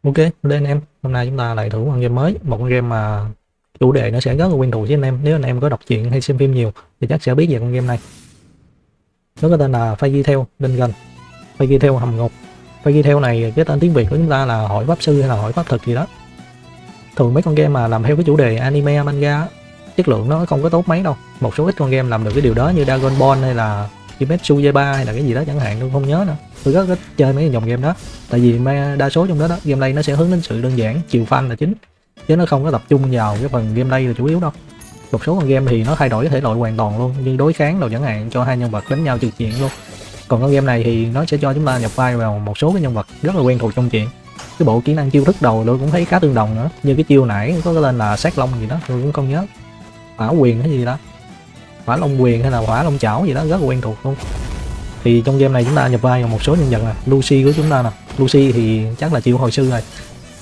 Ok, lên anh em, hôm nay chúng ta lại thử con game mới, một con game mà chủ đề nó sẽ rất là quen thuộc với anh em. Nếu anh em có đọc truyện hay xem phim nhiều thì chắc sẽ biết về con game này. Nó có tên là Fairy Tail Dungeon, Fairy Tail hầm ngục. Fairy Tail này cái tên tiếng Việt của chúng ta là hỏi pháp sư hay là hỏi pháp thực gì đó. Thường mấy con game mà làm theo cái chủ đề anime manga á, chất lượng nó không có tốt mấy đâu. Một số ít con game làm được cái điều đó như Dragon Ball hay là Kimetsu Yaiba hay là cái gì đó chẳng hạn, tôi không nhớ nữa. Tôi rất ít chơi mấy dòng game đó, tại vì đa số trong đó game đây nó sẽ hướng đến sự đơn giản, chiều fan là chính, chứ nó không có tập trung vào cái phần game đây là chủ yếu đâu. Một số con game thì nó thay đổi cái thể loại hoàn toàn luôn, như đối kháng đâu chẳng hạn, cho hai nhân vật đánh nhau trực diện luôn. Còn con game này thì nó sẽ cho chúng ta nhập vai vào một số cái nhân vật rất là quen thuộc trong truyện. Cái bộ kỹ năng chiêu thức đầu tôi cũng thấy khá tương đồng nữa, như cái chiêu nãy có cái tên là sát long gì đó tôi cũng không nhớ, hỏa quyền hay gì đó, hỏa long quyền hay là hỏa long chảo gì đó, rất là quen thuộc luôn. Thì trong game này chúng ta nhập vai vào một số nhân vật nè. Lucy của chúng ta nè, Lucy thì chắc là chiêu hồi sư rồi.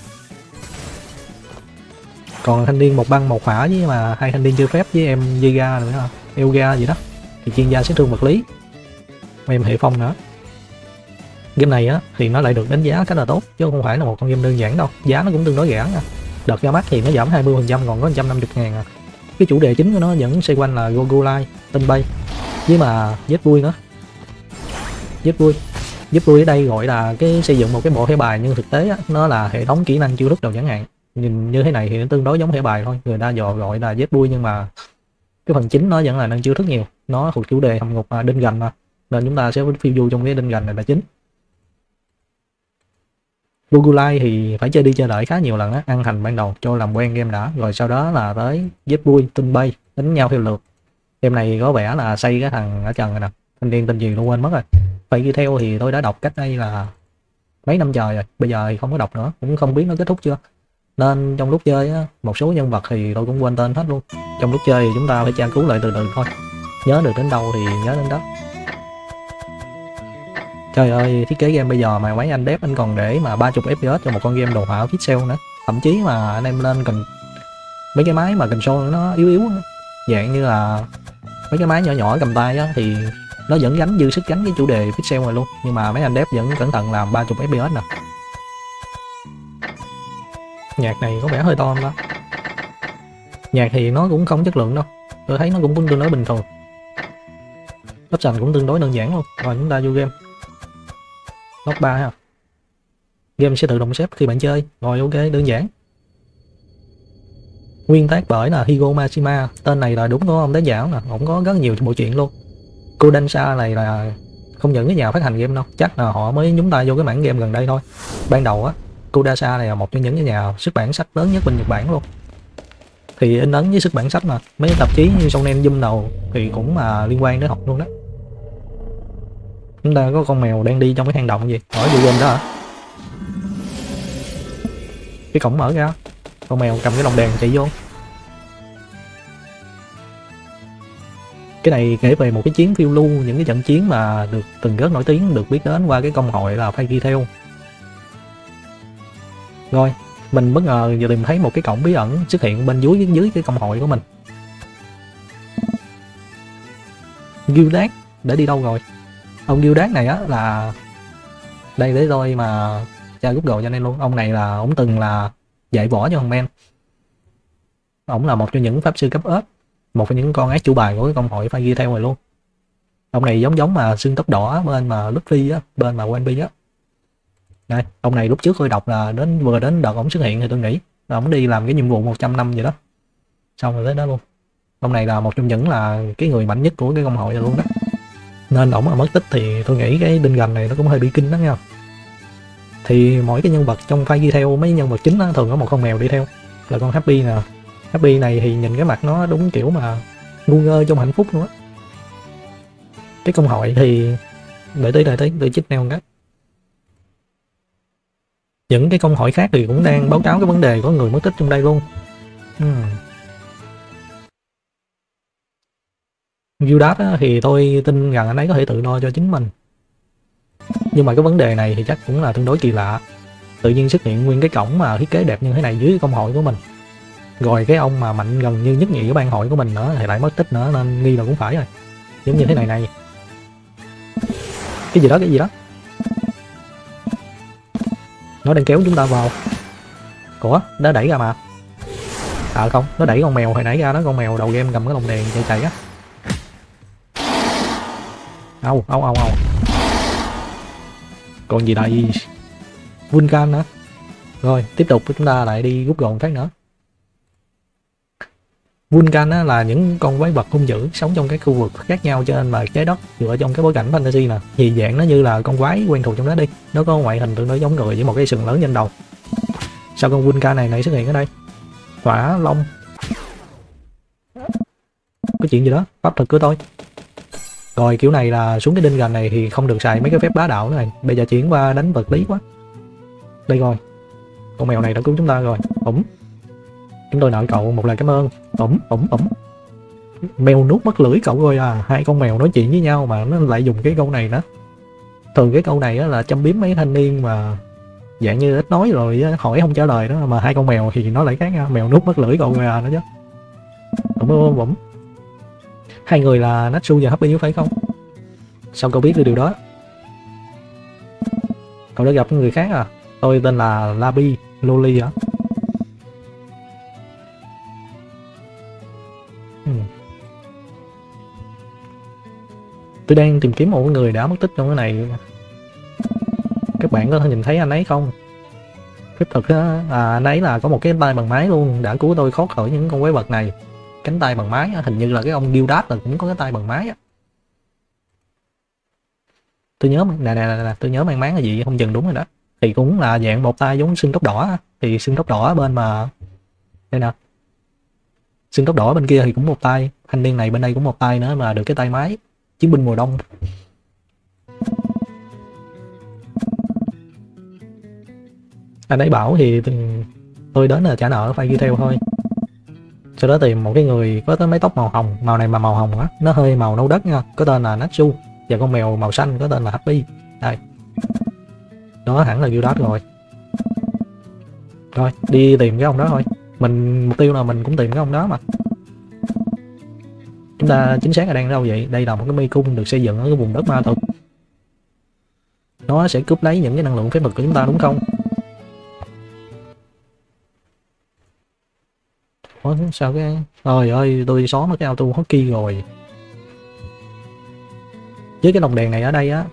Còn thanh niên một băng một hỏa với mà hai thanh niên chơi phép với em Vega nữa, Elga gì đó thì chuyên gia sát thương vật lý, em hệ phong nữa. Game này á thì nó lại được đánh giá khá là tốt chứ không phải là một con game đơn giản đâu, giá nó cũng tương đối rẻ nha. Đợt ra mắt thì nó giảm 20%, còn có 150 ngàn à. Cái chủ đề chính của nó vẫn xoay quanh là Gogolai, tên bay với mà giết vui nữa. Giết vui ở đây gọi là cái xây dựng một cái bộ thẻ bài, nhưng thực tế á, nó là hệ thống kỹ năng chiêu thức đầu chẳng hạn. Nhìn như thế này thì nó tương đối giống thẻ bài thôi, người ta gọi là giết vui, nhưng mà cái phần chính nó vẫn là năng chiêu thức nhiều. Nó thuộc chủ đề hầm ngục đinh gành mà, nên chúng ta sẽ phiêu du trong cái đinh gành này là chính. Gugulai thì phải chơi đi chơi lại khá nhiều lần á, ăn hành ban đầu cho làm quen game đã, rồi sau đó là tới giết vui, tinh bay, đánh nhau theo lượt. Game này có vẻ là xây cái thằng ở trần rồi nè, thanh niên tên gì tôi quên mất rồi. Phải ghi theo thì tôi đã đọc cách đây là mấy năm trời rồi, bây giờ thì không có đọc nữa, cũng không biết nó kết thúc chưa. Nên trong lúc chơi á, một số nhân vật thì tôi cũng quên tên hết luôn. Trong lúc chơi thì chúng ta phải tra cứu lại từ từ thôi, nhớ được đến đâu thì nhớ đến đó. Trời ơi, thiết kế game bây giờ mà mấy anh dev anh còn để mà 30 fps cho một con game đồ họa pixel nữa. Thậm chí mà anh em lên cần mấy cái máy mà control nó yếu yếu nữa. Dạng như là mấy cái máy nhỏ nhỏ cầm tay á, thì nó vẫn gánh dư sức gánh cái chủ đề pixel này luôn, nhưng mà mấy anh dev vẫn cẩn thận làm 30 fps nè. Nhạc này có vẻ hơi to đó. Nhạc thì nó cũng không chất lượng đâu, tôi thấy nó cũng tương đối bình thường. Option cũng tương đối đơn giản luôn. Rồi chúng ta vô game. Log 3 ha. Game sẽ tự động xếp khi bạn chơi. Rồi ok, đơn giản. Nguyên tác bởi là Higo Mashima, tên này là đúng của ông tác giả nè, ông có rất nhiều bộ truyện luôn. Kodansha này là không những cái nhà phát hành game đâu, chắc là họ mới nhúng tay vô cái mảng game gần đây thôi. Ban đầu á, Kodansha này là một trong những cái nhà xuất bản sách lớn nhất bên Nhật Bản luôn. Thì in ấn với xuất bản sách mà, mấy tạp chí như Shonen Jump đầu thì cũng mà liên quan đến học luôn đó. Chúng ta có con mèo đang đi trong cái hang động gì, hỏi vụ game đó hả? Cái cổng mở ra, con mèo cầm cái lồng đèn chạy vô. Cái này kể về một cái chiến phiêu lưu, những cái trận chiến mà được từng rất nổi tiếng, được biết đến qua cái công hội là Fairy Tail. Rồi, mình bất ngờ vừa tìm thấy một cái cổng bí ẩn xuất hiện bên dưới cái công hội của mình. Gildat để đi đâu rồi? Ông Gildat này á là đây để tôi mà tra Google cho nên luôn. Ông này là ông từng là dạy võ cho thằng Men. Ông là một trong những pháp sư cấp ớt, một trong những con ác chủ bài của cái công hội Fairy Tail này luôn. Ông này giống mà xương tóc đỏ bên mà Luffy á, bên mà One Piece á. Đây, ông này lúc trước tôi đọc là vừa đến đợt ông xuất hiện thì tôi nghĩ là ông đi làm cái nhiệm vụ 100 năm vậy đó. Xong rồi tới đó luôn. Ông này là một trong những là cái người mạnh nhất của cái công hội này luôn đó. Nên ổng mà mất tích thì tôi nghĩ cái đinh gành này nó cũng hơi bị kinh đó nha. Thì mỗi cái nhân vật trong Fairy Tail, mấy nhân vật chính đó, thường có một con mèo đi theo, là con Happy nè. Happy này thì nhìn cái mặt nó đúng kiểu mà ngu ngơ trong hạnh phúc nữa. Cái công hội thì đợi tới tôi chích neo cái. Những cái công hội khác thì cũng đang báo cáo cái vấn đề có người mất tích trong đây luôn. Judas thì tôi tin rằng anh ấy có thể tự lo cho chính mình. Nhưng mà cái vấn đề này thì chắc cũng là tương đối kỳ lạ. Tự nhiên xuất hiện nguyên cái cổng mà thiết kế đẹp như thế này dưới cái công hội của mình. Rồi cái ông mà mạnh gần như nhất nhì của ban hội của mình nữa thì lại mất tích nữa, nên nghi là cũng phải rồi. Giống như thế này. Cái gì đó. Nó đang kéo chúng ta vào. Ủa, nó đẩy ra mà. À không, nó đẩy con mèo hồi nãy ra đó, con mèo đầu game cầm cái lồng đèn chạy chạy á. Au. Còn gì đây? Vulcan hả? Rồi, tiếp tục chúng ta lại đi rút gọn phát nữa. Vulcan á, là những con quái vật hung dữ sống trong các khu vực khác nhau trên mà trái đất dựa trong cái bối cảnh fantasy nè. Thì dạng nó như là con quái quen thuộc trong đó đi. Nó có ngoại hình tương đối giống người với một cái sừng lớn trên đầu. Sao con Vulcan này xuất hiện ở đây? Hỏa long. Có chuyện gì đó? Pháp thuật của tôi. Rồi kiểu này là xuống cái đinh gành này thì không được xài mấy cái phép bá đạo nữa này. Bây giờ chuyển qua đánh vật lý quá. Đây rồi. Con mèo này đã cứu chúng ta rồi. Chúng tôi nợ cậu một lời cảm ơn. Mèo nuốt mất lưỡi cậu rồi à. Hai con mèo nói chuyện với nhau mà nó lại dùng cái câu này nữa. Thường cái câu này là châm biếm mấy thanh niên mà dạng như ít nói rồi hỏi không trả lời đó, mà hai con mèo thì nó lại khác nha. Mèo nuốt mất lưỡi cậu rồi à nó chứ. Hai người là Natsu và Happy phải không? Sao cậu biết được điều đó? Cậu đã gặp người khác à? Tôi tên là Labi Loli hả? Tôi đang tìm kiếm một người đã mất tích trong cái này. Các bạn có thể nhìn thấy anh ấy không? Phép thuật á, anh ấy là có một cái tay bằng máy luôn, đã cứu tôi thoát khỏi những con quái vật này. Cánh tay bằng máy, hình như là cái ông Gildas là cũng có cái tay bằng máy á. Tôi nhớ nè, tôi nhớ mang máng là gì không chừng đúng rồi đó. Thì cũng là dạng một tay giống xương tóc đỏ, thì xương tóc đỏ bên mà đây nè. Xương tóc đỏ bên kia thì cũng một tay, thanh niên này bên đây cũng một tay nữa mà được cái tay máy. Chiến binh mùa đông. Anh ấy bảo thì tôi đến là trả nợ phải ghi theo thôi. Sau đó tìm một cái người có tới mái tóc màu hồng, màu này mà màu hồng á, nó hơi màu nâu đất nha, có tên là Natsu, và con mèo màu xanh có tên là Happy. Đây. Đó hẳn là Gildas rồi. Rồi, đi tìm cái ông đó thôi. Mục tiêu là mình cũng tìm cái ông đó mà. Chúng ta chính xác là đang đâu vậy? Đây là một cái mê cung được xây dựng ở cái vùng đất ma thuật. Nó sẽ cướp lấy những cái năng lượng phép thuật của chúng ta đúng không? Ủa, sao cái... Trời ơi, tôi xóa mất cái auto hotkey rồi. Với cái lồng đèn này ở đây á.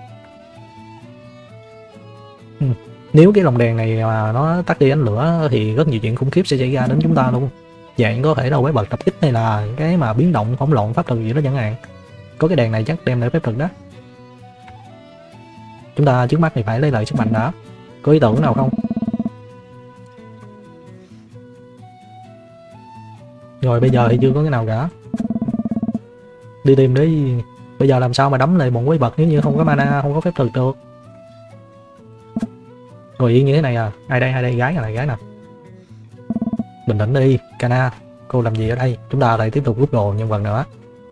Nếu cái lồng đèn này mà nó tắt đi ánh lửa thì rất nhiều chuyện khủng khiếp sẽ xảy ra đến chúng ta luôn. Dạng có thể đâu quái vật tập kích hay là cái mà biến động hỗn loạn pháp thuật gì đó chẳng hạn. Có cái đèn này chắc đem lại phép thuật đó. Chúng ta trước mắt thì phải lấy lại sức mạnh đã. Có ý tưởng nào không? Rồi bây giờ thì chưa có cái nào cả. Đi tìm đi. Bây giờ làm sao mà đấm lại bọn quái vật nếu như không có mana, không có phép thuật được. Rồi yên như thế này à. Ai đây, gái nè. Bình tĩnh đi, Kana. Cô làm gì ở đây? Chúng ta lại tiếp tục rút đồ nhân vật nữa.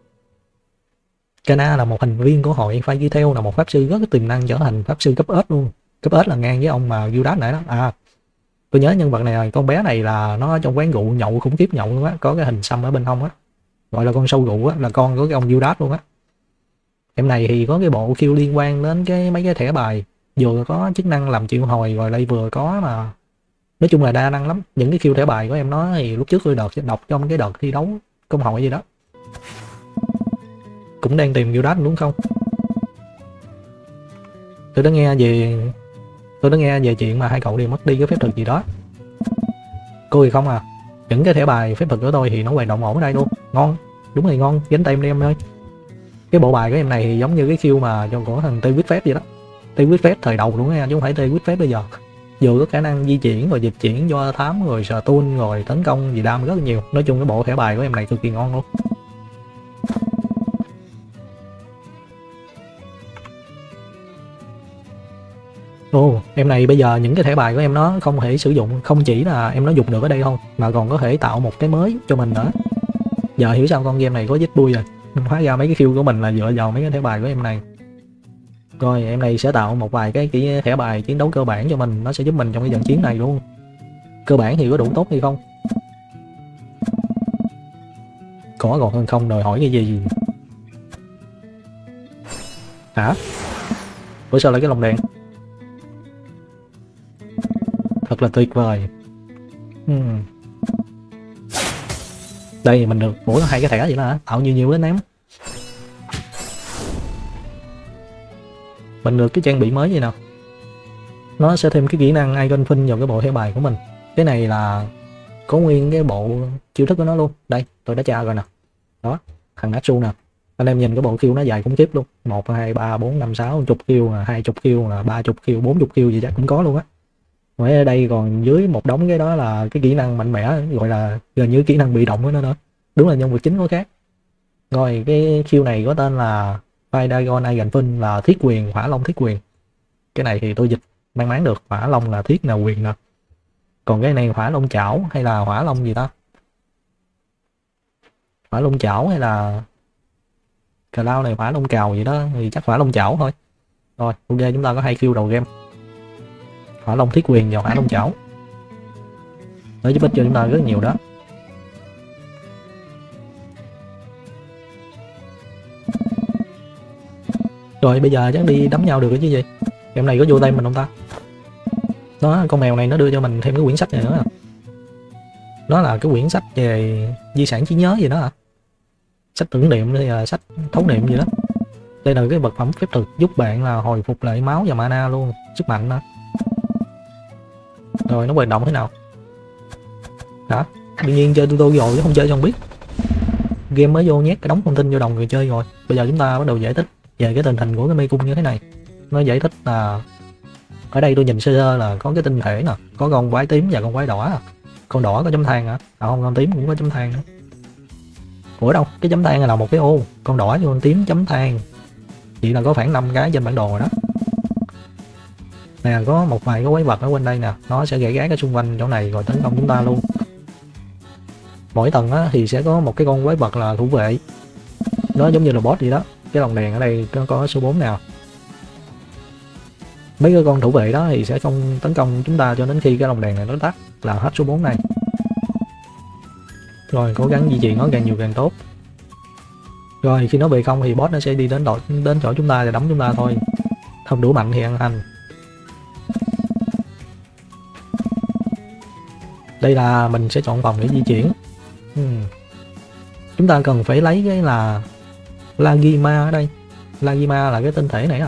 Kana là một thành viên của hội phải ghi theo, là một pháp sư rất có tiềm năng trở thành pháp sư cấp S luôn. Cấp S là ngang với ông mà Gildas nãy đó. À, tôi nhớ nhân vật này, con bé này là nó trong quán rượu nhậu khủng khiếp nhậu luôn á, có cái hình xăm ở bên hông á, gọi là con sâu rượu á, là con của cái ông Gildas luôn á. Em này thì có cái bộ khiêu liên quan đến mấy cái thẻ bài, vừa có chức năng làm triệu hồi rồi lại vừa có mà nói chung là đa năng lắm. Những cái khiêu thẻ bài của em nó thì lúc trước tôi đọc trong cái đợt thi đấu công hội gì đó. Cũng đang tìm Gildas đúng không? Tôi đã nghe về chuyện mà hai cậu đều mất đi cái phép thuật gì đó. Cô thì không à. Những cái thẻ bài phép thuật của tôi thì nó hoạt động ổn ở đây luôn. Ngon, đúng rồi, ngon, gánh tay em ơi. Cái bộ bài của em này thì giống như cái khiêu mà cho của thằng Tê Quýt Phép vậy đó. Tê Quýt Phép thời đầu luôn nha, chứ không phải Tê Quýt Phép bây giờ. Vừa có khả năng di chuyển rồi dịch chuyển do thám rồi sờ tuôn rồi tấn công gì đam rất là nhiều. Nói chung cái bộ thẻ bài của em này cực kỳ ngon luôn. Ồ, em này bây giờ những cái thẻ bài của em nó không thể sử dụng, không chỉ là em nó dùng được ở đây không, mà còn có thể tạo một cái mới cho mình nữa. Giờ hiểu sao con game này có dít bui rồi. Hóa ra mấy cái khiêu của mình là dựa vào mấy cái thẻ bài của em này. Rồi em này sẽ tạo một vài cái thẻ bài chiến đấu cơ bản cho mình, nó sẽ giúp mình trong cái trận chiến này luôn. Cơ bản thì có đủ tốt hay không? Có còn hơn không, đòi hỏi cái gì? Hả? Ủa sao lại cái lồng đèn? Thật là tuyệt vời. Đây mình được mỗi 2 cái thẻ vậy đó hả? Tạo nhiều đến ném. Mình được cái trang bị mới gì nào? Nó sẽ thêm cái kỹ năng Icon Fin vào cái bộ thẻ bài của mình. Cái này là có nguyên cái bộ chiêu thức của nó luôn. Đây, tôi đã tra rồi nè. Đó, thằng Natsu nè. Anh em nhìn cái bộ kill nó dài khủng khiếp luôn. 1, 2, 3, 4, 5, 6, chục kill, 20 kill, 30 kill, 40 kill gì chắc cũng có luôn á. Ngoài ở đây còn dưới một đống cái đó là cái kỹ năng mạnh mẽ, gọi là gần như kỹ năng bị động của nó nữa. Đúng là nhân vật chính có khác. Rồi cái kill này có tên là Fire Dragon Icon Fin, là thiết quyền, hỏa long thiết quyền. Cái này thì tôi dịch mang máng được, hỏa long là thiết nào quyền nè. Còn cái này hỏa long chảo hay là hỏa long gì ta? Hỏa long chảo hay là cà lao này hỏa long cào gì đó thì chắc hỏa long chảo thôi. Rồi ok, chúng ta có 2 kill đầu game. Hỏa long thiết quyền và hỏa long chảo. Nó giúp ích cho chúng ta rất nhiều đó. Rồi bây giờ chắc đi đấm nhau được chứ gì? Game này có vô tay mình không ta? Đó, con mèo này nó đưa cho mình thêm cái quyển sách này nữa à. Nó là cái quyển sách về di sản trí nhớ gì đó hả? Sách tưởng niệm hay là sách thấu niệm gì đó. Đây là cái vật phẩm phép thuật giúp bạn là hồi phục lại máu và mana luôn, sức mạnh đó. Rồi nó hoạt động thế nào? Hả? Đương nhiên chơi tôi rồi chứ không chơi cho không biết. Game mới vô nhét cái đống thông tin vô đồng người chơi rồi. Bây giờ chúng ta bắt đầu giải thích về cái tình hình của cái mê cung như thế này. Nó giải thích là ở đây tôi nhìn sơ sơ là có cái tinh thể nè, có con quái tím và con quái đỏ à. Con đỏ có chấm than hả? À không, con tím cũng có chấm than nữa. Ủa đâu, cái chấm than là một cái ô, con đỏ với con tím chấm than. Vậy là có khoảng 5 cái trên bản đồ rồi đó. Nè, có một vài cái quái vật ở bên đây nè, nó sẽ gãy gác ở xung quanh chỗ này rồi tấn công chúng ta luôn. Mỗi tầng á, thì sẽ có một cái con quái vật là thủ vệ. Nó giống như là boss vậy đó. Cái lồng đèn ở đây có số 4 nào. Mấy cái con thủ vệ đó thì sẽ không tấn công chúng ta cho đến khi cái lồng đèn này nó tắt, là hết số 4 này. Rồi cố gắng duy trì nó càng nhiều càng tốt. Rồi khi nó bị không thì boss nó sẽ đi đến chỗ chúng ta và đấm chúng ta thôi. Không đủ mạnh thì ăn hành. Đây là mình sẽ chọn phòng để di chuyển. Chúng ta cần phải lấy cái là Lagima ở đây. Lagima là cái tinh thể này à.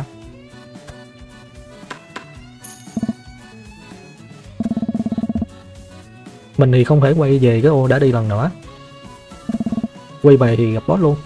Mình thì không thể quay về cái ô đã đi lần nữa. Quay về thì gặp boss luôn.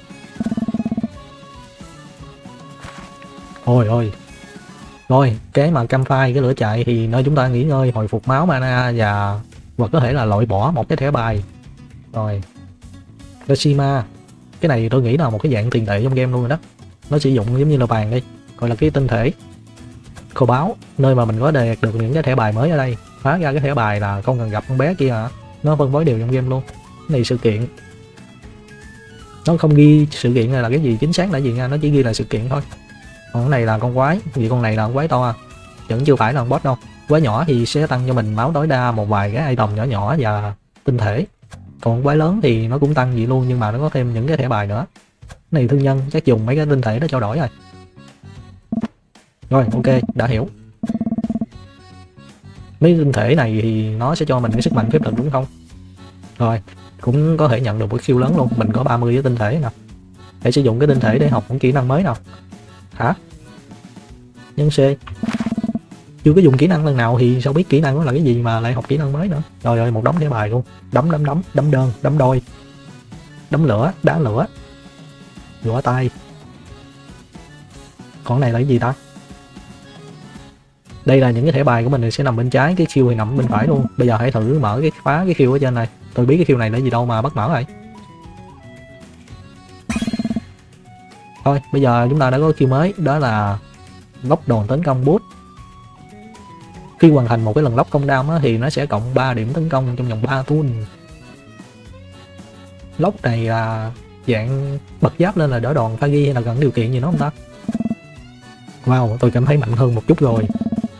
Ôi ôi. Rồi cái mà campfire, cái lửa chạy thì nơi chúng ta nghỉ ngơi, hồi phục máu, mana và hoặc có thể là loại bỏ một cái thẻ bài. Rồi Rashima, cái này tôi nghĩ là một cái dạng tiền tệ trong game luôn rồi đó. Nó sử dụng giống như là vàng đi, gọi là cái tinh thể kho báu, nơi mà mình có đạt được những cái thẻ bài mới ở đây. Phá ra cái thẻ bài là không cần gặp con bé kia hả? Nó phân phối đều trong game luôn. Cái này sự kiện, nó không ghi sự kiện này là cái gì chính xác là gì nha, nó chỉ ghi là sự kiện thôi. Còn cái này là con quái, vì con này là con quái to à, vẫn chưa phải là con boss đâu. Quái nhỏ thì sẽ tăng cho mình máu tối đa, một vài cái item nhỏ nhỏ và tinh thể. Còn quái lớn thì nó cũng tăng vậy luôn, nhưng mà nó có thêm những cái thẻ bài nữa. Cái này thương nhân chắc dùng mấy cái tinh thể đó trao đổi rồi. Rồi ok, đã hiểu. Mấy tinh thể này thì nó sẽ cho mình cái sức mạnh phép thuật đúng không? Rồi, cũng có thể nhận được một kill lớn luôn. Mình có 30 với tinh thể nè. Để sử dụng cái tinh thể để học những kỹ năng mới nào. Hả? Nhân C. Chưa có dùng kỹ năng lần nào thì sao biết kỹ năng đó là cái gì mà lại học kỹ năng mới nữa. Rồi rồi, một đống thẻ bài luôn. Đấm đơn, đấm đôi, đấm lửa, đá lửa, rửa tay. Còn này là cái gì ta? Đây là những cái thẻ bài của mình sẽ nằm bên trái, cái khiêu thì nằm bên phải luôn. Bây giờ hãy thử mở cái phá cái khiêu ở trên này. Tôi biết cái khiêu này là gì đâu mà bắt mở rồi. Thôi bây giờ chúng ta đã có khiêu mới, đó là lốc đòn tấn công boost. Khi hoàn thành một cái lần lốc công đam thì nó sẽ cộng 3 điểm tấn công trong vòng 3 turn. Lốc này là dạng bật giáp lên là đỡ đòn pha ghi hay là cần điều kiện gì nó không ta? Wow, tôi cảm thấy mạnh hơn một chút rồi.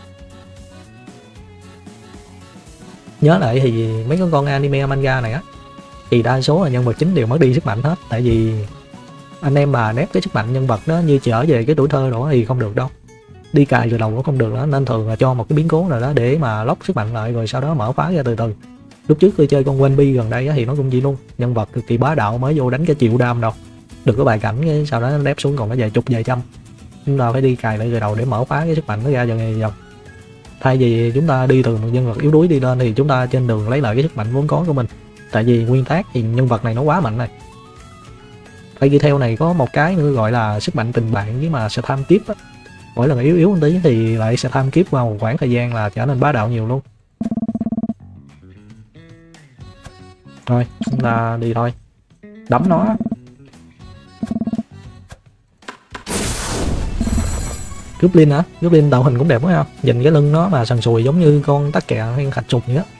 Nhớ lại thì mấy con anime manga này á, thì đa số là nhân vật chính đều mất đi sức mạnh hết. Tại vì anh em mà nép cái sức mạnh nhân vật đó như trở về cái tuổi thơ đó thì không được đâu. đi cài từ đầu cũng không được đó, nên thường là cho một cái biến cố nào đó để mà lóc sức mạnh lại rồi sau đó mở phá ra từ từ. Lúc trước tôi chơi con Wenby gần đây thì nó cũng vậy luôn, nhân vật cực kỳ bá đạo mới vô đánh cái triệu đam đâu, được có bài cảnh cái sau đó nó đép xuống còn có vài chục vài trăm, chúng ta phải đi cài lại từ đầu để mở phá cái sức mạnh nó ra dần dần. Thay vì chúng ta đi từ một nhân vật yếu đuối đi lên thì chúng ta trên đường lấy lại cái sức mạnh vốn có của mình, tại vì nguyên tác thì nhân vật này nó quá mạnh này. Tay ghi theo này có một cái nữa gọi là sức mạnh tình bạn với mà spam kiếp á, mỗi lần yếu yếu một tí thì lại spam kiếp vào một khoảng thời gian là trở nên bá đạo nhiều luôn. Rồi chúng ta đi thôi, đấm nó. Goblin hả? Goblin tạo hình cũng đẹp quá ha, nhìn cái lưng nó mà sần sùi giống như con tắc kè hay thạch sụt vậy á.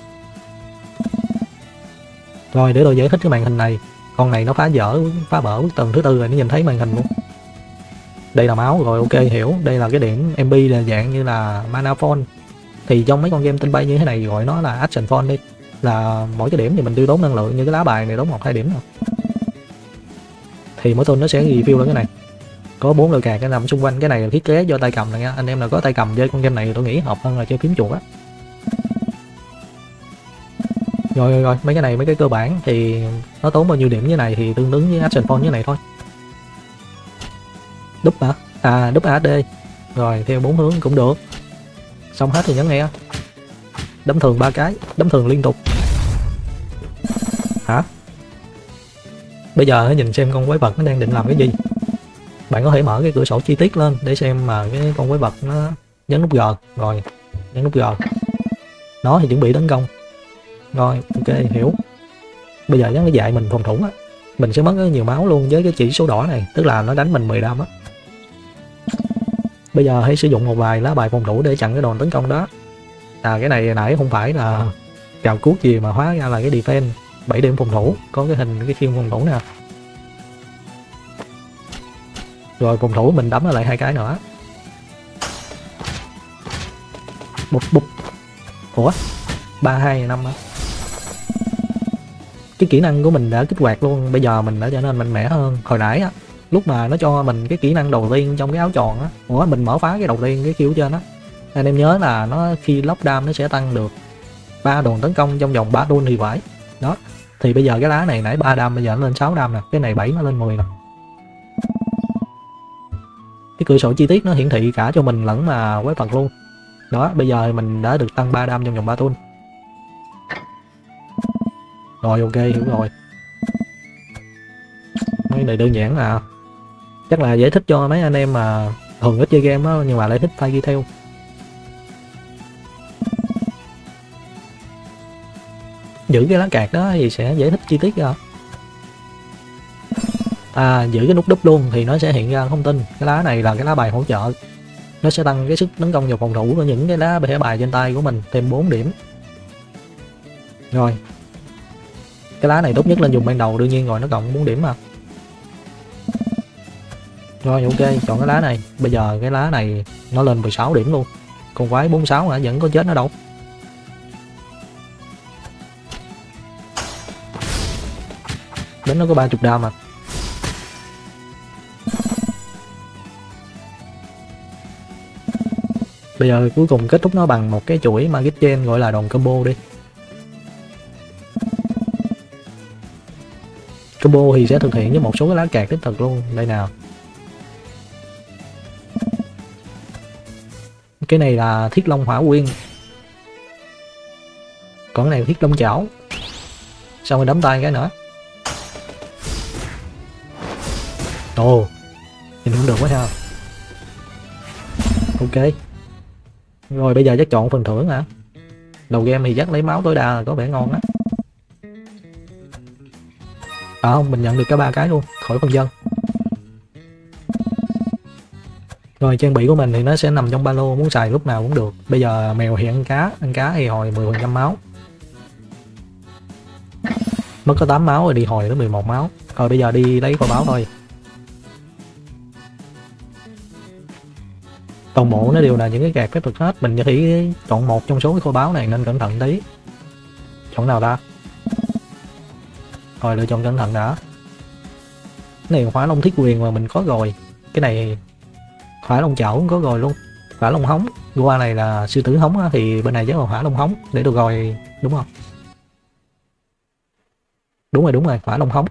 Rồi để tôi giải thích cái màn hình này, con này nó phá vỡ bức tường thứ tư rồi, nó nhìn thấy màn hình luôn. Đây là máu rồi, ok hiểu, đây là cái điểm MB là dạng như là mana phone, thì trong mấy con game tinh bay như thế này gọi nó là action phone đi, là mỗi cái điểm thì mình tiêu tốn năng lượng, như cái lá bài này tốn 1-2 điểm thôi. Thì mỗi tuần nó sẽ refill lên cái này, có 4 lời card cái nằm xung quanh. Cái này là thiết kế do tay cầm này nha, anh em nào có tay cầm chơi con game này tôi nghĩ hợp hơn là chơi phím chuột á. Rồi mấy cái này, mấy cái cơ bản thì nó tốn bao nhiêu điểm như này thì tương ứng với action phone như này thôi. Đúp hả? À đúp AD. Rồi theo 4 hướng cũng được. Xong hết thì nhấn nghe. Đấm thường 3 cái, đấm thường liên tục. Hả? Bây giờ nhìn xem con quái vật nó đang định làm cái gì. Bạn có thể mở cái cửa sổ chi tiết lên để xem mà cái con quái vật nó nhấn nút G. Rồi nhấn nút G. Nó thì chuẩn bị tấn công. Rồi ok hiểu. Bây giờ nó dạy mình phòng thủ á, mình sẽ mất rất nhiều máu luôn với cái chỉ số đỏ này, tức là nó đánh mình 10 đam á. Bây giờ hãy sử dụng một vài lá bài phòng thủ để chặn cái đòn tấn công đó. Cái này nãy không phải là cào cuốc gì mà hóa ra là cái defense 7 điểm phòng thủ, có cái hình cái khiên phòng thủ nè. Rồi phòng thủ mình đấm lại 2 cái nữa. Bụp bụp. Ủa 3-2-5 á. Cái kỹ năng của mình đã kích hoạt luôn, bây giờ mình đã trở nên mạnh mẽ hơn. Hồi nãy á, lúc mà nó cho mình cái kỹ năng đầu tiên trong cái áo tròn á, ủa mình mở phá cái đầu tiên cái kiểu trên á, anh em nhớ là nó khi lockdown nó sẽ tăng được 3 đòn tấn công trong vòng 3 turn thì phải. Đó. Thì bây giờ cái lá này nãy 3 đam bây giờ nó lên 6 đam nè, cái này 7 nó lên 10 nè. Cái cửa sổ chi tiết nó hiển thị cả cho mình lẫn mà quái vật luôn. Đó, bây giờ mình đã được tăng 3 đam trong vòng 3 turn. Rồi ok hiểu rồi. Mấy này đơn giản là chắc là giải thích cho mấy anh em mà thường ít chơi game đó nhưng mà lại thích tay ghi theo. Giữ cái lá card đó thì sẽ giải thích chi tiết ra. Giữ cái nút đúp luôn thì nó sẽ hiện ra thông tin cái lá này là cái lá bài hỗ trợ, nó sẽ tăng cái sức tấn công và phòng thủ của những cái lá thẻ bài trên tay của mình thêm 4 điểm. Rồi cái lá này tốt nhất lên dùng ban đầu đương nhiên rồi, nó cộng 4 điểm mà. Rồi ok chọn cái lá này, bây giờ cái lá này nó lên 16 điểm luôn, còn quái 46 hả, vẫn có chết nó đâu. Đến nó có 30 đam mà. Bây giờ cuối cùng kết thúc nó bằng một cái chuỗi Magic Chain gọi là đòn combo đi. Combo thì sẽ thực hiện với một số cái lá card đích thực luôn. Đây nào. Cái này là Thiết Long Hỏa Quyên. Còn cái này là Thiết Long Chảo. Xong rồi đấm tay cái nữa. Ồ, nhìn cũng được quá ha. Ok. Rồi bây giờ chắc chọn phần thưởng hả? Đầu game thì chắc lấy máu tối đa là có vẻ ngon á. Không, mình nhận được cả 3 cái luôn, khỏi phần dân. Rồi trang bị của mình thì nó sẽ nằm trong ba lô, muốn xài lúc nào cũng được. Bây giờ mèo thì ăn cá thì hồi 10% máu. Mất có 8 máu rồi, đi hồi tới 11 máu. Rồi bây giờ đi lấy kho báu thôi. Toàn bộ nó đều là những cái card phép thuật hết, mình chỉ chọn một trong số cái kho báu này nên cẩn thận tí. Chọn nào ta? Rồi lựa chọn cẩn thận đã. Cái này Hỏa Long Thiết Quyền mà mình có rồi. Cái này Hỏa long chảo cũng có rồi luôn. Hỏa long hống, qua này là sư tử hống á, thì bên này chắc là hỏa long hống để được rồi đúng không? Đúng rồi, hỏa long hống.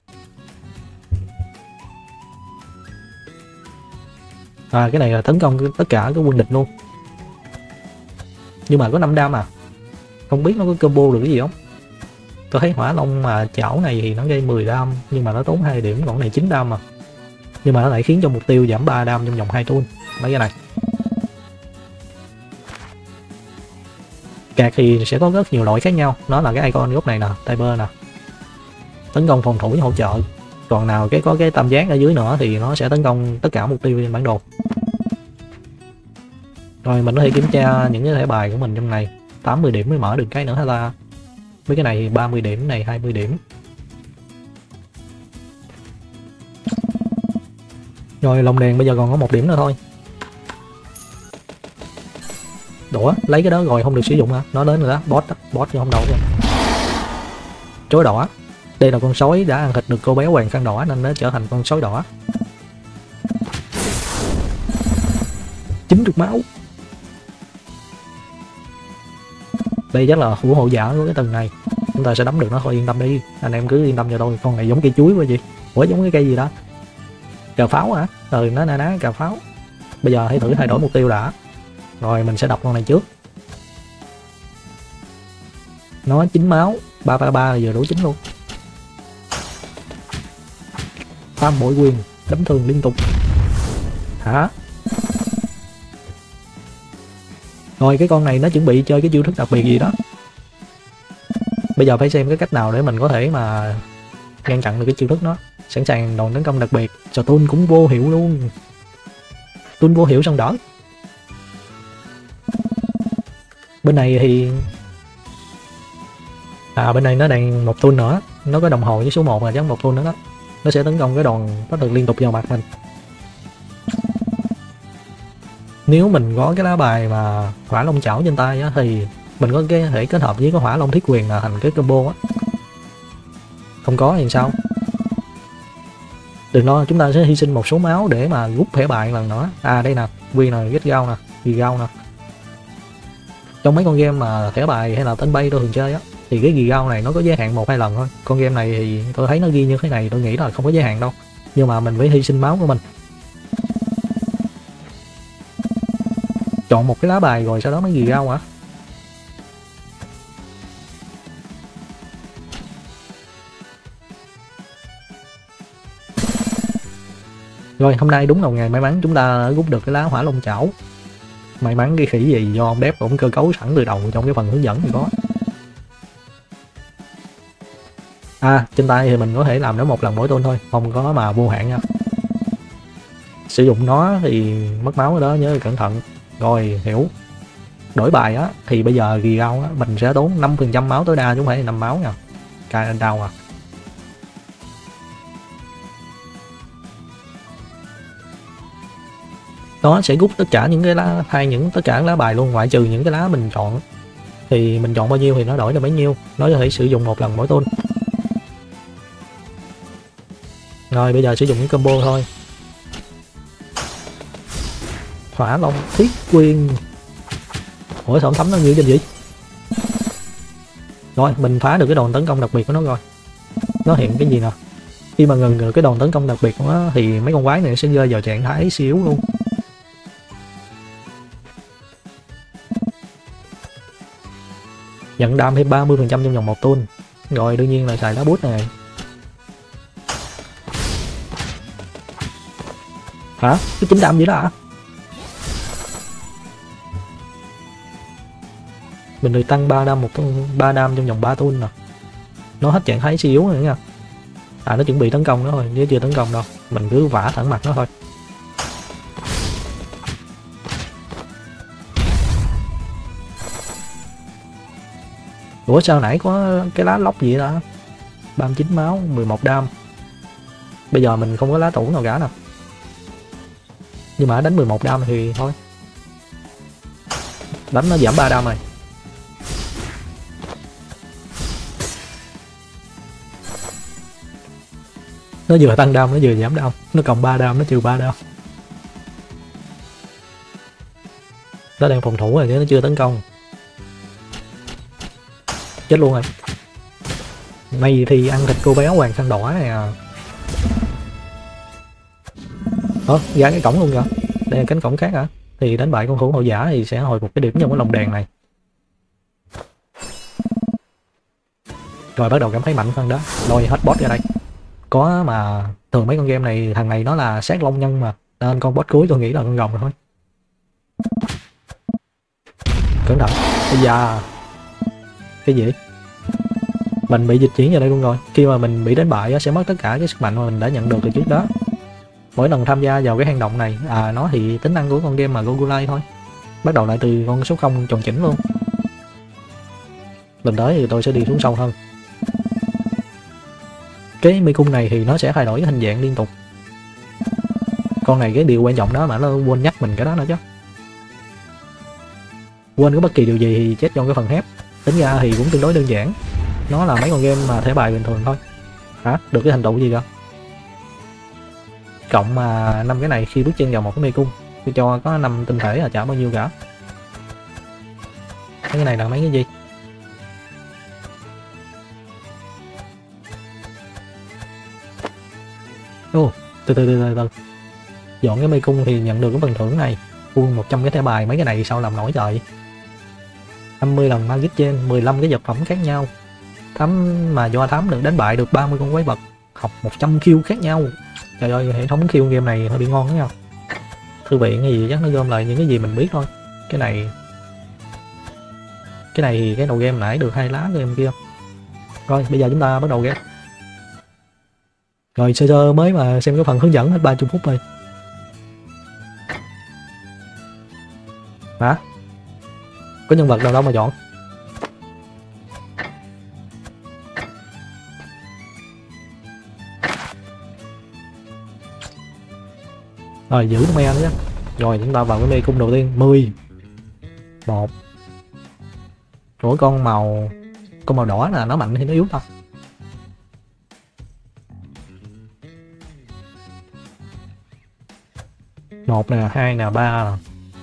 À cái này là tấn công tất cả các quân địch luôn. Nhưng mà có 5 đam à. Không biết nó có combo được cái gì không? Tôi thấy hỏa long mà chảo này thì nó gây 10 đam, nhưng mà nó tốn 2 điểm, còn này 9 đam mà. Nhưng mà nó lại khiến cho mục tiêu giảm 3 đam trong vòng 2 turn. Mấy cái này. Cạc thì sẽ có rất nhiều loại khác nhau. Nó là cái icon góc này nè, Tiber nè. Tấn công phòng thủ với hỗ trợ. Còn nào có cái tam giác ở dưới nữa thì nó sẽ tấn công tất cả mục tiêu trên bản đồ. Rồi mình có thể kiểm tra những cái thẻ bài của mình trong này. 80 điểm mới mở được cái nữa hả ta? Mấy cái này 30 điểm, này 20 điểm. Rồi lồng đèn bây giờ còn có 1 điểm nữa thôi. Đũa, lấy cái đó rồi không được sử dụng hả? Nó đến rồi đó, boss chứ không đâu rồi. Chối đỏ. Đây là con sói đã ăn thịt được cô bé hoàng khăn đỏ nên nó trở thành con sói đỏ. 90 máu. Đây chắc là thủ hộ giả của cái tầng này. Chúng ta sẽ đấm được nó thôi, yên tâm đi. Anh em cứ yên tâm cho tôi. Con này giống cây chuối quá gì? Ủa giống cái cây gì đó? Cà pháo hả? Nó ná cà pháo. Bây giờ hãy thử thay đổi mục tiêu đã. Rồi mình sẽ đập con này trước. Nó 9 máu, 333 là vừa đủ 9 luôn. Tam bội quyền, đấm thường liên tục. Hả? Rồi cái con này nó chuẩn bị chơi cái chiêu thức đặc biệt gì đó. Bây giờ phải xem cái cách nào để mình có thể mà ngăn chặn được cái chiêu thức đó. Sẵn sàng đòn tấn công đặc biệt. Rồi Tun cũng vô hiệu luôn. Tun vô hiệu xong đỡ. Bên này thì bên này nó đang một Tun nữa. Nó có đồng hồ với số 1 là chắc một Tun nữa đó. Nó sẽ tấn công cái đòn bất thường liên tục vào mặt mình. Nếu mình có cái lá bài mà hỏa long chảo trên tay á, thì mình có cái thể kết hợp với cái hỏa long thiết quyền là thành cái combo á. Không có thì sao? Đừng lo, chúng ta sẽ hy sinh một số máu để mà rút thẻ bài lần nữa. Đây nè, quyền nè, get gao nè, ghi gao nè. Trong mấy con game mà thẻ bài hay là tên bay tôi thường chơi á, thì cái ghi gao này nó có giới hạn 1-2 lần thôi. Con game này thì tôi thấy nó ghi như thế này, tôi nghĩ là không có giới hạn đâu. Nhưng mà mình phải hy sinh máu của mình. Chọn một cái lá bài rồi sau đó mới ghi gao hả? Rồi hôm nay đúng là ngày may mắn, chúng ta đã rút được cái lá hỏa long chảo. May mắn cái khỉ gì do ông Dev cũng cơ cấu sẵn từ đầu trong cái phần hướng dẫn thì có. Trên tay thì mình có thể làm nó một lần mỗi turn thôi, không có mà vô hạn nha. Sử dụng nó thì mất máu ở đó, nhớ cẩn thận. Rồi hiểu. Đổi bài á thì bây giờ ghi gao á mình sẽ tốn 5% máu tối đa chứ không phải 5 máu nha. Cài anh đau à. Nó sẽ rút tất cả những cái lá tất cả lá bài luôn, ngoại trừ những cái lá mình chọn. Thì mình chọn bao nhiêu thì nó đổi là bấy nhiêu, nó có thể sử dụng một lần mỗi turn. Rồi bây giờ sử dụng những combo thôi. Hỏa long thiết quyền. Ủa sao thấm nó như trên gì? Rồi mình phá được cái đòn tấn công đặc biệt của nó rồi. Nó hiện cái gì nè? Khi mà ngừng được cái đòn tấn công đặc biệt của nó thì mấy con quái này sẽ rơi vào trạng thái siêu yếu luôn. Nhận đam thêm 30% trong vòng một turn. Rồi đương nhiên là xài lá bút này. Hả? Cái 9 đam gì đó hả? Mình được tăng 3 đam trong vòng 3 turn nè. Nó hết trạng thái suy yếu nữa nha. Nó chuẩn bị tấn công nữa thôi, chứ chưa tấn công đâu. Mình cứ vả thẳng mặt nó thôi. Ủa sao nãy có cái lá lóc gì đó? 39 máu, 11 đam. Bây giờ mình không có lá tủ nào cả nè. Nhưng mà đánh 11 đam thì thôi. Đánh nó giảm 3 đam rồi. Nó vừa tăng đam, nó vừa giảm đam. Nó cộng 3 đam, nó trừ 3 đam. Nó đang phòng thủ rồi chứ nó chưa tấn công. Chết luôn rồi. Này thì ăn thịt cô béo hoàng khăn đỏ này à. Ra cái cổng luôn kìa. Đây là cánh cổng khác hả? Thì đánh bại con thủ hộ giả thì sẽ hồi một cái điểm trong cái lồng đèn này. Rồi bắt đầu cảm thấy mạnh hơn đó. Lôi hết boss ra đây. Có mà thường mấy con game này thằng này nó là sát long nhân mà, nên con boss cuối tôi nghĩ là con rồng rồi thôi. Cẩn thận. Bây giờ cái gì? Mình bị dịch chuyển vào đây luôn rồi. Khi mà mình bị đánh bại sẽ mất tất cả cái sức mạnh mà mình đã nhận được từ trước đó. Mỗi lần tham gia vào cái hang động này, nó thì tính năng của con game mà Gogulai thôi. Bắt đầu lại từ con số 0 tròn chỉnh luôn. Lần tới thì tôi sẽ đi xuống sâu hơn. Cái mê cung này thì nó sẽ thay đổi cái hình dạng liên tục. Con này cái điều quan trọng đó mà nó quên nhắc mình cái đó nữa chứ. Quên có bất kỳ điều gì thì chết trong cái phần thép. Tính ra thì cũng tương đối đơn giản. Nó là mấy con game mà thẻ bài bình thường thôi. Hả? Được cái thành tựu gì cơ? Cộng mà 5 cái này khi bước chân vào một cái mê cung. Tôi cho có 5 tinh thể là chả bao nhiêu cả. Cái này là mấy cái gì? Từ. Dọn cái mê cung thì nhận được cái phần thưởng này. Full 100 cái thẻ bài, mấy cái này sao làm nổi trời. 50 lần magic chain, 15 cái vật phẩm khác nhau. Thám mà do thám được đánh bại được 30 con quái vật, học 100 kill khác nhau. Trời ơi, hệ thống kill game này hơi bị ngon đó nha. Thư viện gì chắc nó gom lại những cái gì mình biết thôi. Cái này thì cái đầu game nãy được 2 lá game kia. Rồi bây giờ chúng ta bắt đầu game. Rồi sơ mới mà xem cái phần hướng dẫn hết 30 phút rồi. Hả? Có nhân vật nào đâu mà chọn. Rồi giữ me nữa. Rồi chúng ta vào cái mê cung đầu tiên. 10 1. Ủa con màu đỏ là nó mạnh hay nó yếu ta? Một nè, 2 nè, 3 nè,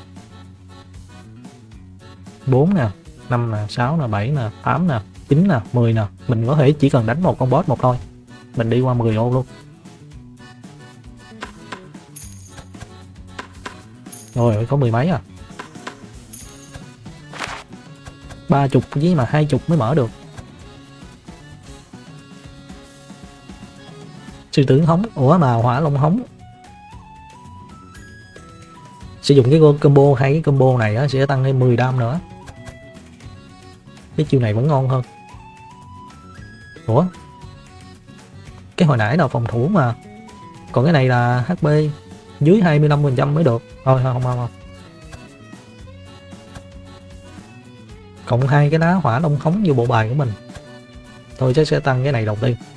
4 nè, 5 nè, 6 nè, 7 nè, 8 nè, 9 nè, 10 nè. Mình có thể chỉ cần đánh một con boss một thôi. Mình đi qua 10 ô luôn. Rồi có 10 mấy à. 30 với mà 20 mới mở được. Sư tử hống. Ủa mà hỏa long hống. Sử dụng cái combo, hai cái combo này á, sẽ tăng lên 10 đam nữa. Cái chiêu này vẫn ngon hơn. Ủa cái hồi nãy là phòng thủ mà, còn cái này là HP dưới 25% mới được. Thôi không. Cộng 2 cái đá hỏa long hống vô bộ bài của mình. Tôi chắc sẽ tăng cái này đầu tiên.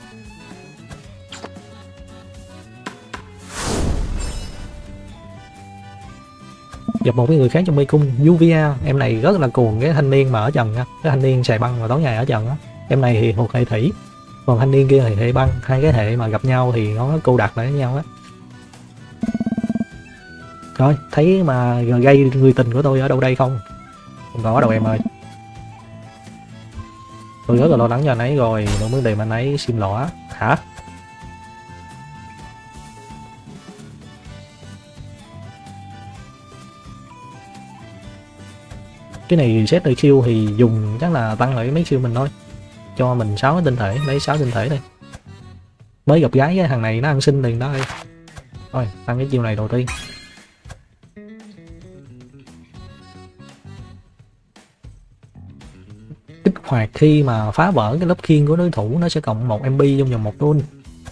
Gặp một cái người khác trong mê cung, Yuvia. Em này rất là cuồng cái thanh niên mà ở trần á, cái thanh niên xài băng mà tối ngày ở trần á. Em này thì thuộc hệ thủy, còn thanh niên kia thì hệ băng. Hai cái hệ mà gặp nhau thì nó cô đặc lại với nhau á. Rồi thấy mà gây người tình của tôi ở đâu đây không? Không có đâu em ơi. Tôi rất là lo lắng cho anh ấy rồi. Tôi muốn tìm anh ấy sim lỏ. Hả? Cái này set đời siêu thì dùng chắc là tăng lại mấy siêu mình thôi. Cho mình 6 cái tinh thể, lấy 6 tinh thể đây. Mới gặp gái cái thằng này nó ăn xin liền đó. Thôi tăng cái chiêu này đầu tiên. Kích hoạt khi mà phá vỡ cái lớp khiên của đối thủ, nó sẽ cộng 1 MB trong vòng 1 turn.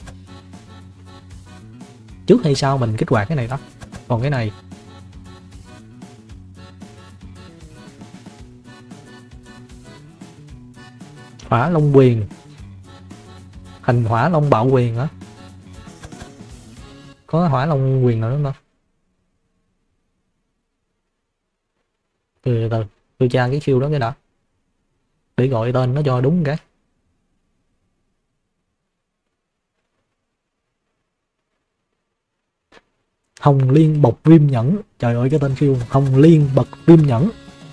Trước hay sau mình kích hoạt cái này đó. Còn cái này hỏa long quyền, hành hỏa long bạo quyền hả? Có hỏa long quyền nào nữa không? Từ tôi tra cái khiêu đó cái đã, để gọi tên nó cho đúng cái. Hồng Liên bọc viêm nhẫn. Trời ơi cái tên khiêu Hồng Liên bật viêm nhẫn.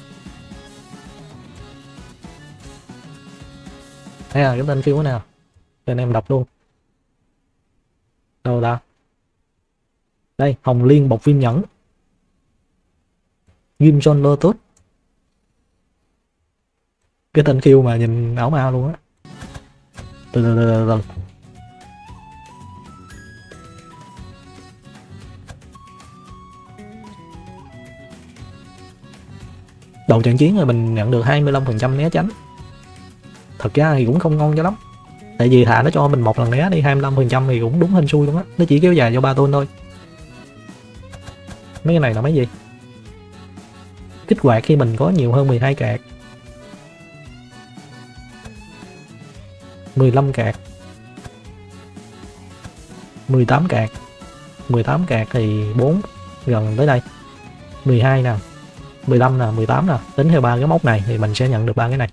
Đây là cái tên khiêu nào cho anh em đọc luôn. Đâu ta, đây Hồng Liên bọc viêm nhẫn, Gimson Lotus. Cái tên khiêu mà nhìn ảo ma luôn á. Từ. Đầu trận chiến rồi mình nhận được 25% né tránh. Thật ra thì cũng không ngon cho lắm, tại vì thà nó cho mình một lần né đi 25% thì cũng đúng hên xui luôn á. Nó chỉ kéo dài cho 3 tuần thôi. Mấy cái này là mấy gì? Kích hoạt khi mình có nhiều hơn 12 cạc, 15 cạc, 18 cạc. 18 cạc thì 4 gần tới đây, 12 nè, 15 nè, 18 nè. Tính theo ba cái mốc này thì mình sẽ nhận được ba cái này.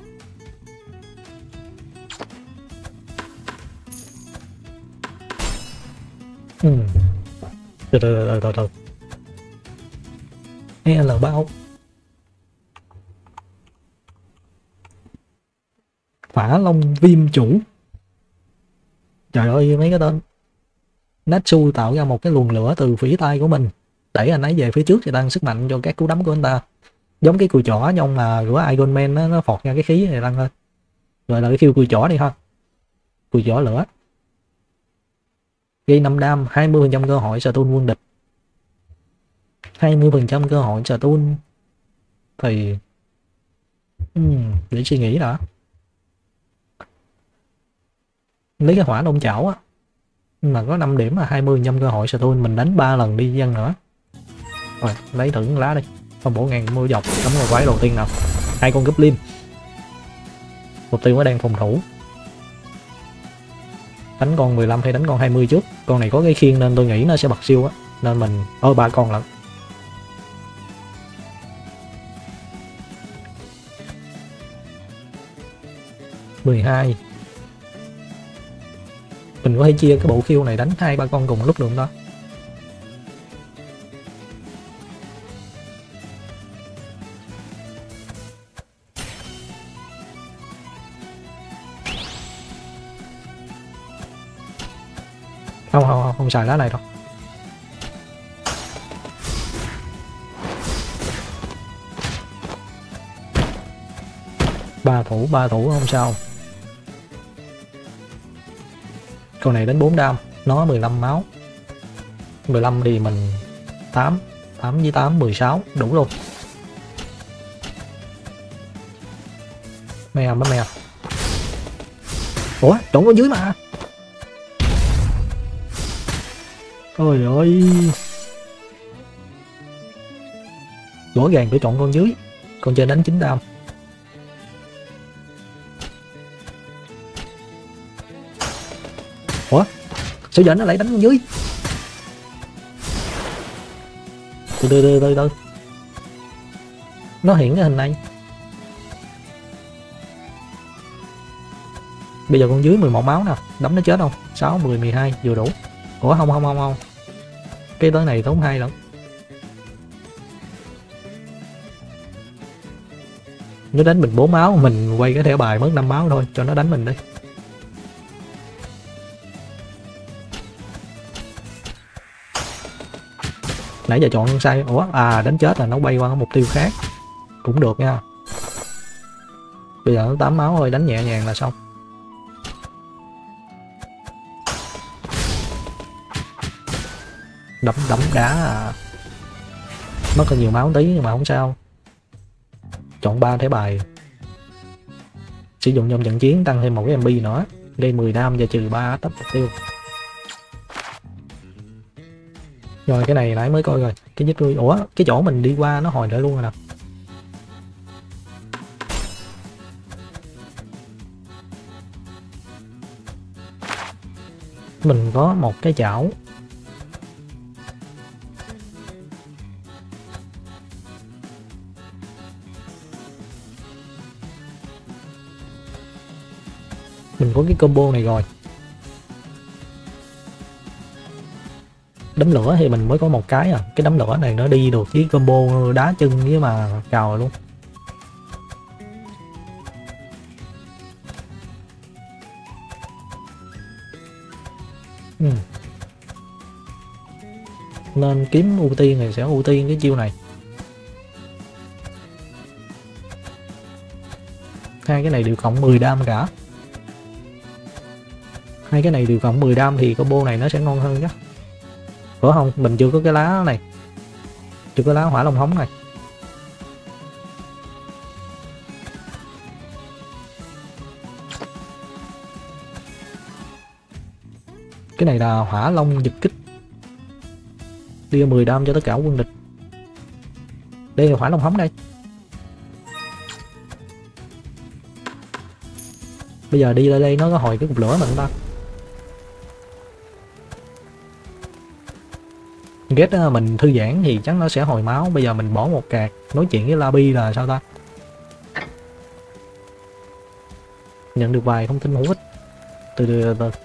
Từ. L bao Hỏa Long Viêm Chủ. Trời ơi mấy cái tên. Natsu tạo ra một cái luồng lửa từ phỉ tay của mình, đẩy anh ấy về phía trước để tăng sức mạnh cho các cú đấm của anh ta. Giống cái cùi chỏ trong mà của Iron Man nó phọt ra cái khí này tăng lên. Rồi là cái khiêu cùi chỏ đi ha. Cùi chỏ lửa. Gây 5 đam, 20% cơ hội stun quân địch. 20% cơ hội stun thì để suy nghĩ đã. Lấy cái hỏa long chảo á mà có 5 điểm là 20% cơ hội stun, mình đánh 3 lần đi dân nữa. Rồi lấy thử lá đi. Phong bổ ngàn mưa dọc cắm vào quái đầu tiên nào. 2 con goblin. Mục tiêu nó đang phòng thủ. Đánh con 15 hay đánh con 20 trước. Con này có cái khiên nên tôi nghĩ nó sẽ bật siêu á, nên mình 3 con lận. -12. Mình có thể chia cái bộ khiêu này đánh 2-3 con cùng lúc được không đó? Không xài lá này đâu. Ba thủ không sao. Con này đánh 4 đam, nó 15 máu. 15 thì mình 8 với 8 16 đủ luôn. Mèo. Ủa trộn con dưới mà. Ôi ơi, rõ ràng phải chọn con dưới, con trên đánh 9 đam. Ủa sao giờ nó lại đánh con dưới? Từ. Nó hiện cái hình này. Bây giờ con dưới 11 máu nè, đấm nó chết không? 6, 10, 12 vừa đủ. Ủa không. Cái tới này tốn 2 lận. Nó đánh mình 4 máu, mình quay cái thẻ bài mất 5 máu thôi, cho nó đánh mình đi. Nãy giờ chọn sai. Ủa đánh chết là nó bay qua cái mục tiêu khác. Cũng được nha. Bây giờ nó 8 máu thôi, đánh nhẹ nhàng là xong. Đấm đá mất hơi nhiều máu tí nhưng mà không sao. Chọn 3 thẻ bài, sử dụng trong trận chiến tăng thêm một cái MB nữa, gây 10 đam và trừ 3 tấp mục tiêu. Rồi cái này nãy mới coi rồi, cái giúp tôi. Ủa cái chỗ mình đi qua nó hồi lại luôn rồi nè. Mình có một cái chảo. Mình có cái combo này rồi. Đấm lửa thì mình mới có một cái cái đấm lửa này nó đi được với combo đá chân với mà cào luôn. Nên kiếm ưu tiên thì sẽ ưu tiên cái chiêu này. Hai cái này đều cộng 10 đam cả. Hai cái này đều cộng 10 đam thì combo này nó sẽ ngon hơn chứ. Phải không? Mình chưa có cái lá này. Chưa có lá hỏa long hống này. Cái này là hỏa long giật kích. Đi 10 đam cho tất cả quân địch. Đây là hỏa long hống đây. Bây giờ đi ra đây nó có hồi cái cục lửa mình ta. Ghét mình thư giãn thì chắc nó sẽ hồi máu. Bây giờ mình bỏ một card nói chuyện với Labi là sao ta? Nhận được vài thông tin hữu ích. Từ từ.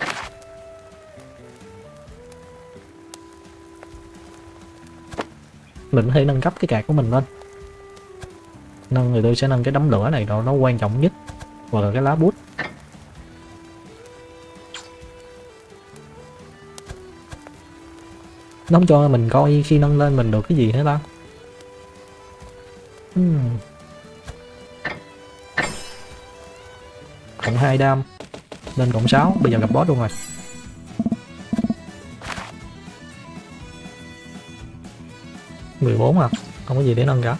Mình có thể nâng cấp cái card của mình lên. Người tôi sẽ nâng cái đấm lửa này, nó quan trọng nhất. Hoặc là cái lá bút. Nó không cho mình coi khi nâng lên mình được cái gì hết ta. Cộng 2 đam. Lên cộng 6. Bây giờ gặp boss luôn rồi. à, không có gì để nâng cả.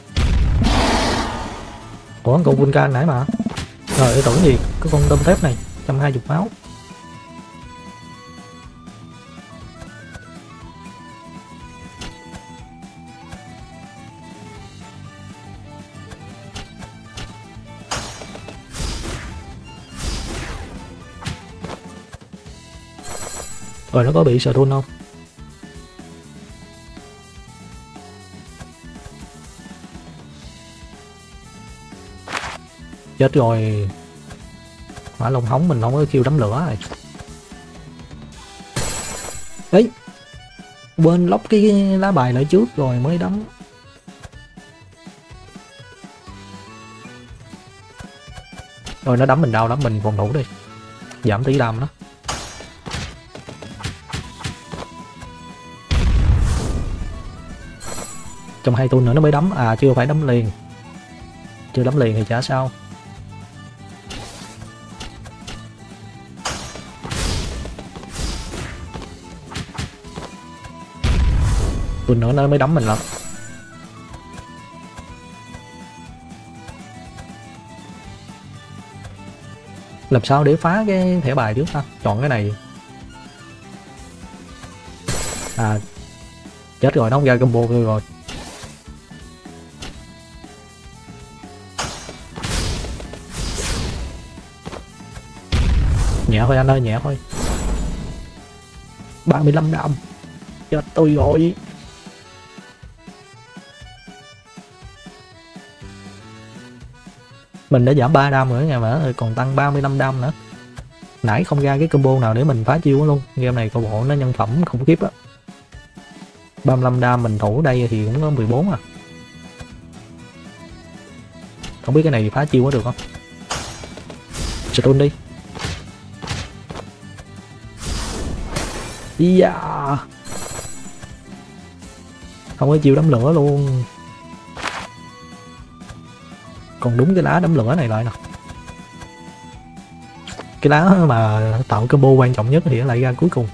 Ủa con Vulcan nãy mà. Rồi tôi tưởng gì cái con tôm tép này 120 máu. Rồi nó có bị sợ run không? Chết rồi. Hỏa long hống mình không có kêu đấm lửa này. Đấy. Quên lóc cái lá bài lại trước rồi mới đấm. Rồi nó đấm mình đau lắm, mình phòng thủ đi. Giảm tí đam đó. Trong 2 tuần nữa nó mới đấm. À chưa phải đấm liền. Chưa đấm liền thì chả sao. Tuần nữa nó mới đấm mình lắm. Làm sao để phá cái thẻ bài trước ta? Chọn cái này. À chết rồi, nó không ra combo rồi. Nhẹ thôi anh ơi, nhẹ thôi. 35 đam. Chết tôi rồi. Mình đã giảm 3 đam nữa nha mà còn tăng 35 đam nữa. Nãy không ra cái combo nào để mình phá chiêu luôn. Game này câu bộ nó nhân phẩm khủng khiếp á. 35 đam mình thủ đây thì cũng có 14 à. Không biết cái này phá chiêu có được không? Stun đi. Yeah. Không có chiêu đấm lửa luôn. Còn đúng cái lá đấm lửa này lại nè. Cái lá mà tạo combo quan trọng nhất thì nó lại ra cuối cùng.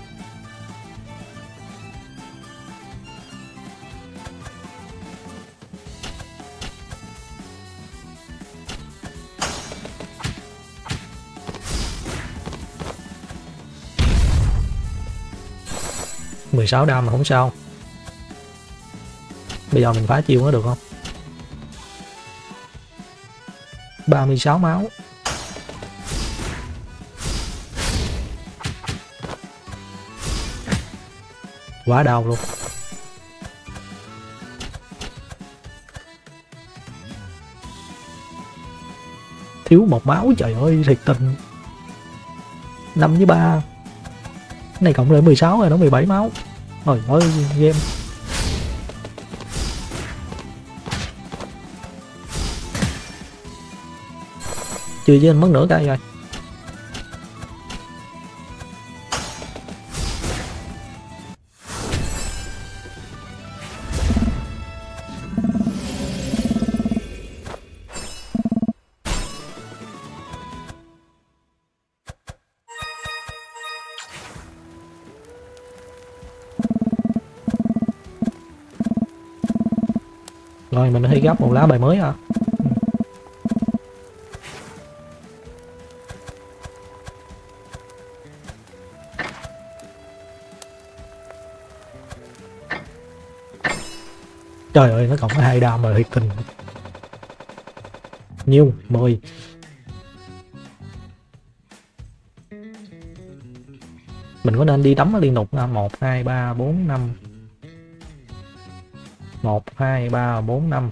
$16 đam mà không sao. Bây giờ mình phá chiêu nó được không? 36 máu. Quá đau luôn. Thiếu 1 máu, trời ơi thiệt tình. 5 với 3. Cái này cộng lại 16 rồi, nó 17 máu. Ôi ơi game chưa với anh mất nửa cây rồi. Rồi mình hơi gấp một lá bài mới à. Trời ơi nó cộng có 2 đam rồi thiệt tình. Nhiêu 10. Mình có nên đi đấm liên tục 1 2 3 4 5 1 2 3 4 5.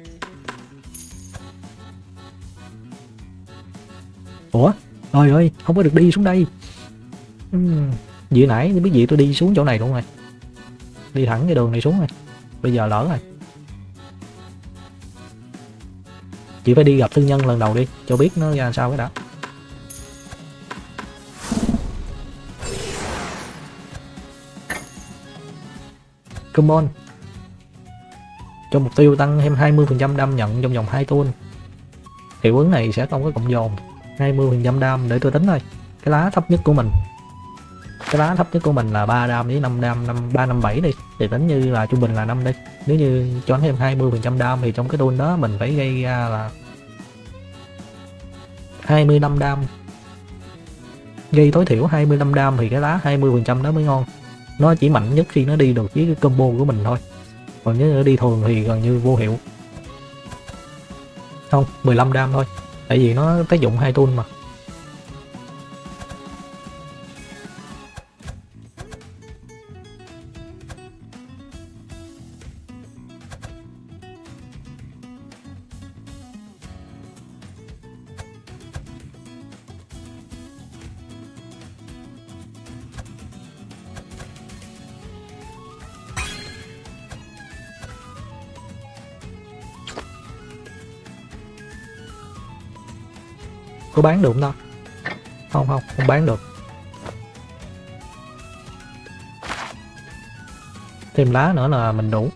Ủa trời ơi không có được đi xuống đây. Vừa nãy biết gì tôi đi xuống chỗ này luôn rồi, đi thẳng cái đường này xuống rồi, bây giờ lỡ rồi. Chị phải đi gặp thương nhân lần đầu đi cho biết nó ra sao cái đã. Come on. Cho mục tiêu tăng thêm 20% đam nhận trong vòng 2 tuần. Hiệu ứng này sẽ không có cộng dồn. 20% đam để tôi tính thôi. Cái lá thấp nhất của mình. Cái lá thấp nhất của mình là 3 đam với 5 đam, 357 đi. Thì tính như là trung bình là 5 đi. Nếu như cho nó thêm 20% đam thì trong cái tuần đó mình phải gây ra là 25 đam. Gây tối thiểu 25 đam thì cái lá 20% đó mới ngon. Nó chỉ mạnh nhất khi nó đi được với cái combo của mình thôi. Còn nếu đi thường thì gần như vô hiệu. Không, 15 đam thôi. Tại vì nó tác dụng 2 tool mà. Có bán được không ta? Không bán được. Thêm lá nữa là mình đủ.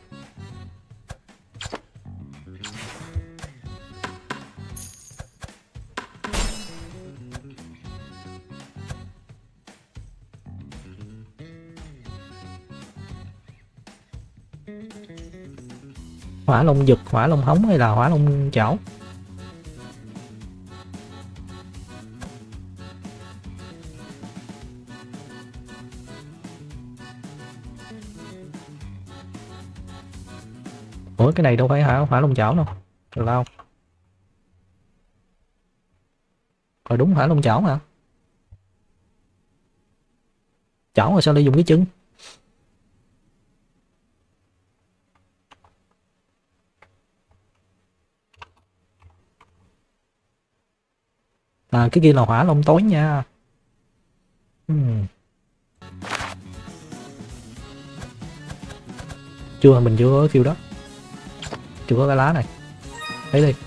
Hỏa long giật, hỏa long hống hay là hỏa long chảo? Ủa cái này đâu phải hỏa long chảo đâu. Được đâu. Rồi đúng hỏa long chảo mà. Chảo rồi sao lại dùng cái chân? À cái kia là hỏa long tối nha. Chưa, mình chưa có kêu đó. Chưa có cái lá này. Thấy đi.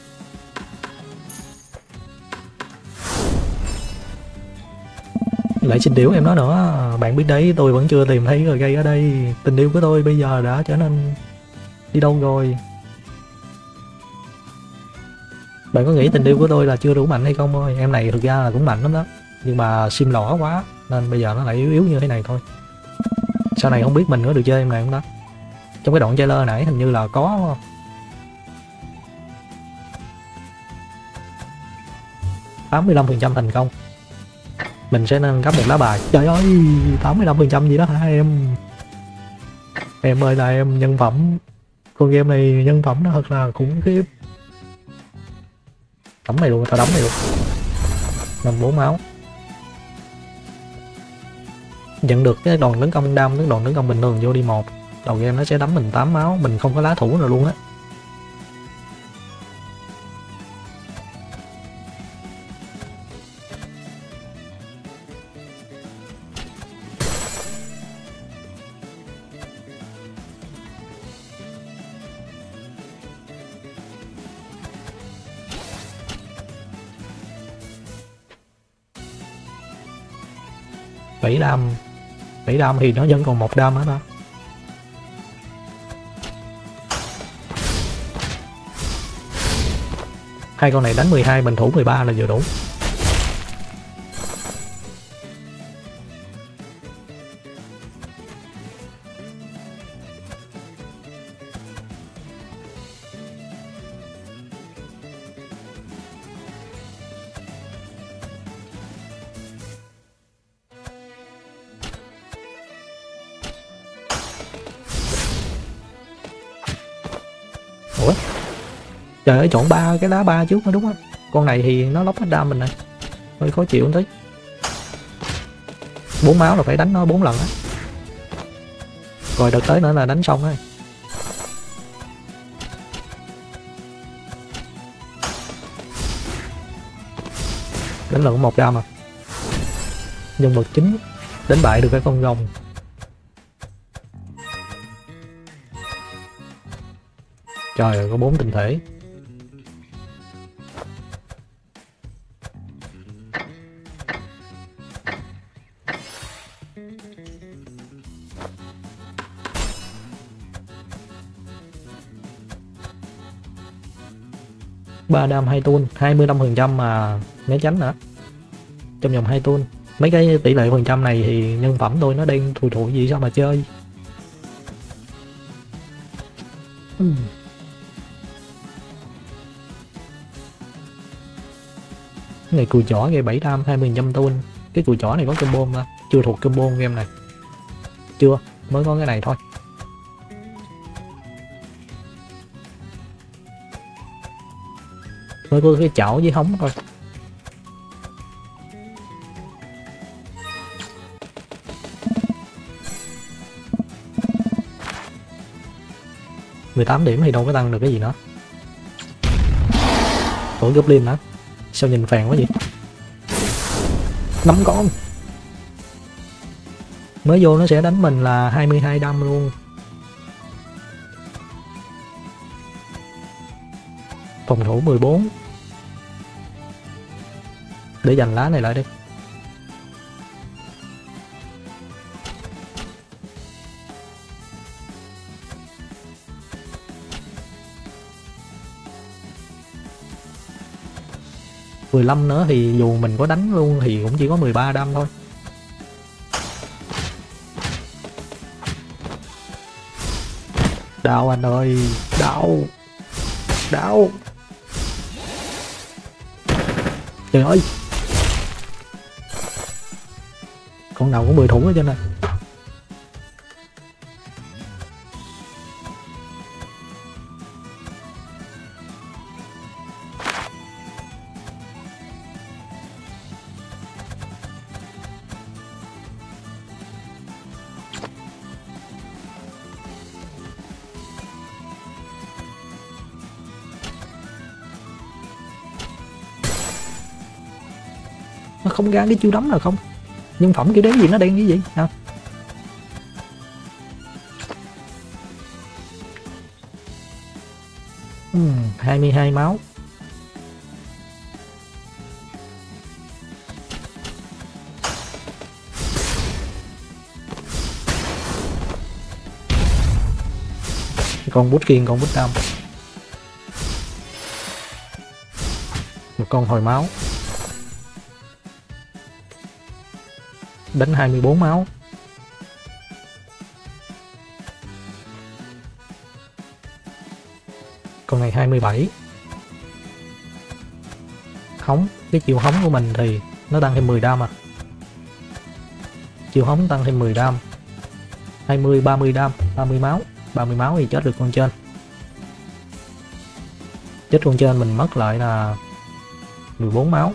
Lại xin điểu em nói nữa. Bạn biết đấy, tôi vẫn chưa tìm thấy rồi gây ở đây. Tình yêu của tôi bây giờ đã trở nên đi đâu rồi? Bạn có nghĩ tình yêu của tôi là chưa đủ mạnh hay không thôi? Em này thực ra là cũng mạnh lắm đó. Nhưng mà sim lỏ quá nên bây giờ nó lại yếu yếu như thế này thôi. Sau này không biết mình có được chơi em này không đó. Trong cái đoạn trailer nãy hình như là có không? 85% thành công. Mình sẽ nâng cấp một lá bài. Trời ơi 85% gì đó hả em? Em ơi là em nhân phẩm. Con game này nhân phẩm nó thật là khủng khiếp. Đấm mày luôn, tao đấm mày luôn. 54 máu. Nhận được cái đòn tấn công đam, cái đòn tấn công bình thường vô đi 1. Đầu game nó sẽ đấm mình 8 máu, mình không có lá thủ rồi luôn á. 7 đam. 7 đam thì nó vẫn còn 1 đam nữa đó. Hai con này đánh 12, mình thủ 13 là vừa đủ. Ủa? Trời ơi, chọn cái đá 3 trước mới đúng á. Con này thì nó lóc hết đam mình này. Hơi khó chịu tí. 4 máu là phải đánh nó 4 lần á. Rồi đợt tới nữa là đánh xong á. Đánh lần 1 đam à. Nhân vật chính đánh bại được cái con rồng. Trời ơi, có 4 tinh thể. Ba đam 2 tuôn, 25% mà né tránh nữa. Trong vòng 2 tuôn. Mấy cái tỷ lệ phần trăm này thì nhân phẩm tôi nó đang thùi thụi gì sao mà chơi. Cái này cùi chỏ gây 7 đam 20% tuôn. Cái cùi chỏ này có combo không ta? Chưa thuộc combo game này. Chưa, mới có cái này thôi. Mới có cái chảo với hóng thôi. $18 điểm thì đâu có tăng được cái gì nữa. Ủa Goblin hả? Sao nhìn phèn quá vậy? 5 con. Mới vô nó sẽ đánh mình là 22 đam luôn. Phòng thủ 14. Để dành lá này lại đi. $15 nữa thì dù mình có đánh luôn thì cũng chỉ có 13 đam thôi. Đau anh ơi, đau. Đau. Trời ơi. Con nào cũng 10 thủ hết trơn này. Nó không ra cái chiêu đấm nào không? Nhân phẩm kiểu đến gì nó đen cái gì hả? Ừ, 22 máu. Con bút kiên, con bút đâm. Một con hồi máu. Đánh 24 máu. Con này 27. Hóng, cái chiều hóng của mình thì nó tăng thêm 10 đam à. Chiều hóng tăng thêm 10 đam. 20, 30 đam, 30 máu. 30 máu thì chết được con trên. Chết con trên mình mất lại là 14 máu.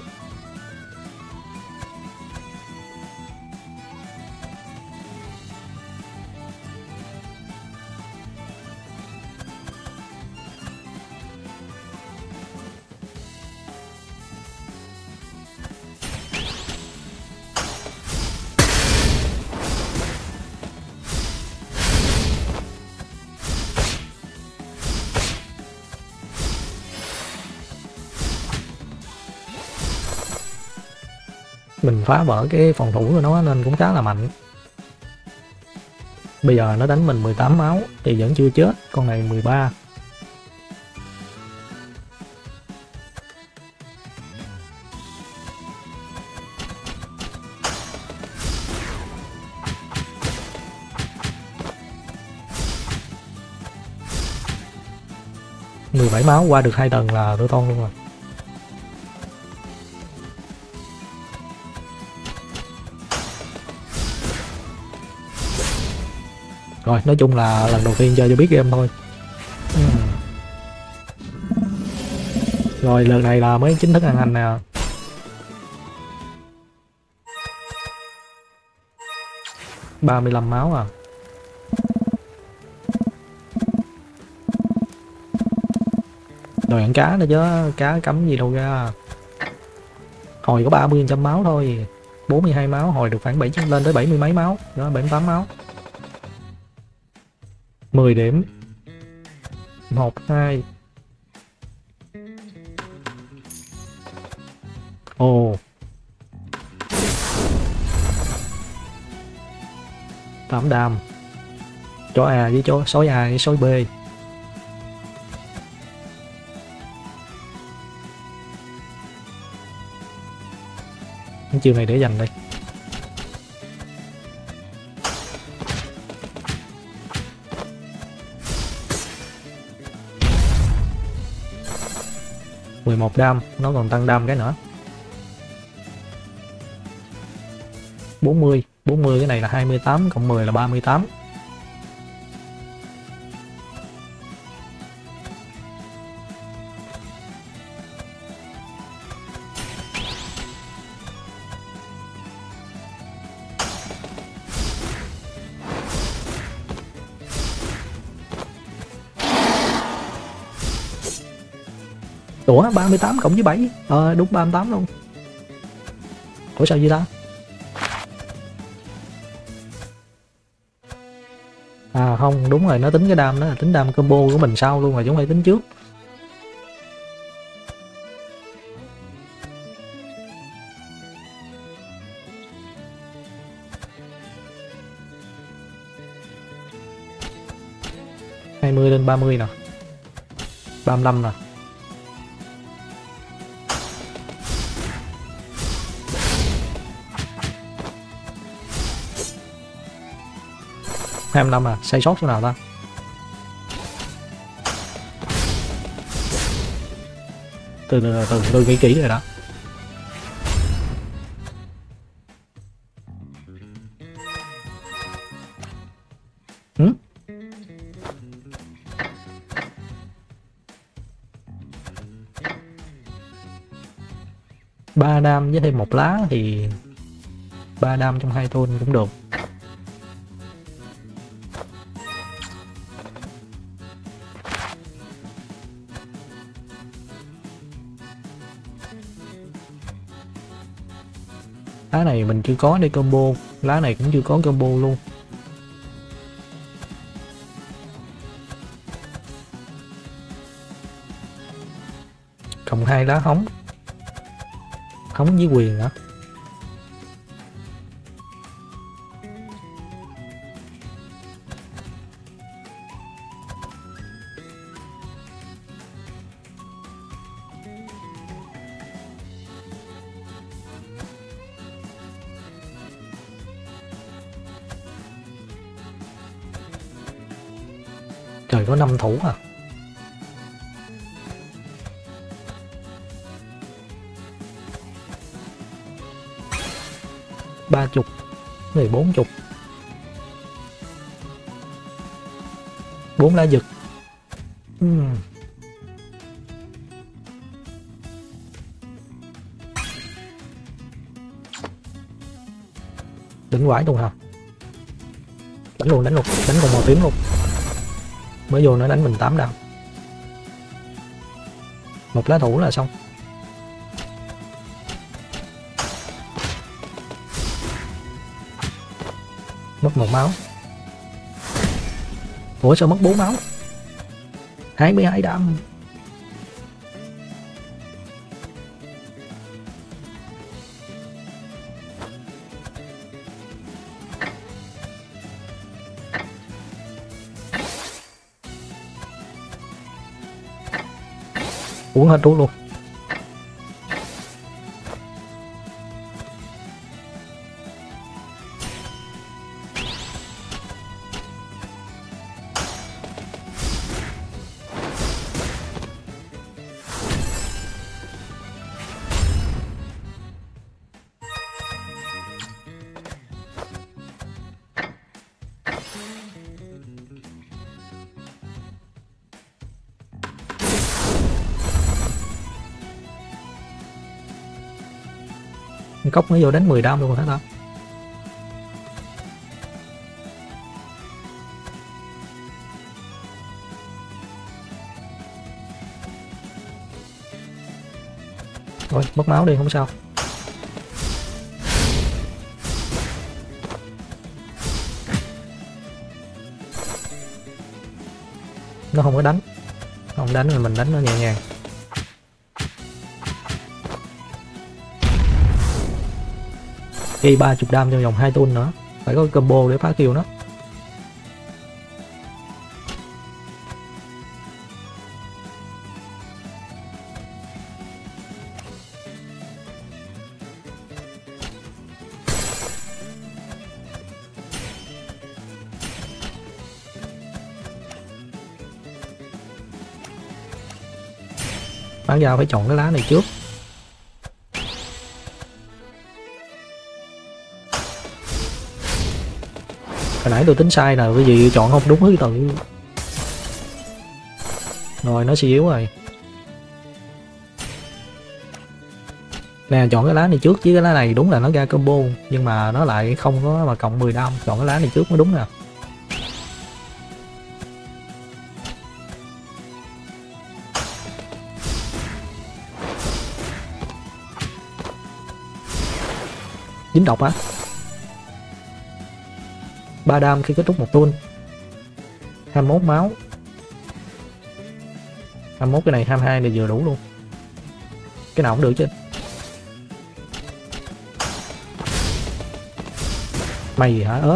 Mình phá vỡ cái phòng thủ của nó nên cũng khá là mạnh. Bây giờ nó đánh mình 18 máu thì vẫn chưa chết, con này 13. $17 máu qua được 2 tầng là tôi ton luôn rồi. Rồi, nói chung là lần đầu tiên chơi cho biết game thôi. Rồi, lần này là mới chính thức ăn hành nè. $35 máu à. Rồi ăn cá nữa chứ, cá cắm gì đâu ra. Hồi có 30% máu thôi. 42 máu, hồi được khoảng 7 lên tới 70 mấy máu, đó 78 máu. 10 điểm. 1 2. Ồ. 8 đam. Chó A với chó sói A với sói B. Cái chiều này để dành đây. $11 đam, nó còn tăng đam cái nữa. 40 cái này là 28 cộng 10 là 38. Ủa 38 cộng với 7. Đúng 38 luôn. Ủa sao vậy ta? À không, đúng rồi, nó tính cái đam đó là tính đam combo của mình sau luôn rồi chứ không phải tính trước. $20 lên 30 nè. 35 nè. $25 à, sai sót chỗ nào ta? Từ tôi nghĩ kỹ rồi đó. Ừ? Ba đam với thêm 1 lá thì 3 đam trong 2 tôn cũng được. Lá này mình chưa có để combo, lá này cũng chưa có combo luôn. Cộng 2 lá hóng. Hóng với quyền hả? Trời, có 5 thủ à? Ba chục, người 40. 4 lá giật. Đỉnh quải luôn hả? Đánh luôn, đánh còn màu tím luôn. Mới vô nó đánh mình 8 đam. 1 lá thủ là xong. Mất 1 máu. Ủa sao mất 4 máu? 22 đam. uống hết thuốc luôn. Cốc mới vô đánh 10 đam luôn hả ta? Rồi mất máu đi không sao. Nó không có đánh, không đánh thì mình đánh nó nhẹ nhàng. Gây 30 đam trong vòng 2 tuần nữa, phải có combo để phá kill nó. Bán dao phải chọn cái lá này trước. Hồi nãy tôi tính sai rồi, cái gì chọn không đúng thứ tự. Rồi nó suy yếu rồi. Nè, chọn cái lá này trước, chứ cái lá này đúng là nó ra combo, nhưng mà nó lại không có mà cộng 10 đam. Chọn cái lá này trước mới đúng nè. Dính độc á. 3 đam khi kết thúc một tuôn. 21 máu. 21 cái này, 22 này vừa đủ luôn. Cái nào cũng được chứ. Mày gì hả ớt.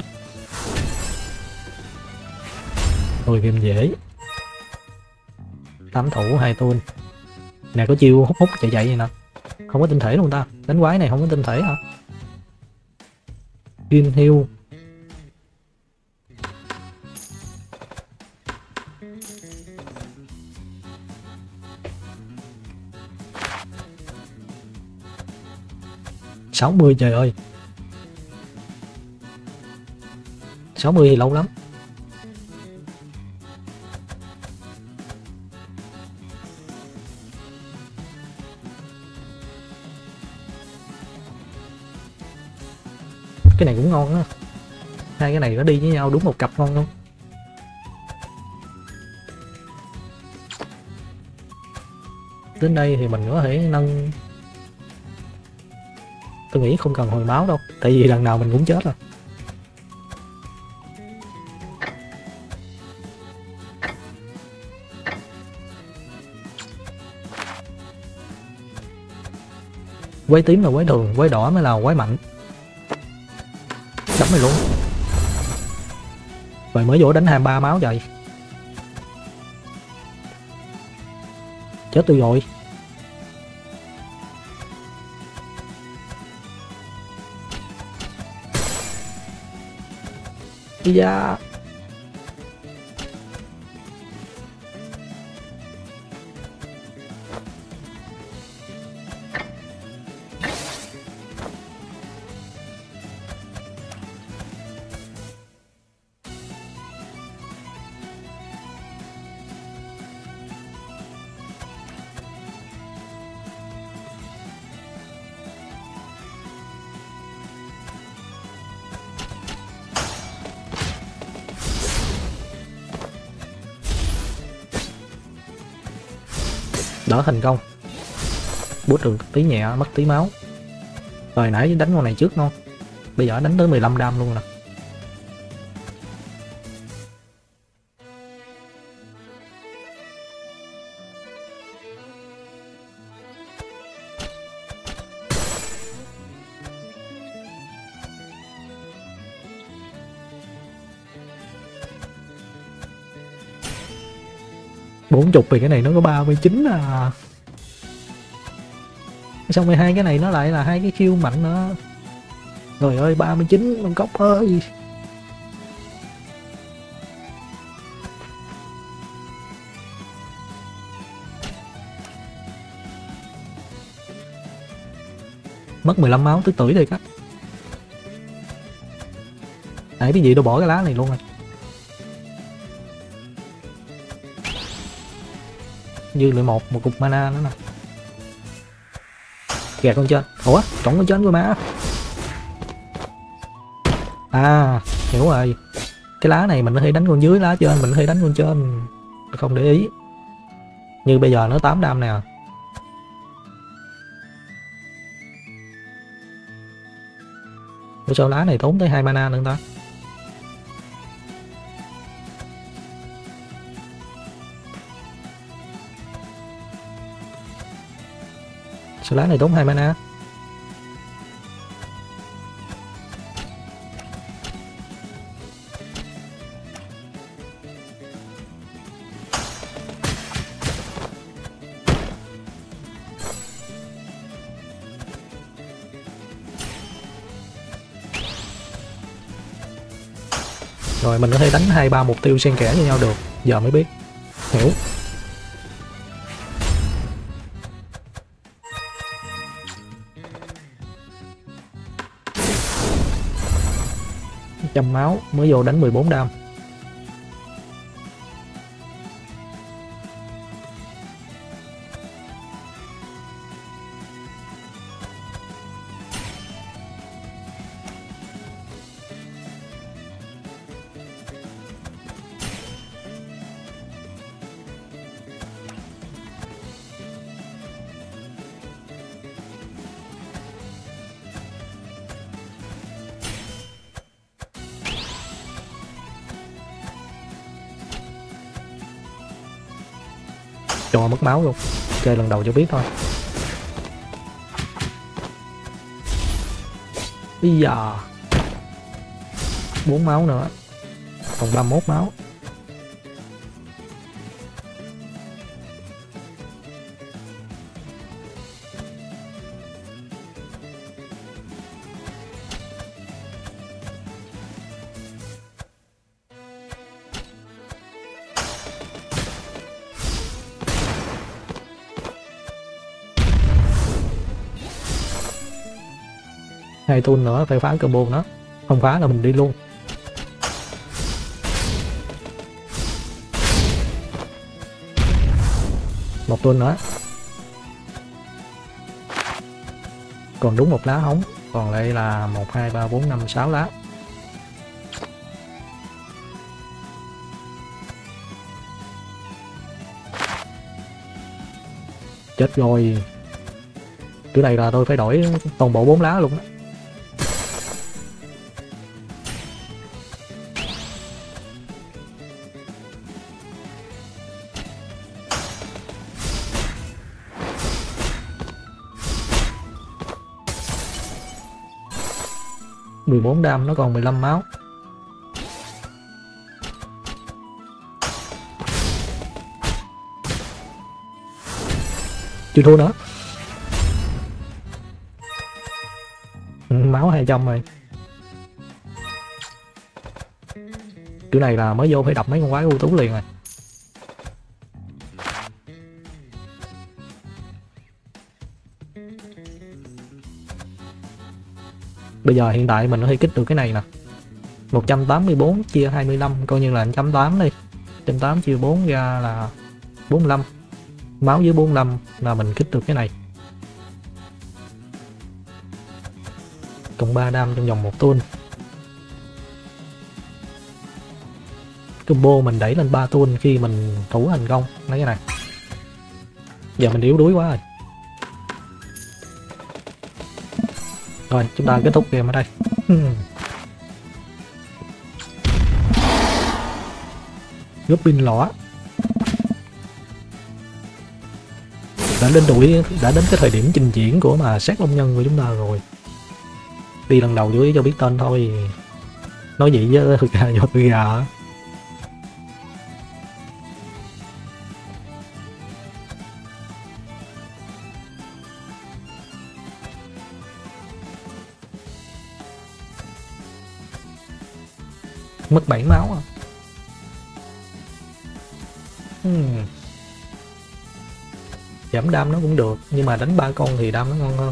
Rồi game dễ. 8 thủ 2 tuôn. Nè có chiêu hút hút chạy chạy vậy nè. Không có tinh thể luôn ta. Đánh quái này không có tinh thể hả? Kim hiêu. Sáu mươi trời ơi. 60 thì lâu lắm. Cái này cũng ngon á. Hai cái này nó đi với nhau đúng một cặp ngon không? Đến đây thì mình có thể nâng. Tôi nghĩ không cần hồi máu đâu, tại vì lần nào mình cũng chết rồi. Quái tím là quái thường, quái đỏ mới là quái mạnh. Đấm mày luôn. Rồi mới vô đánh 23 máu vậy. Chết tôi rồi. Da. Đỡ thành công. Bút được tí nhẹ, mất tí máu. Rồi nãy đánh con này trước non. Bây giờ đánh tới 15 đam luôn nè. Bốn chục vì cái này nó có 39 à. Xong rồi hai cái này nó lại là hai cái khiêu mạnh nữa. Trời ơi 39 con cốc ơi. Mất 15 máu tức tưởi thiệt á. Nãy cái gì đâu bỏ cái lá này luôn rồi. Dư lại một cục mana nữa nè. Gạt con trên. Ủa trỏng con trên rồi mà. À hiểu rồi. Cái lá này mình có thể đánh con dưới, lá trên mình có thể đánh con trên. Không để ý. Như bây giờ nó 8 đam nè. Ủa sao lá này tốn tới 2 mana nữa ta? Sao lá này tốn 2 mana? Rồi mình có thể đánh 2-3 mục tiêu xen kẽ với nhau được. Giờ mới biết. Hiểu. Trăm máu mới vô đánh 14 đam. Cho mất máu luôn. Chơi lần đầu cho biết thôi. Bây giờ 4 máu nữa. Còn 31 máu. Hai tool nữa phải phá combo nó. Không phá là mình đi luôn. Một tool nữa. Còn đúng một lá hóng. Còn lại là 1, 2, 3, 4, 5, 6 lá. Chết rồi. Cái này là tôi phải đổi toàn bộ 4 lá luôn á. ...14 đam, nó còn 15 máu. Chưa thua nữa. Máu 200 rồi. Kiểu này là mới vô phải đập mấy con quái ưu tú liền rồi. Bây giờ hiện tại mình có thể kích được cái này nè. 184 chia 25 coi như là 180 đi. 180 chia 4 ra là 45. Máu dưới 45 là mình kích được cái này. Cộng 3 đam trong vòng một tuôn. Combo mình đẩy lên 3 tuôn khi mình thủ thành công. Lấy cái này. Giờ mình yếu đuối quá rồi. Rồi chúng ta kết thúc game ở đây. Góp pin lỏ. Đã đến cái thời điểm trình diễn của mà sát long nhân của chúng ta rồi. Đi lần đầu chú ý cho biết tên thôi. Nói vậy với gà do tôi gà. Mất 7 máu à. Giảm đam nó cũng được, nhưng mà đánh 3 con thì đam nó ngon hơn.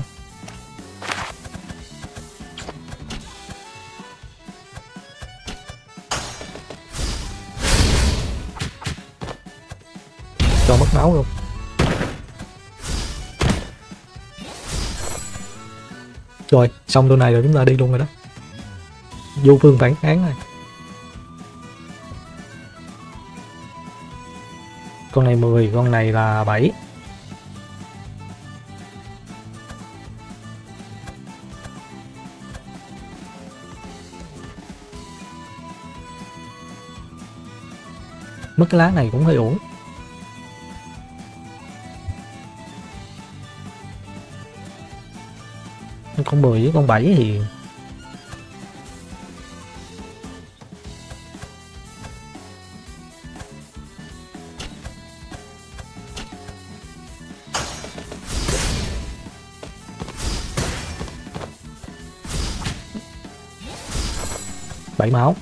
Cho mất máu luôn. Rồi, xongตัวnày rồi, chúng ta đi luôn rồi đó. Vô phương phản kháng này. Con này 10, con này là 7. Mất cái lá này cũng hơi uổng. Con 10 với con 7 thì bảy máu.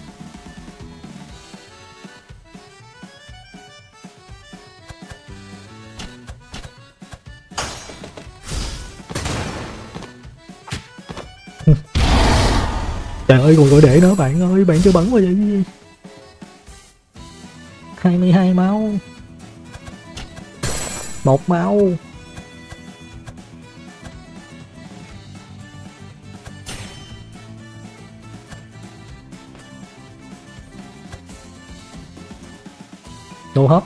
Trời ơi, còn gọi để nữa bạn ơi, bạn cho bắn vào vậy gì? 22 máu. 1 máu. Đồ hấp.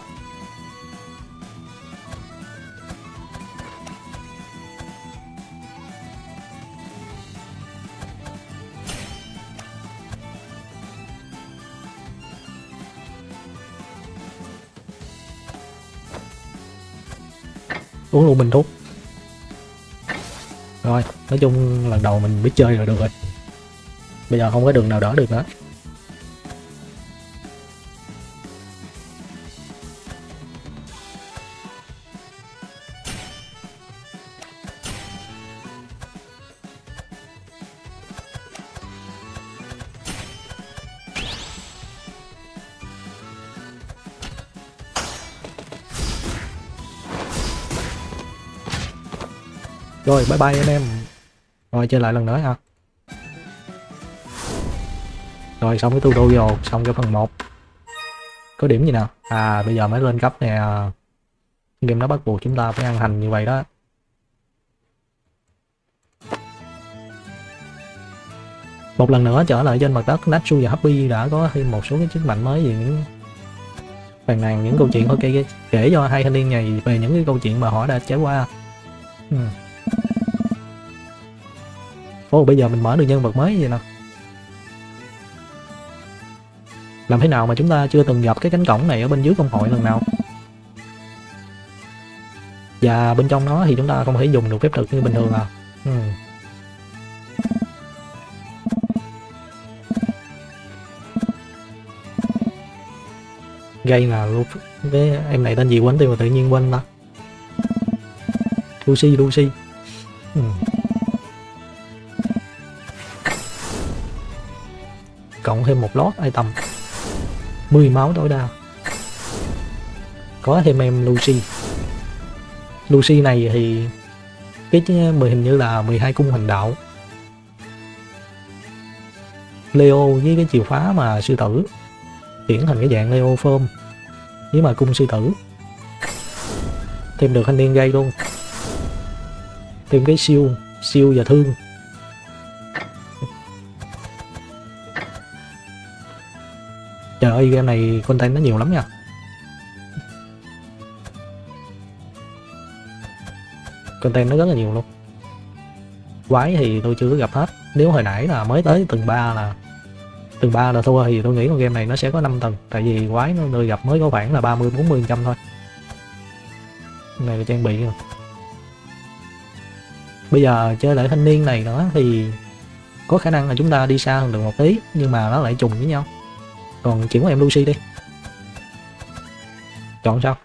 Uống luôn bình thuốc. Rồi, nói chung lần đầu mình biết chơi rồi, được rồi. Bây giờ không có đường nào đỡ được nữa. Rồi, bye bye anh em. Rồi, chơi lại lần nữa ha. Rồi, xong cái tutorial, xong cái phần 1. Có điểm gì nào? À, bây giờ mới lên cấp nè. Game đó bắt buộc chúng ta phải ăn hành như vậy đó. Một lần nữa trở lại trên mặt đất, Natsu và Happy đã có thêm một số cái sức mạnh mới về những phàn nàn, những câu chuyện ok kể cho hai thanh niên này về những cái câu chuyện mà họ đã trải qua. Bây giờ mình mở được nhân vật mới vậy nè. Làm thế nào mà chúng ta chưa từng gặp cái cánh cổng này ở bên dưới công hội lần nào? Và bên trong nó thì chúng ta không thể dùng được phép thuật như bình thường à? Gây là với em này tên gì quên tên mà tự nhiên quên ta. Lucy. Cộng thêm một lót item. 10 máu tối đa. Có thêm em Lucy. Lucy này thì cái hình như là 12 cung hành đạo. Leo với cái chìa khóa mà sư tử chuyển thành cái dạng Leo Form với mà cung sư tử. Thêm được thanh niên gây luôn. Thêm cái siêu và thương. Trời ơi, game này content nó nhiều lắm nha. Content nó rất là nhiều luôn. Quái thì tôi chưa có gặp hết. Nếu hồi nãy là mới tới tầng 3 là thua thì tôi nghĩ con game này nó sẽ có 5 tầng. Tại vì quái nó tôi gặp mới có khoảng là 30-40% thôi. Cái này là trang bị rồi. Bây giờ chơi lại thanh niên này nữa thì có khả năng là chúng ta đi xa hơn được một tí, nhưng mà nó lại trùng với nhau. Còn chuyển qua em Lucy đi. Chọn sao?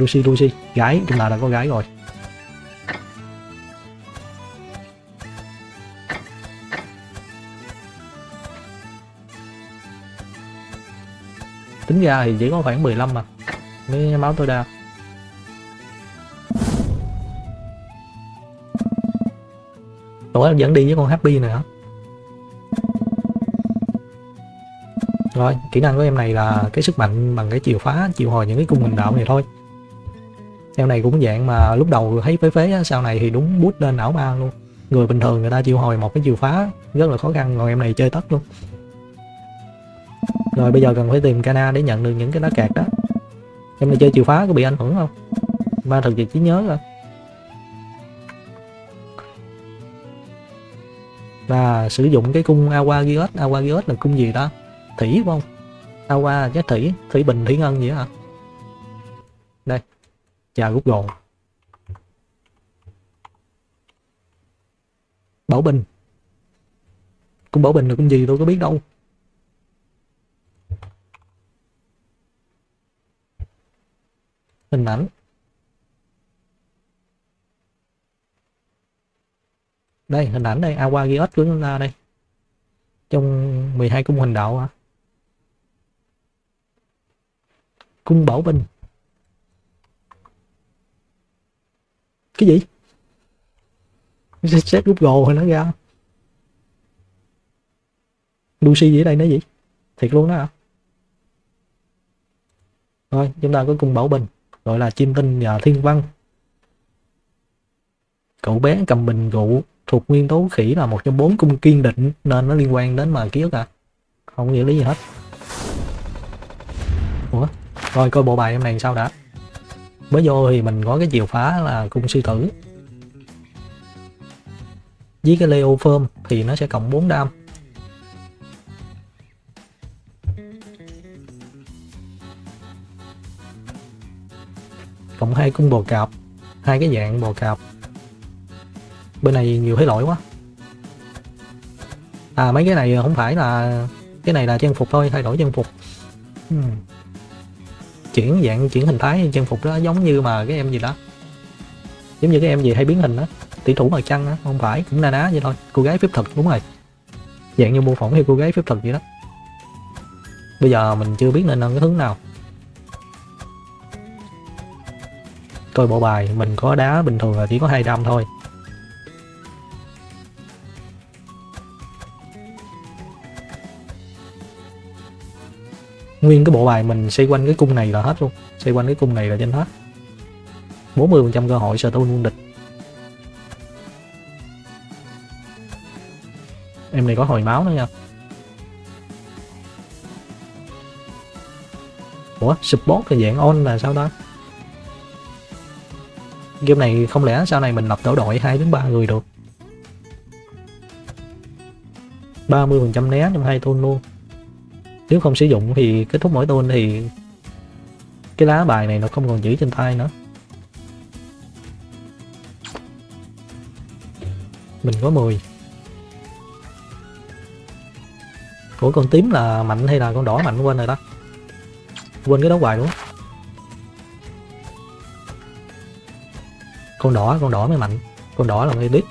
Lucy gái, chúng ta đã có gái rồi. Tính ra thì chỉ có khoảng 15 mà mấy máu tối đa. Ủa vẫn đi với con Happy này hả? Rồi kỹ năng của em này là cái sức mạnh bằng cái chìa phá triệu hồi những cái cung hình đạo này thôi. Em này cũng dạng mà lúc đầu thấy phế phế á, sau này thì đúng boost lên ảo ma luôn. Người bình thường người ta triệu hồi một cái chìa phá rất là khó khăn, còn em này chơi tất luôn. Rồi bây giờ cần phải tìm Cana để nhận được những cái lá card đó. Em này chơi chìa phá có bị ảnh hưởng không? Ma thực vật trí nhớ rồi. Và sử dụng cái cung Awa Giot là cung gì đó? Thủy phải không? Awa chắc thủy bình thủy ngân gì đó hả? Đây. Chào Google. Bảo bình. Cung bảo bình là cung gì tôi có biết đâu. Hình ảnh. Đây, hình ảnh đây, Awa Giot của chúng ta đây. Trong 12 cung hình đạo hả? Cung bảo bình. Cái gì? Set Google rồi nó ra. Lucy gì ở đây nói gì? Thiệt luôn đó hả? Rồi, chúng ta có cung bảo bình, gọi là chim tinh và thiên văn. Cậu bé cầm bình rượu thuộc nguyên tố khỉ là một trong 4 cung kiên định nên nó liên quan đến mà ký ức à? Không có nghĩa lý gì hết. Ủa? Rồi coi bộ bài em này sao đã. Mới vô thì mình có cái chìa phá là cung sư tử. Với cái Leo Firm thì nó sẽ cộng 4 đam. Cộng 2 cung bò cạp, 2 cái dạng bò cạp. Bên này nhiều thể loại quá. À mấy cái này không phải là, cái này là trang phục thôi, thay đổi trang phục. Chuyển hình thái trang phục đó giống như mà cái em gì đó, giống như cái em gì hay biến hình đó, tỷ thủ mặt trăng đó, không phải, cũng na ná vậy thôi, cô gái phép thuật, đúng rồi, dạng như mô phỏng theo cô gái phép thuật vậy đó. Bây giờ mình chưa biết nên nâng cái hướng nào. Coi bộ bài mình có đá bình thường là chỉ có 2 đam thôi. Nguyên cái bộ bài mình xoay quanh cái cung này là hết luôn, xoay quanh cái cung này là trên hết. 40% cơ hội stun quân địch. Em này có hồi máu nữa nha. Ủa support thì dạng on là sao đó? Game này không lẽ sau này mình lập tổ đội 2 đến 3 người được? 30% né trong 2 turn luôn. Nếu không sử dụng thì kết thúc mỗi turn thì cái lá bài này nó không còn giữ trên tay nữa. Mình có 10. Ủa con tím là mạnh hay là con đỏ mạnh, quên rồi đó. Quên cái đấu bài luôn. Con đỏ mới mạnh. Con đỏ là elite.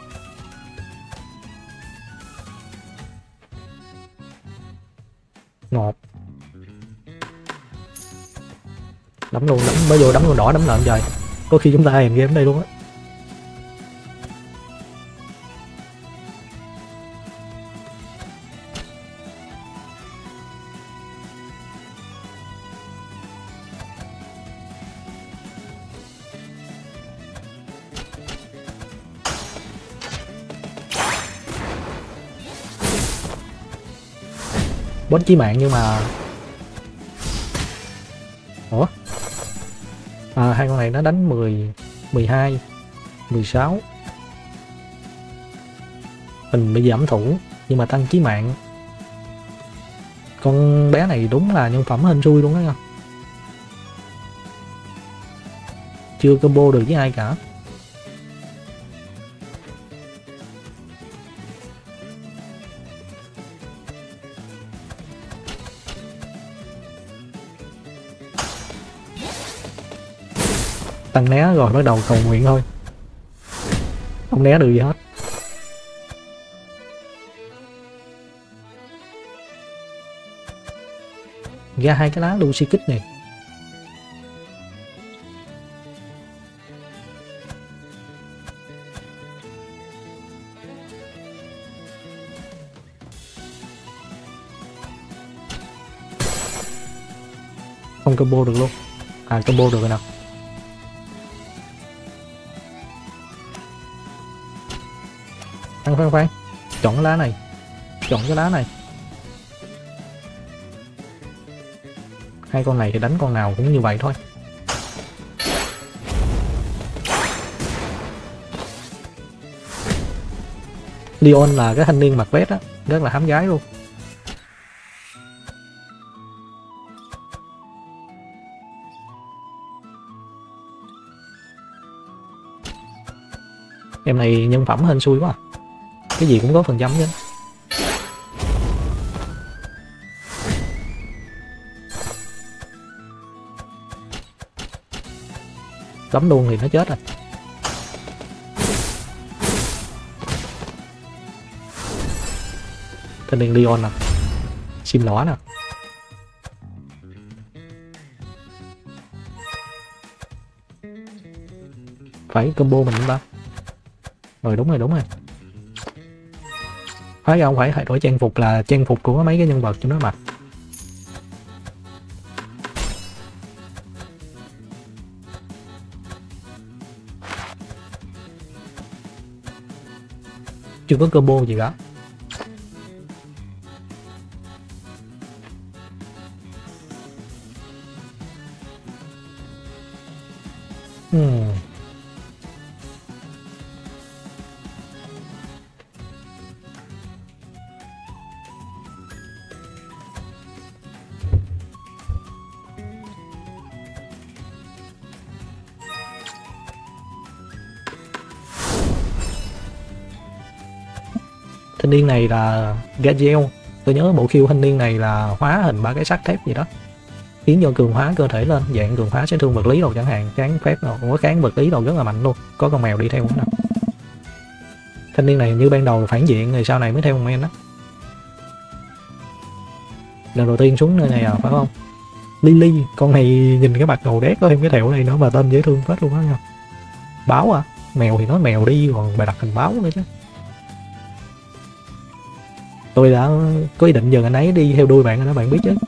Ngọt. Đấm luôn, mới vô đấm con đỏ đấm lợn trời. Có khi chúng ta hèm game đây luôn á. Boss chí mạng nhưng mà... Ủa? À hai con này nó đánh 10, 12, 16. Mình bị giảm thủ nhưng mà tăng chí mạng. Con bé này đúng là nhân phẩm hên xui luôn đó nha. Chưa combo được với ai cả. Tăng né rồi bắt đầu cầu nguyện thôi, không né được gì hết. Ra 2 cái lá Lucy kích này. Không combo được luôn. À combo được rồi nào. Khoan. Chọn cái lá này. Chọn cái lá này. Hai con này thì đánh con nào cũng như vậy thôi. Leon là cái thanh niên mặc vest á, rất là hám gái luôn. Em này nhân phẩm hên xui quá à. Cái gì cũng có phần trăm chứ. Cấm luôn thì nó chết rồi. Thanh niên Leon nè. Sim lỏ nè. Phải combo mình không ta? Rồi đúng rồi. Hóa ra không phải thay đổi trang phục, là trang phục của mấy cái nhân vật cho nó mặc. Chưa có combo gì cả. Thanh niên này là Gaziel. Tôi nhớ bộ khiêu thanh niên này là hóa hình 3 cái sắt thép gì đó, khiến cho cường hóa cơ thể lên, dạng cường hóa sẽ thương vật lý đồ chẳng hạn, kháng phép đồ, cũng có kháng vật lý đồ rất là mạnh luôn. Có con mèo đi theo nữa nè. Thanh niên này như ban đầu phản diện rồi sau này mới theo con men đó. Lần đầu tiên xuống nơi này à, phải không? Lily, con này nhìn cái mặt đầu đét có thêm cái thẹo này nữa mà tên dễ thương phết luôn á nha. Báo à? Mèo thì nói mèo đi, còn bài đặt hình báo nữa chứ. Tôi đã có ý định dừng anh ấy đi theo đuôi bạn rồi đó, bạn biết chứ.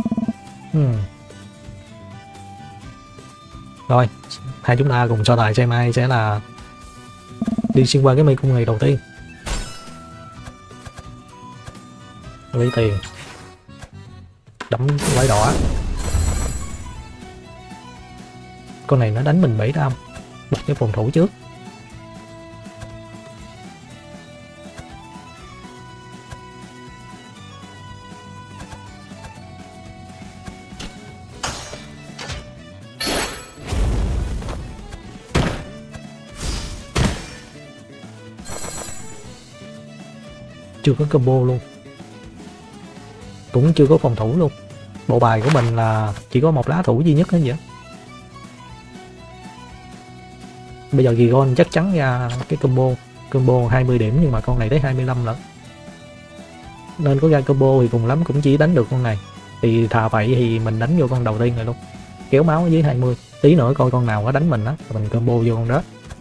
Rồi, hai chúng ta cùng so tài xem ai sẽ là đi xuyên qua cái mê cung này đầu tiên. Lấy tiền. Đấm quái đỏ. Con này nó đánh mình 7 đam. Bật cái phòng thủ trước. Chưa có combo luôn, cũng chưa có phòng thủ luôn. Bộ bài của mình là chỉ có một lá thủ duy nhất hết vậy. Bây giờ Gigon chắc chắn ra cái combo 20 điểm, nhưng mà con này tới 25 lận, nên có ra combo thì cùng lắm cũng chỉ đánh được con này. Thì thà vậy thì mình đánh vô con đầu tiên rồi luôn, kéo máu ở dưới 20, tí nữa coi con nào có đánh mình á, mình combo vô con đó.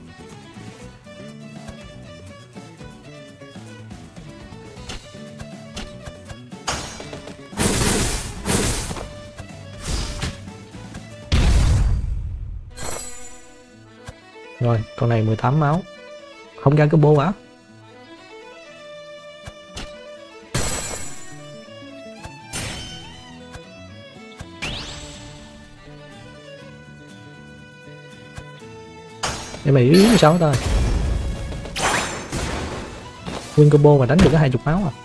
Rồi, con này 18 máu. Không ra combo hả? Em mày yếu sao ta? Nguyên combo mà đánh được có 20 máu à?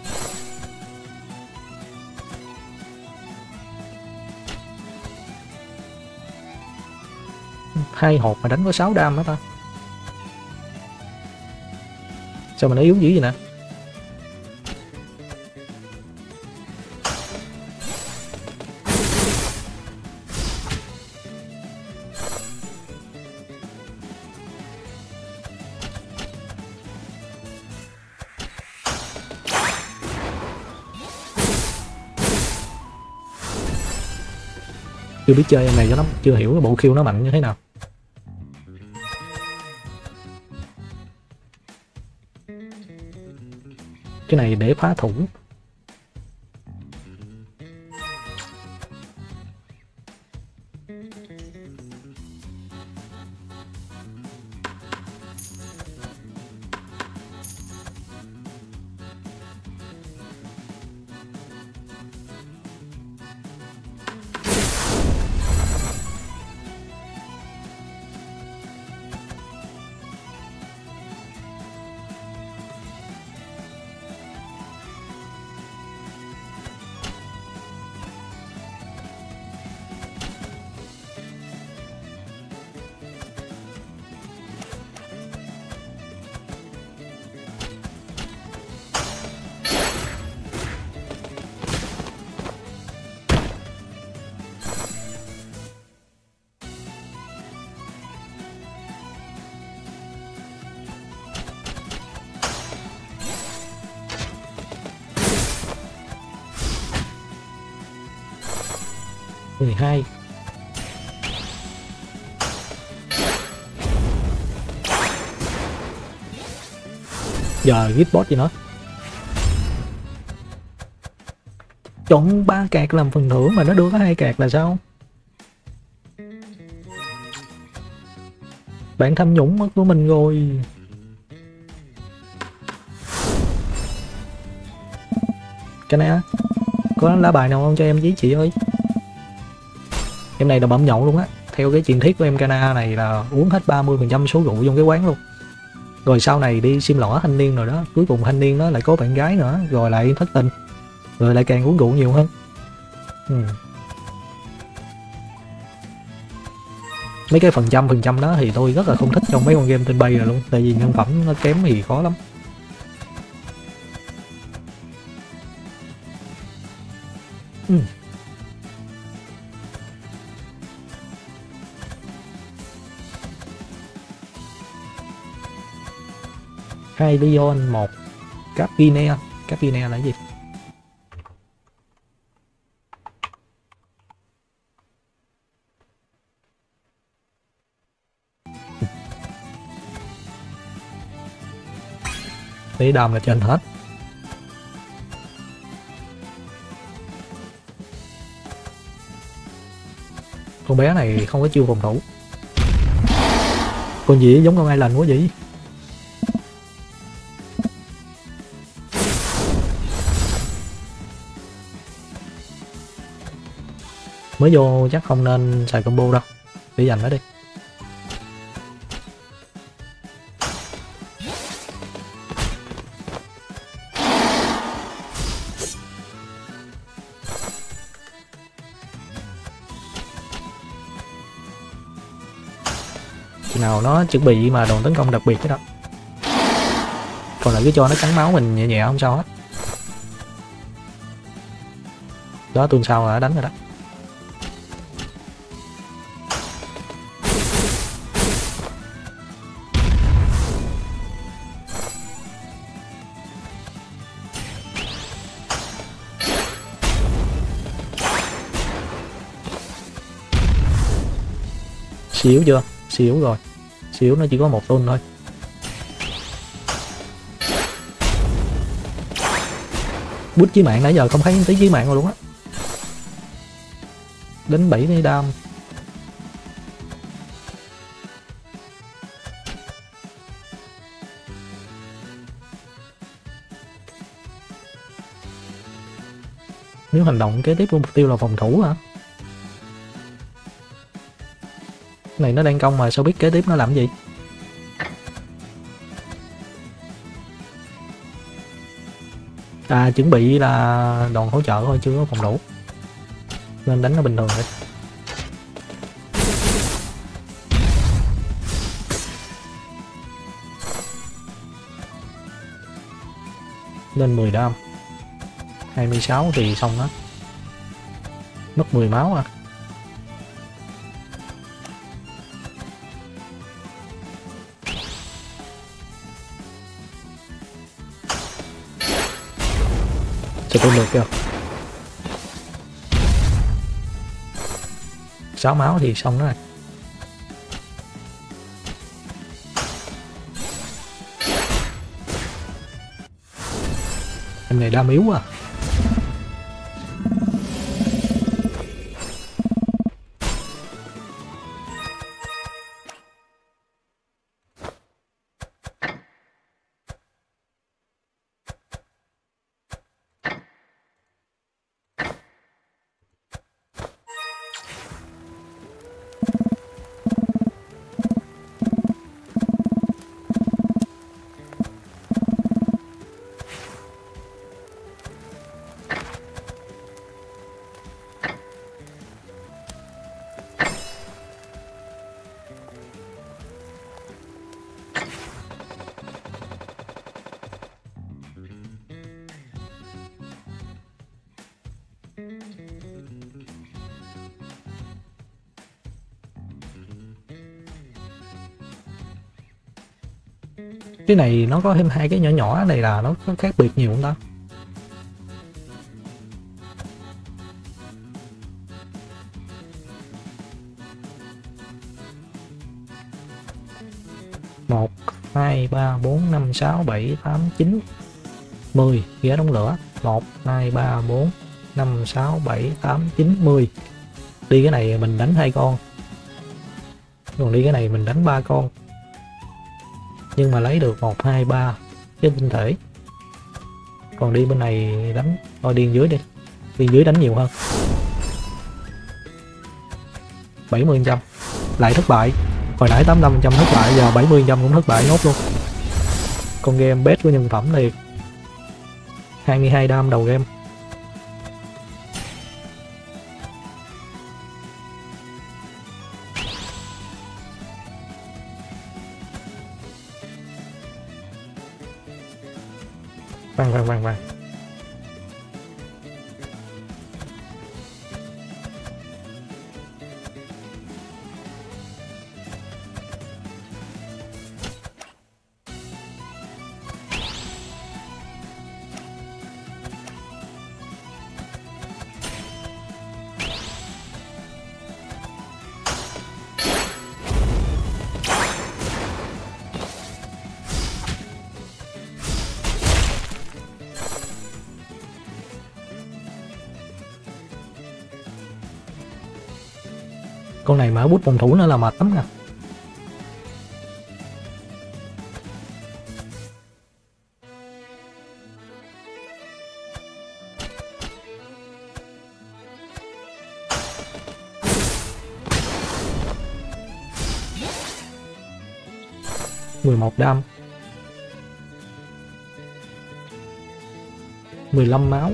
Hai hộp mà đánh có 6 đam hả ta? Sao mà nó yếu dữ vậy nè? Chưa biết chơi em này cho lắm, chưa hiểu cái bộ khiêu nó mạnh như thế nào. Cái này để phá thủ. Mười hai. Giờ giết boss gì nữa. Chọn 3 cạc làm phần thưởng mà nó đưa có 2 cạc là sao? Bạn tham nhũng mất của mình rồi. Cái này á, có lá bài nào không cho em với chị ơi? Em này là bẩm nhậu luôn á. Theo cái truyền thuyết của em Cana này là uống hết 30% số rượu trong cái quán luôn. Rồi sau này đi sim lỏ thanh niên rồi đó, cuối cùng thanh niên nó lại có bạn gái nữa, rồi lại thất tình, rồi lại càng uống rượu nhiều hơn. Mấy cái phần trăm đó thì tôi rất là không thích trong mấy con game tên bay rồi luôn, tại vì nhân phẩm nó kém thì khó lắm. Hai Leon, một Capine. Capine là cái gì? Tí đam là trên hết. Con bé này không có chiêu phòng thủ. Con gì giống con ai lành quá vậy? Mới vô chắc không nên xài combo đâu, để dành nó đi. Khi nào nó chuẩn bị mà đòn tấn công đặc biệt cái đó, còn lại cứ cho nó cắn máu mình nhẹ nhẹ không sao hết. Đó, tuần sau là đã đánh rồi đó. Xíu chưa? Xíu rồi. Xíu nó chỉ có một tuần thôi. Bút chí mạng nãy giờ không thấy tí chí mạng rồi luôn á. Đến 70 đam. Nếu hành động kế tiếp của mục tiêu là phòng thủ hả? Cái này nó đang công mà sao biết kế tiếp nó làm gì? À, chuẩn bị là đòn hỗ trợ thôi, chưa có phòng thủ, nên đánh nó bình thường thôi. Lên 10 đam, 26 thì xong hết. Mất 10 máu à. Sẽ tôi được kìa. 6 máu thì xong đó này. Em này đam yếu quá. Cái này nó có thêm hai cái nhỏ nhỏ này là nó có khác biệt nhiều không ta? Một, hai, ba, bốn, năm, sáu, bảy, tám, chín, 10 ghé đống lửa. 1, 2, 3, 4, 5, 6, 7, 8, 9, 10. Đi cái này mình đánh 2 con. Còn đi cái này mình đánh 3 con. Nhưng mà lấy được 1, 2, 3 cái tinh thể. Còn đi bên này đánh, thôi đi dưới đi. Đi dưới đánh nhiều hơn. 70%. Lại thất bại. Hồi nãy 85% thất bại, giờ 70% cũng thất bại nốt luôn. Con game best của nhân phẩm này. 22 đam đầu game. Vàng. Con này mà bút phòng thủ nữa là mệt lắm nè. $11 đam. 15 máu.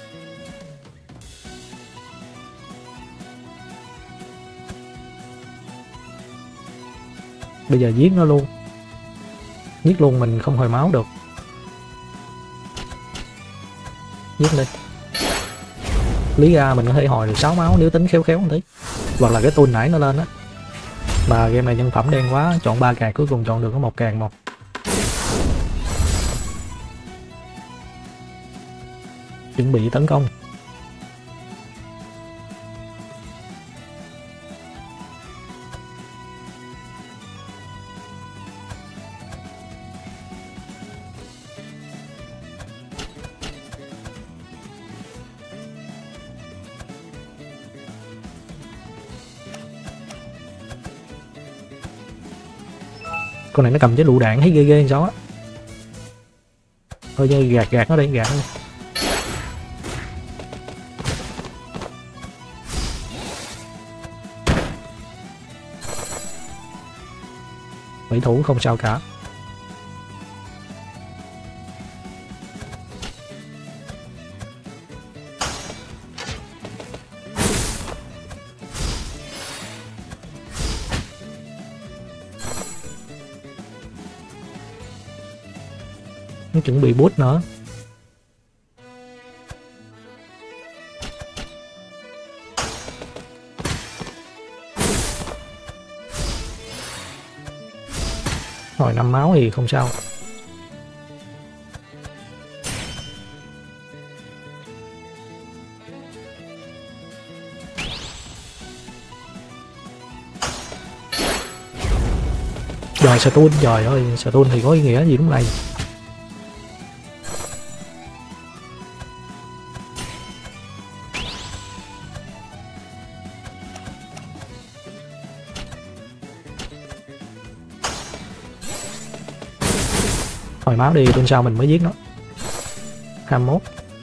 Bây giờ giết nó luôn. Giết luôn mình không hồi máu được. Giết lên. Lý ra mình có thể hồi được 6 máu nếu tính khéo một tí. Hoặc là cái tool nãy nó lên á. Mà game này nhân phẩm đen quá, chọn 3 card cuối cùng chọn được có 1 card một. Chuẩn bị tấn công. Con này nó cầm cái lựu đạn thấy ghê ghê sao á. Thôi như gạt nó đi, gạt nó. Mỹ thủ không sao cả. Nó chuẩn bị boost nữa. Rồi 5 máu thì không sao. Rồi Stun, trời ơi, Stun thì có ý nghĩa gì lúc này. Hồi máu đi, tuần sau mình mới giết nó. 21.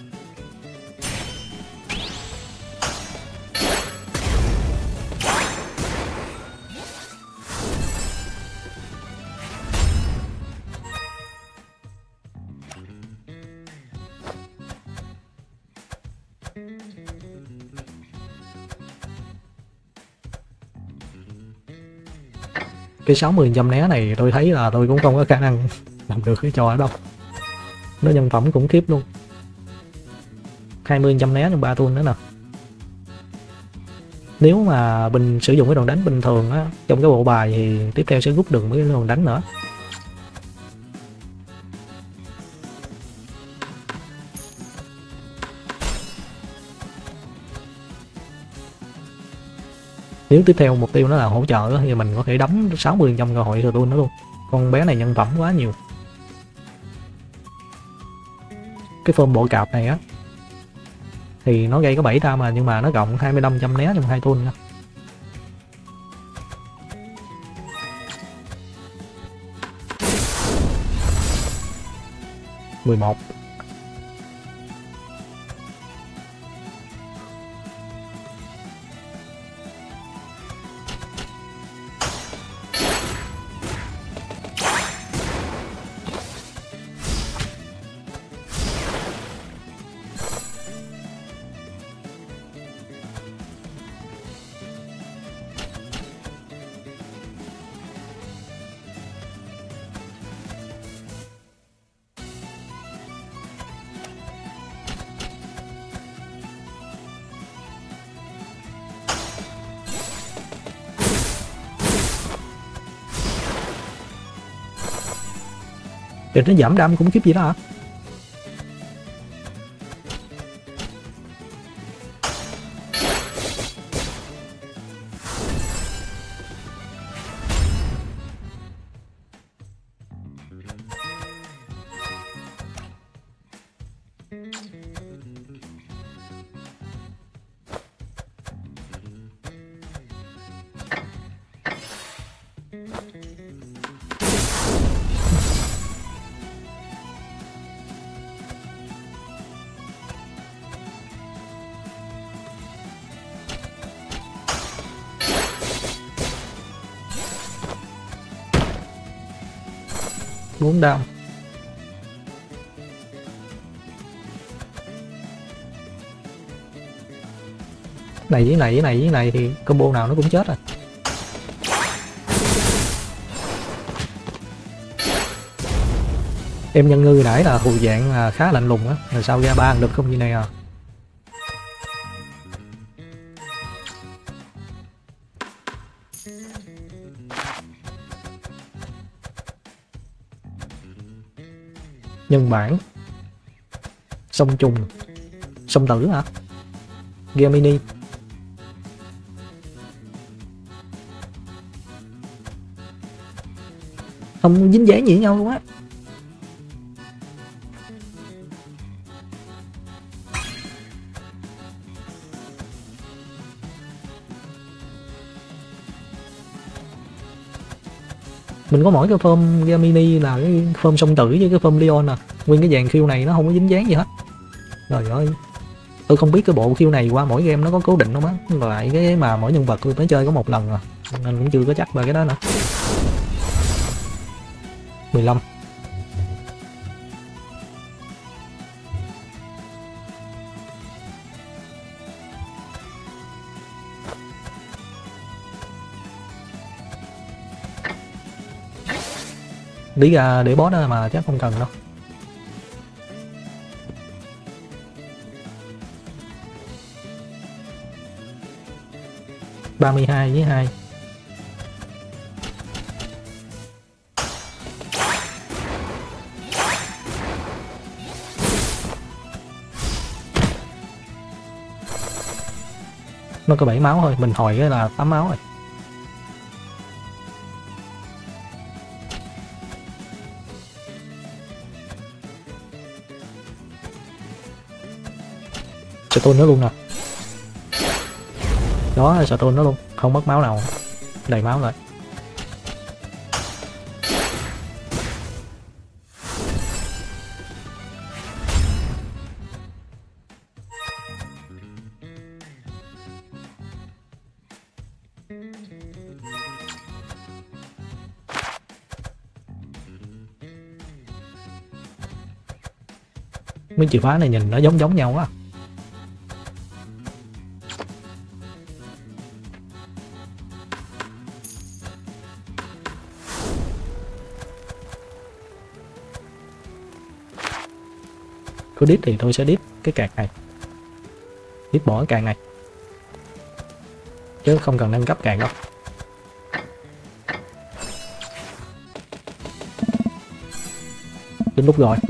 Cái 60% né này tôi thấy là tôi cũng không có khả năng làm được cái trò ở đâu. Nó nhân phẩm cũng khiếp luôn. 20% né trong 3 tuần nữa nè. Nếu mà mình sử dụng cái đòn đánh bình thường á, trong cái bộ bài thì tiếp theo sẽ rút đừng với cái đòn đánh nữa. Nếu tiếp theo mục tiêu nó là hỗ trợ thì mình có thể đấm 60% cơ hội thừa tuôn nó luôn. Con bé này nhân phẩm quá nhiều. Cái form bộ cạp này á thì nó gây có 7 ra mà, nhưng mà nó cộng 25% né trong 2 tuần nha. -11. Để nó giảm đam cũng kiếp gì đó hả? Muốn đam. Này với này với này với này thì combo nào nó cũng chết rồi. Em nhân ngư nãy là thuộc dạng khá lạnh lùng á, rồi sao ra 3 được không như này à. Nhân bản song trùng song tử hả? Gemini không dính dáng gì với nhau luôn á. Mình có mỗi cái form Gemini là cái form song tử với cái form Leon à. Nguyên cái dàn khiêu này nó không có dính dáng gì hết. Trời ơi, tôi không biết cái bộ khiêu này qua mỗi game nó có cố định không á. Lại cái mà mỗi nhân vật tôi mới chơi có một lần à, nên cũng chưa có chắc về cái đó nữa. 15. Lý ra để boss đó mà chắc không cần đâu. -32 với 2. Nó có 7 máu thôi, mình hồi cái là 8 máu rồi. tôn nó luôn nè. Đó, sợ tôn nó luôn, không mất máu nào, đầy máu lại. Mấy chìa khóa này nhìn nó giống nhau quá. Có đít thì tôi sẽ đít cái card này, đít bỏ cái card này, chứ không cần nâng cấp card đâu. Đến lúc rồi.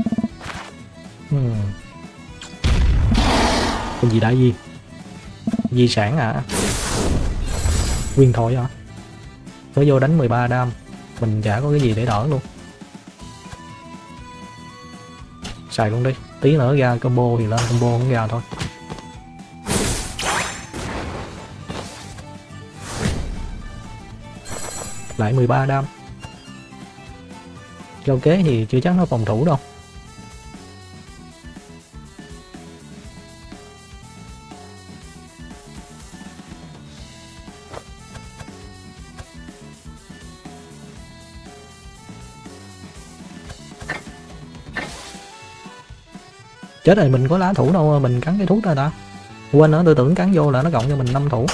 Cái gì đã gì? Di sản à? Nguyên thổi hả? Nó vô đánh 13 đam, mình chả có cái gì để đỡ luôn. Xài luôn đi, tí nữa ra combo thì lên combo không ra thôi. Lại 13 đam. Giao kế thì chưa chắc nó phòng thủ đâu. Chết rồi, mình có lá thủ đâu, mình cắn cái thuốc ra ta. Quên nữa, tôi tưởng cắn vô là nó cộng cho mình 5 thủ.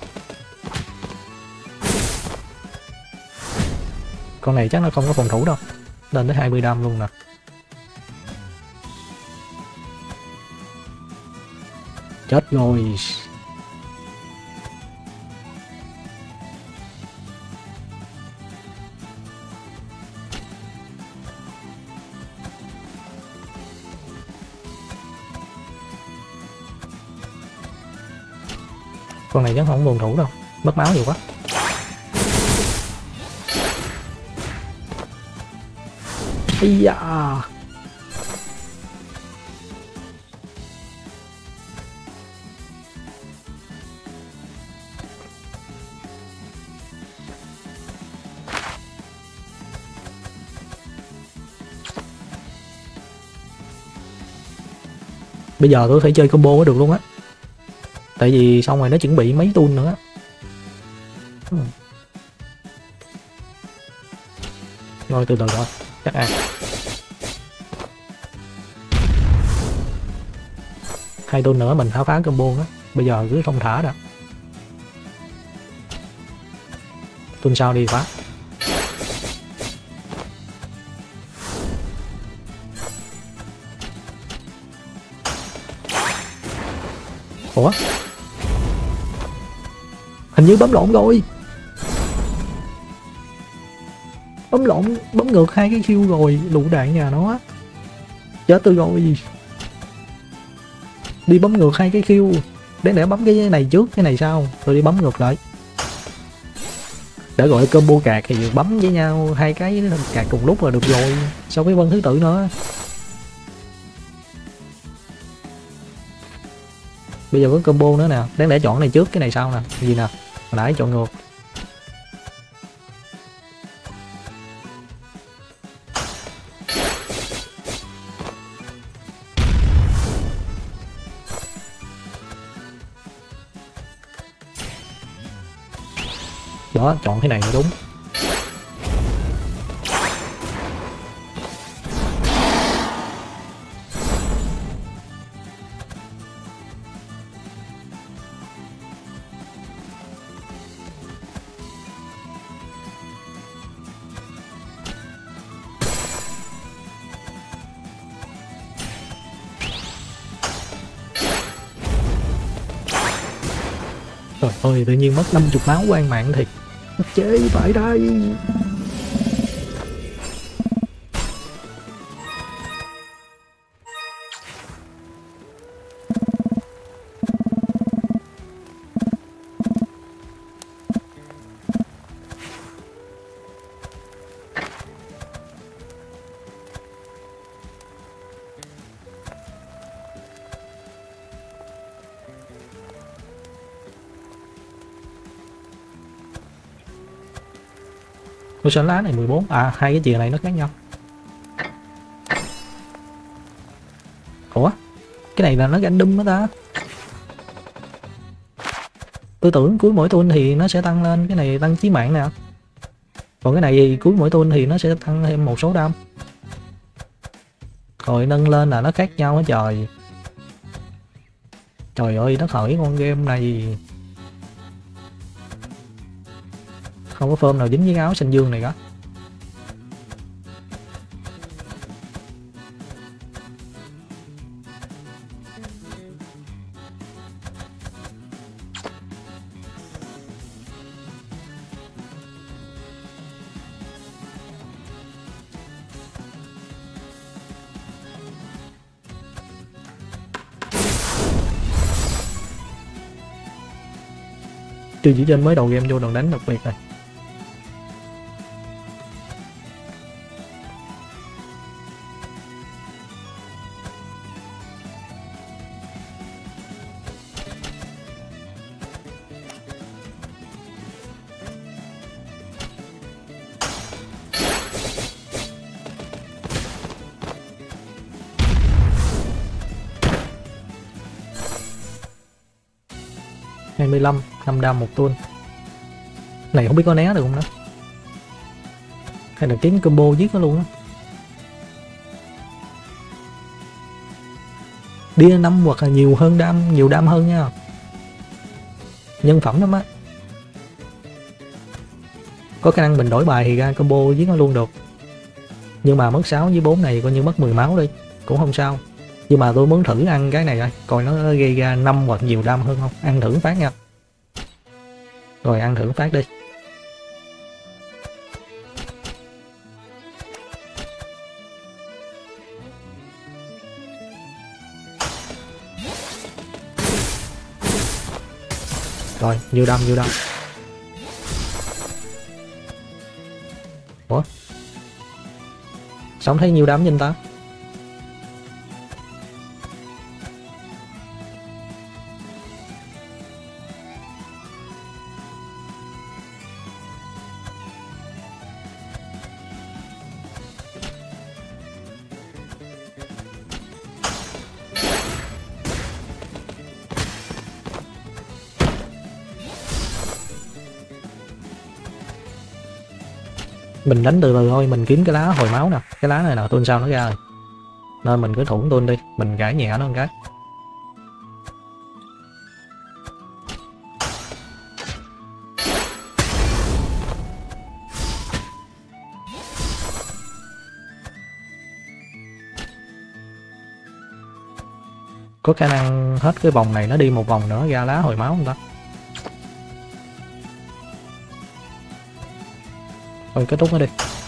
Con này chắc nó không có phòng thủ đâu, lên tới 20 đam luôn nè. Chết rồi. Con này chắc không phòng thủ đâu, mất máu nhiều quá. Ây da. Bây giờ tôi phải chơi combo mới được luôn á. Tại vì xong rồi nó chuẩn bị mấy tool nữa. Rồi từ từ thôi, chắc ăn. 2 tool nữa mình phá combo đó. Bây giờ cứ không thả ra. Tool sau đi phá. Ủa? Hình như bấm lộn rồi. Bấm lộn, bấm ngược 2 cái Q rồi, lụ đạn nhà nó. Chết tôi rồi. Đi bấm ngược 2 cái Q. Để bấm cái này trước, cái này sau, rồi đi bấm ngược lại. Để gọi combo cạc thì bấm với nhau 2 cái cạc cùng lúc là được rồi. Sao cái vân thứ tự nữa. Bây giờ có combo nữa nè, đáng lẽ chọn cái này trước, cái này sau nè. Gì nè, hồi nãy chọn ngược. Đó, chọn cái này là đúng. Trời ơi, tự nhiên mất 50 máu quan mạng thiệt. Chế phải đây. Ủa sao lá này 14? À hai cái chìa này nó khác nhau. Ủa cái này là nó random đó ta. Tôi tưởng cuối mỗi tuần thì nó sẽ tăng lên, cái này tăng chí mạng nè. Còn cái này thì cuối mỗi tuần thì nó sẽ tăng thêm một số đam. Rồi nâng lên là nó khác nhau hả trời. Trời ơi nó hỏi con game này không có phơm nào dính với áo xanh dương này cả. Chưa chỉ trên mới đầu game vô đòn đánh đặc biệt này. Hai 25 5 đam một tuôn. Này không biết có né được không đó. Hay là kiếm combo giết nó luôn á. Đi 5 hoặc là nhiều hơn đam, nhiều đam hơn nha. Nhân phẩm lắm á. Có khả năng mình đổi bài thì ra combo giết nó luôn được. Nhưng mà mất 6 với 4 này coi như mất 10 máu đi, cũng không sao. Nhưng mà tôi muốn thử ăn cái này coi, coi nó gây ra 5 hoặc nhiều đam hơn không. Ăn thử phát nha. Rồi ăn thử phát đi. Rồi nhiều đam nhiều đam. Ủa sao không thấy nhiều đam nhìn ta. Mình đánh từ từ thôi, mình kiếm cái lá hồi máu nè. Cái lá này nào tuôn sao nó ra rồi. Nên mình cứ thủng tuôn đi, mình gãi nhẹ nó một cái. Có khả năng hết cái vòng này nó đi một vòng nữa ra lá hồi máu không ta. Thôi kết thúc nó đi.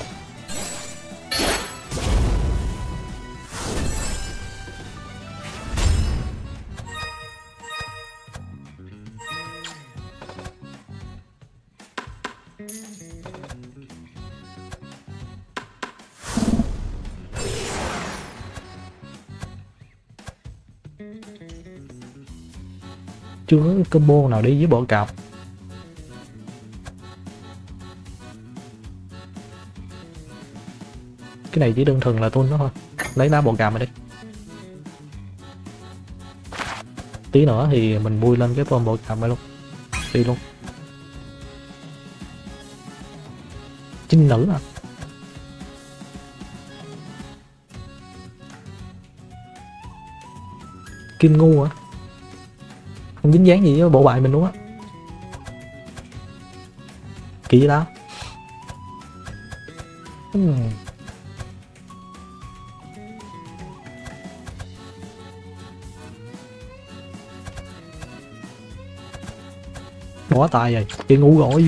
Chưa có combo nào đi với bộ cạp. Cái này chỉ đơn thuần là tuôn nó thôi. Lấy lá bộ cạp này đi. Tí nữa thì mình bui lên cái form bộ cạp này luôn. Đi luôn. Trinh nữ à. Kim ngu à. Không dính dáng gì với bộ bài mình luôn á. Kỳ đó. Bỏ tay rồi, chị ngu rồi.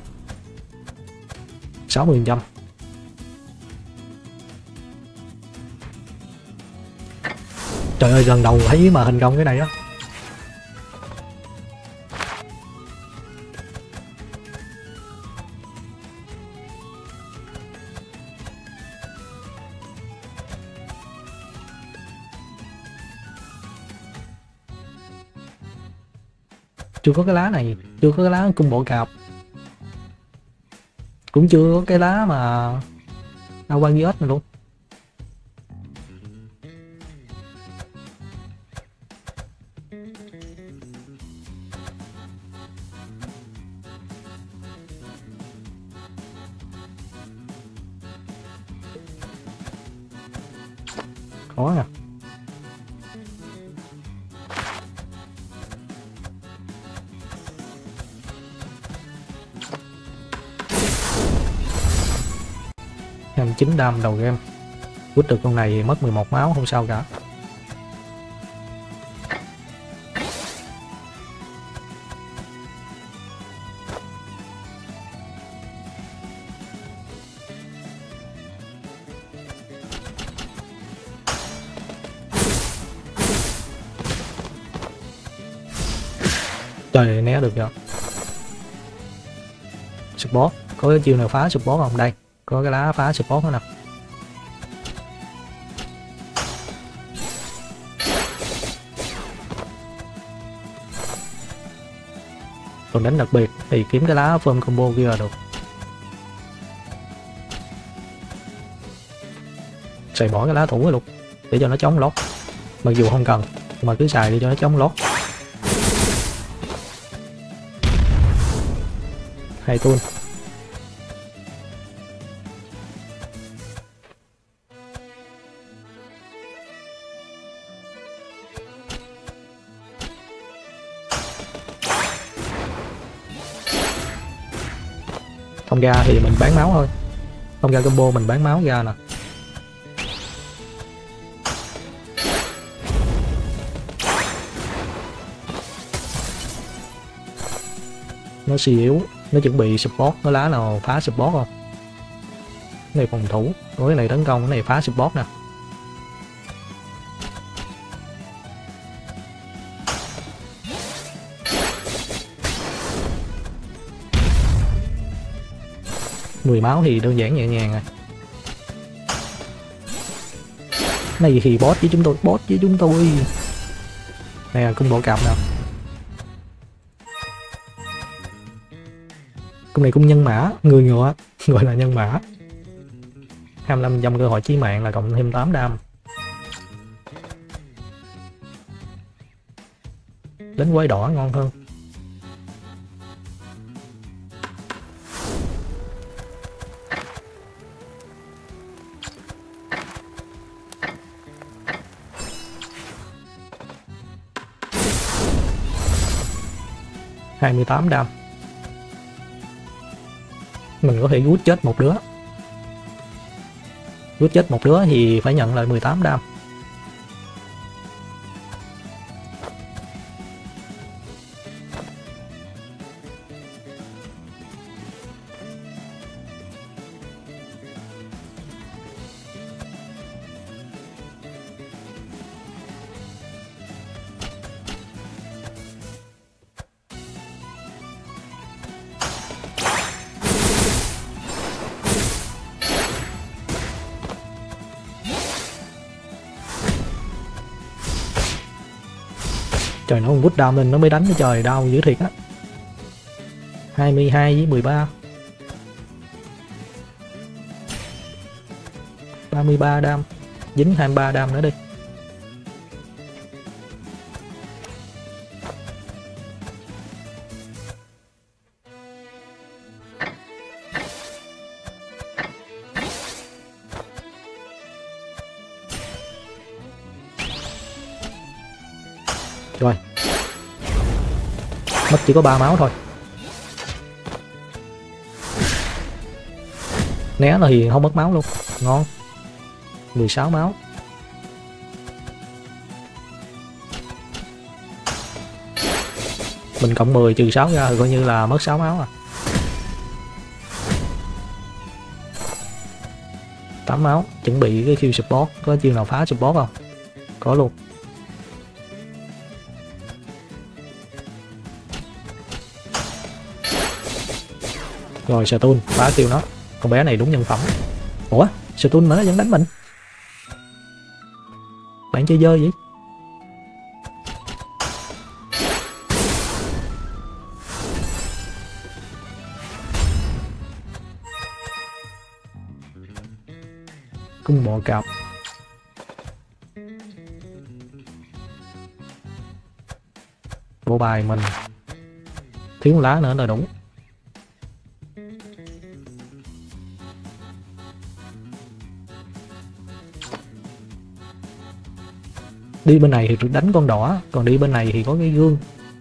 $60%. Trời ơi, lần đầu thấy mà thành công cái này á. Chưa có cái lá này, chưa có cái lá cung bộ cạp, cũng chưa có cái lá mà Awagios này luôn. Khó nè. Em 9 đam đầu game. Quýt được con này mất 11 máu không sao cả. Trời, né được rồi. Support, có cái chiêu nào phá support không? Đây, có cái lá phá support nữa nè. Còn đánh đặc biệt thì kiếm cái lá form combo kia là được. Xài bỏ cái lá thủ luôn để cho nó chống lót, mặc dù không cần mà cứ xài đi cho nó chống lót. Hay tool. Không ra thì mình bán máu thôi, không ra combo mình bán máu ra nè. Nó suy yếu, nó chuẩn bị support. Có lá nào phá support không? Cái này phòng thủ, có cái này tấn công, cái này phá support nè. Mười máu thì đơn giản nhẹ nhàng rồi. Này thì boss với chúng tôi, boss với chúng tôi. Này là cung bộ cạp nào. Cung này cung nhân mã, người ngựa, gọi là nhân mã. 25% cơ hội chí mạng là cộng thêm 8 đam. Đánh quái đỏ ngon hơn. $28 đam. Mình có thể rút chết một đứa. Rút chết một đứa thì phải nhận lại 18 đam. Trời, nó không vút đam lên nó mới đánh nó, trời đau dữ thiệt á. 22 với 13. 33 đam. Dính 23 đam nữa đi. Rồi, mất chỉ có 3 máu thôi. Né là thì không mất máu luôn, ngon. 16 máu. Mình cộng 10 trừ 6 ra thì coi như là mất 6 máu à. 8 máu, chuẩn bị cái chiêu support. Có chiêu nào phá support không? Có luôn. Rồi Stun phá tiêu nó. Con bé này đúng nhân phẩm. Ủa Stun mà nó vẫn đánh mình. Bạn chơi dơ vậy? Cung bò cạp. Bộ bài mình thiếu lá nữa là đủ. Đi bên này thì đánh con đỏ, còn đi bên này thì có cái gương.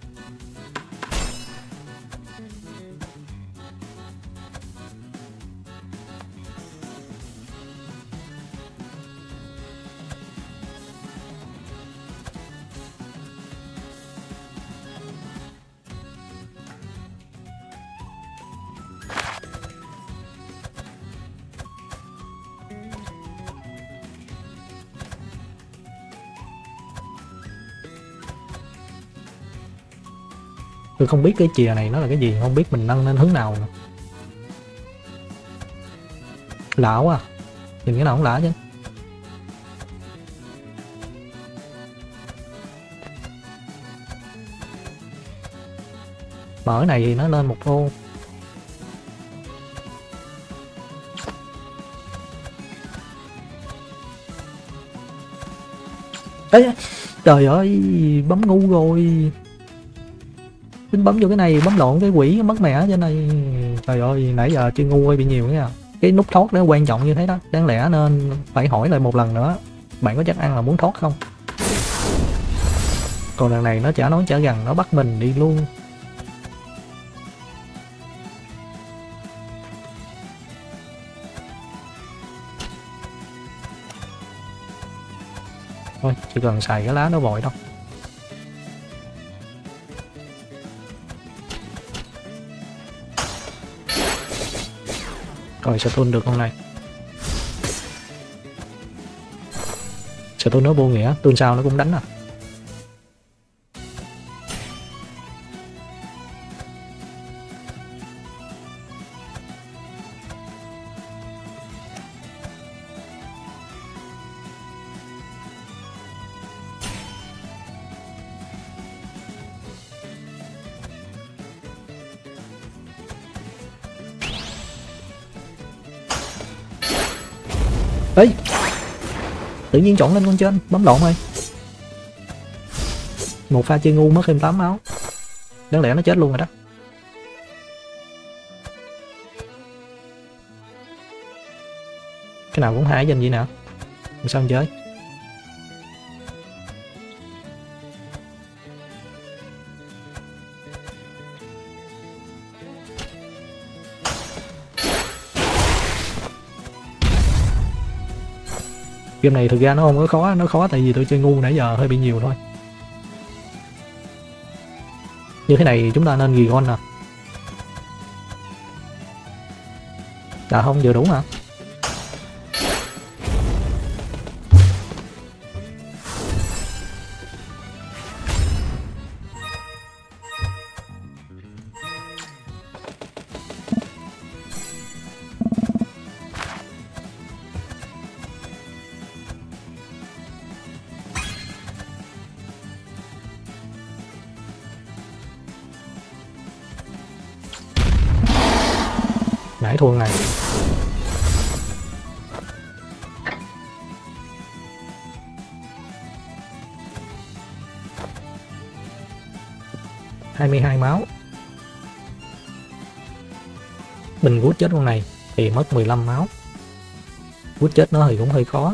Tôi không biết cái chìa này nó là cái gì, không biết mình nâng lên hướng nào nữa. Lạ quá à. Nhìn cái nào cũng lạ chứ. Mở cái này thì nó lên một ô. Ê, trời ơi, bấm ngu rồi. Tính bấm vô cái này, bấm lộn cái quỷ mất mẹ trên này. Trời ơi, nãy giờ chơi ngu ơi bị nhiều nha. Cái nút thoát nó quan trọng như thế đó. Đáng lẽ nên phải hỏi lại một lần nữa. Bạn có chắc ăn là muốn thoát không? Còn lần này nó chả nói chả gần, nó bắt mình đi luôn. Thôi, chỉ cần xài cái lá nó vội đâu. Rồi Stun được con này. Stun nó vô nghĩa, tuôn sao nó cũng đánh à. Ê, tự nhiên chọn lên con trên, bấm lộn rồi. Một pha chơi ngu mất thêm 8 máu. Đáng lẽ nó chết luôn rồi đó. Cái nào cũng hai danh vậy nè. Làm sao chơi? Game này thực ra nó không có khó, nó khó tại vì tôi chơi ngu nãy giờ hơi bị nhiều thôi. Như thế này chúng ta nên ghi con nè. Đã không, vừa đúng hả? Nãy thua này. Hai mươi hai máu. Mình vút chết con này thì mất 15 máu. Vút chết nó thì cũng hơi khó.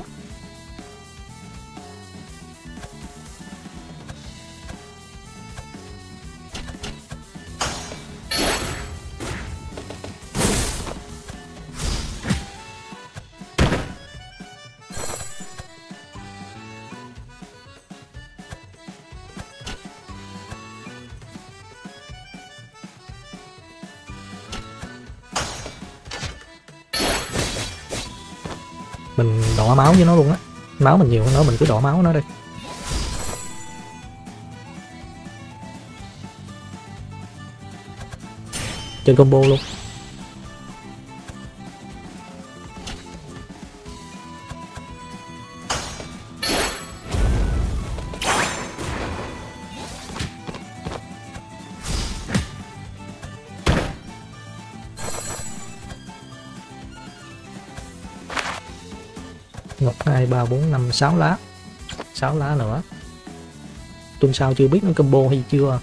Mình đỏ máu với nó luôn á. Máu mình nhiều hơn nó, mình cứ đỏ máu nó đi. Chơi combo luôn. 1 2 3 4 5 6 lá. 6 lá nữa. Tuần sau chưa biết nó combo hay chưa.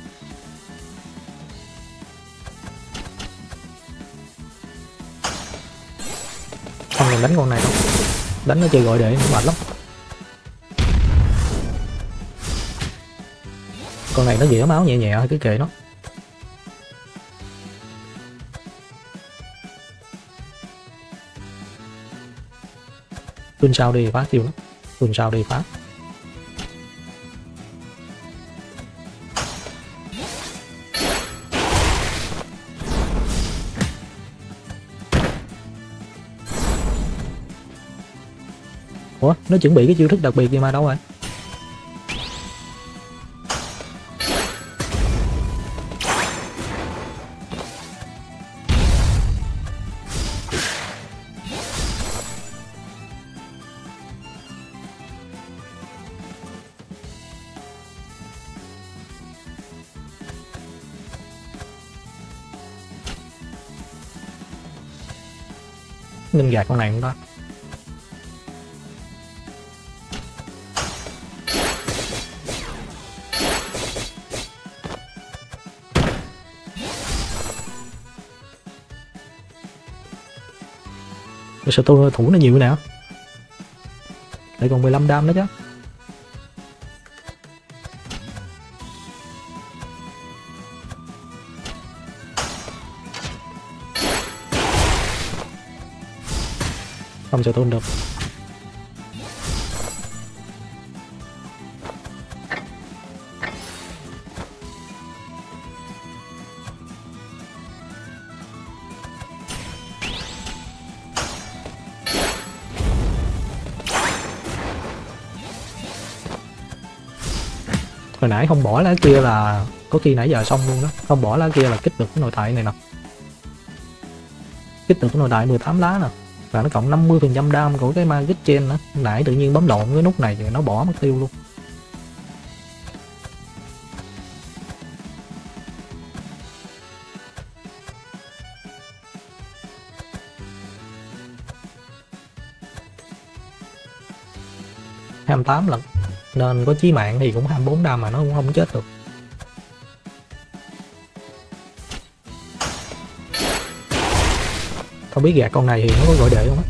Không cần đánh con này đâu. Đánh nó chơi gọi để nó mệt lắm. Con này nó dĩa máu nhẹ nhẹ cứ kệ nó. Tuần sau đi phá tiêu lắm. Tuần sau đi phá. Ủa, nó chuẩn bị cái chiêu thức đặc biệt gì mà đâu rồi? Nên gạt con này không đó. Sao tôi thủ nó nhiều nào? Lại còn 15 đam nữa chứ. Không sao tôi được. Hồi nãy không bỏ lá kia là có khi nãy giờ xong luôn đó. Không bỏ lá kia là kích được cái nội tại này nè. Kích được cái nội tại 18 lá nè. Và nó cộng 50% đam của cái magic chain nữa. Nãy tự nhiên bấm lộn cái nút này thì nó bỏ mất tiêu luôn. Hai 28 lần. Nên có chí mạng thì cũng 24 đam mà nó cũng không chết được. Không biết gạt con này thì nó có gọi đệ không á.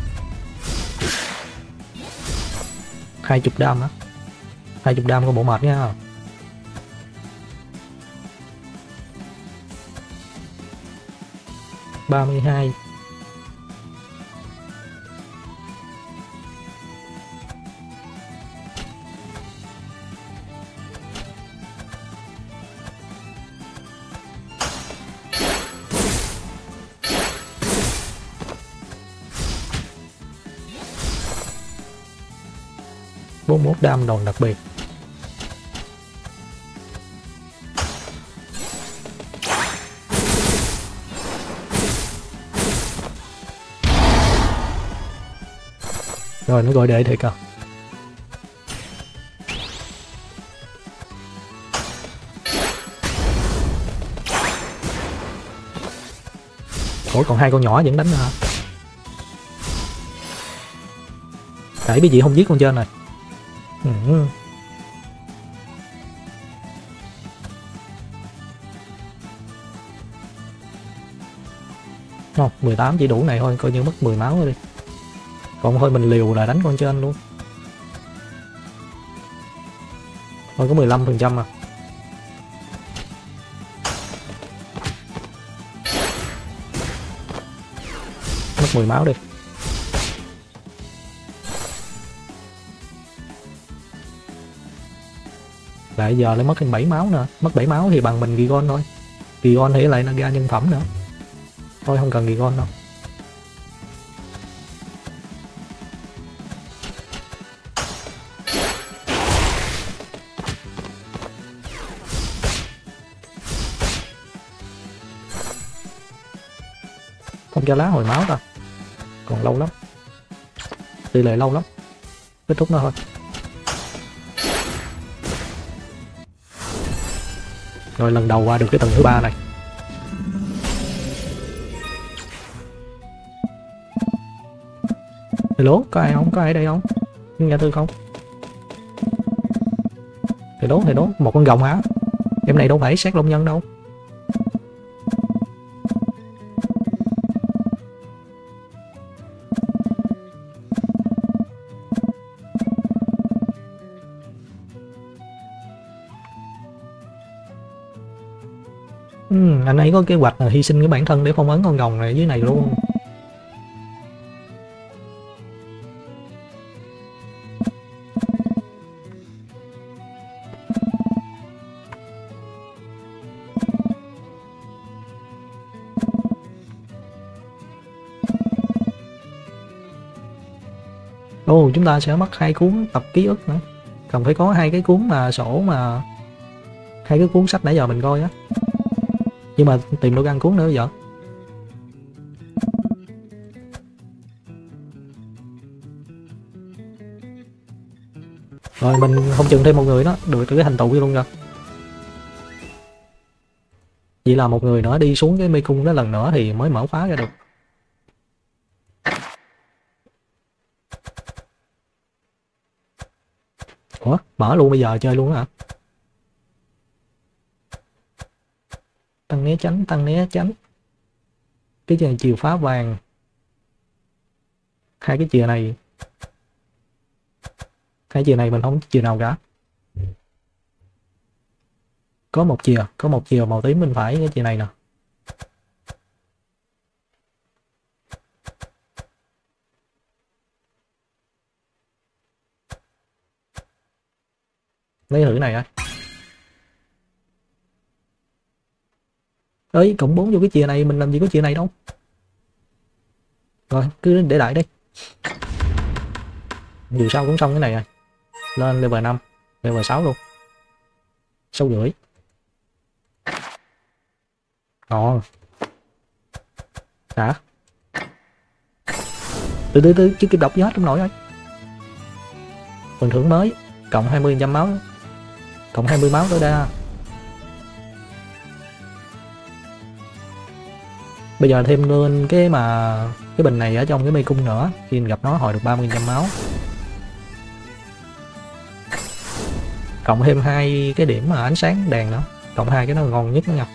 20 đam á. 20 đam có bộ mệt nha. $32. $41 đam đòn đặc biệt. Rồi nó gọi đệ thiệt à. Ủa còn hai con nhỏ vẫn đánh hả? Tại biết gì không giết con trên này. Không, 18 chỉ đủ này thôi, coi như mất 10 máu thôi đi. Còn thôi mình liều là đánh con trên luôn. Thôi có 15% à. Mất 10 máu đi. Lại giờ lại mất thêm 7 máu nữa. Mất 7 máu thì bằng mình Gigon thôi. Gigon thì lại ra nhân phẩm nữa. Thôi không cần Gigon đâu. Không cho lá hồi máu đâu. Còn lâu lắm. Tỷ lệ lâu lắm. Kết thúc nó thôi. Rồi lần đầu qua được cái tầng thứ 3 này. Hello, có ai không? Có ai ở đây không? Nghe tôi không? Hello, một con rồng hả? Em này đâu phải sát long nhân đâu. Anh ấy có kế hoạch là hy sinh cái bản thân để phong ấn con rồng này dưới này luôn. Ồ, chúng ta sẽ mất 2 cuốn tập ký ức nữa. Cần phải có 2 cái cuốn mà sổ mà 2 cái cuốn sách nãy giờ mình coi á. Nhưng mà tìm đâu ra cuốn nữa vậy? Rồi mình không chừng thêm một người đó, được cái thành tựu kia luôn rồi. Chỉ là một người nữa đi xuống cái mê cung đó lần nữa thì mới mở khóa ra được. Ủa, mở luôn bây giờ chơi luôn hả? Tăng né tránh. Cái này chìa phá vàng. 2 cái chìa này. 2 chìa này mình không chìa nào cả. Có một chìa màu tím bên phải cái chìa này nè. Lấy thử cái này á. Ơi, cộng 4 vô cái chìa này, mình làm gì có chìa này đâu. Rồi, cứ để đại đi. Dù sao cũng xong cái này rồi. Lên level 5, level 6 luôn. 6,5. Ồ. Hả? Từ chứ kịp đọc gì hết không nổi rồi. Phần thưởng mới, cộng 20% máu. Cộng 20 máu tối đa. Bây giờ thêm lên cái bình này ở trong cái mê cung nữa, khi gặp nó hồi được 30% máu. Cộng thêm 2 cái điểm mà ánh sáng đèn nữa, cộng 2 cái nó ngon nhất nữa nha.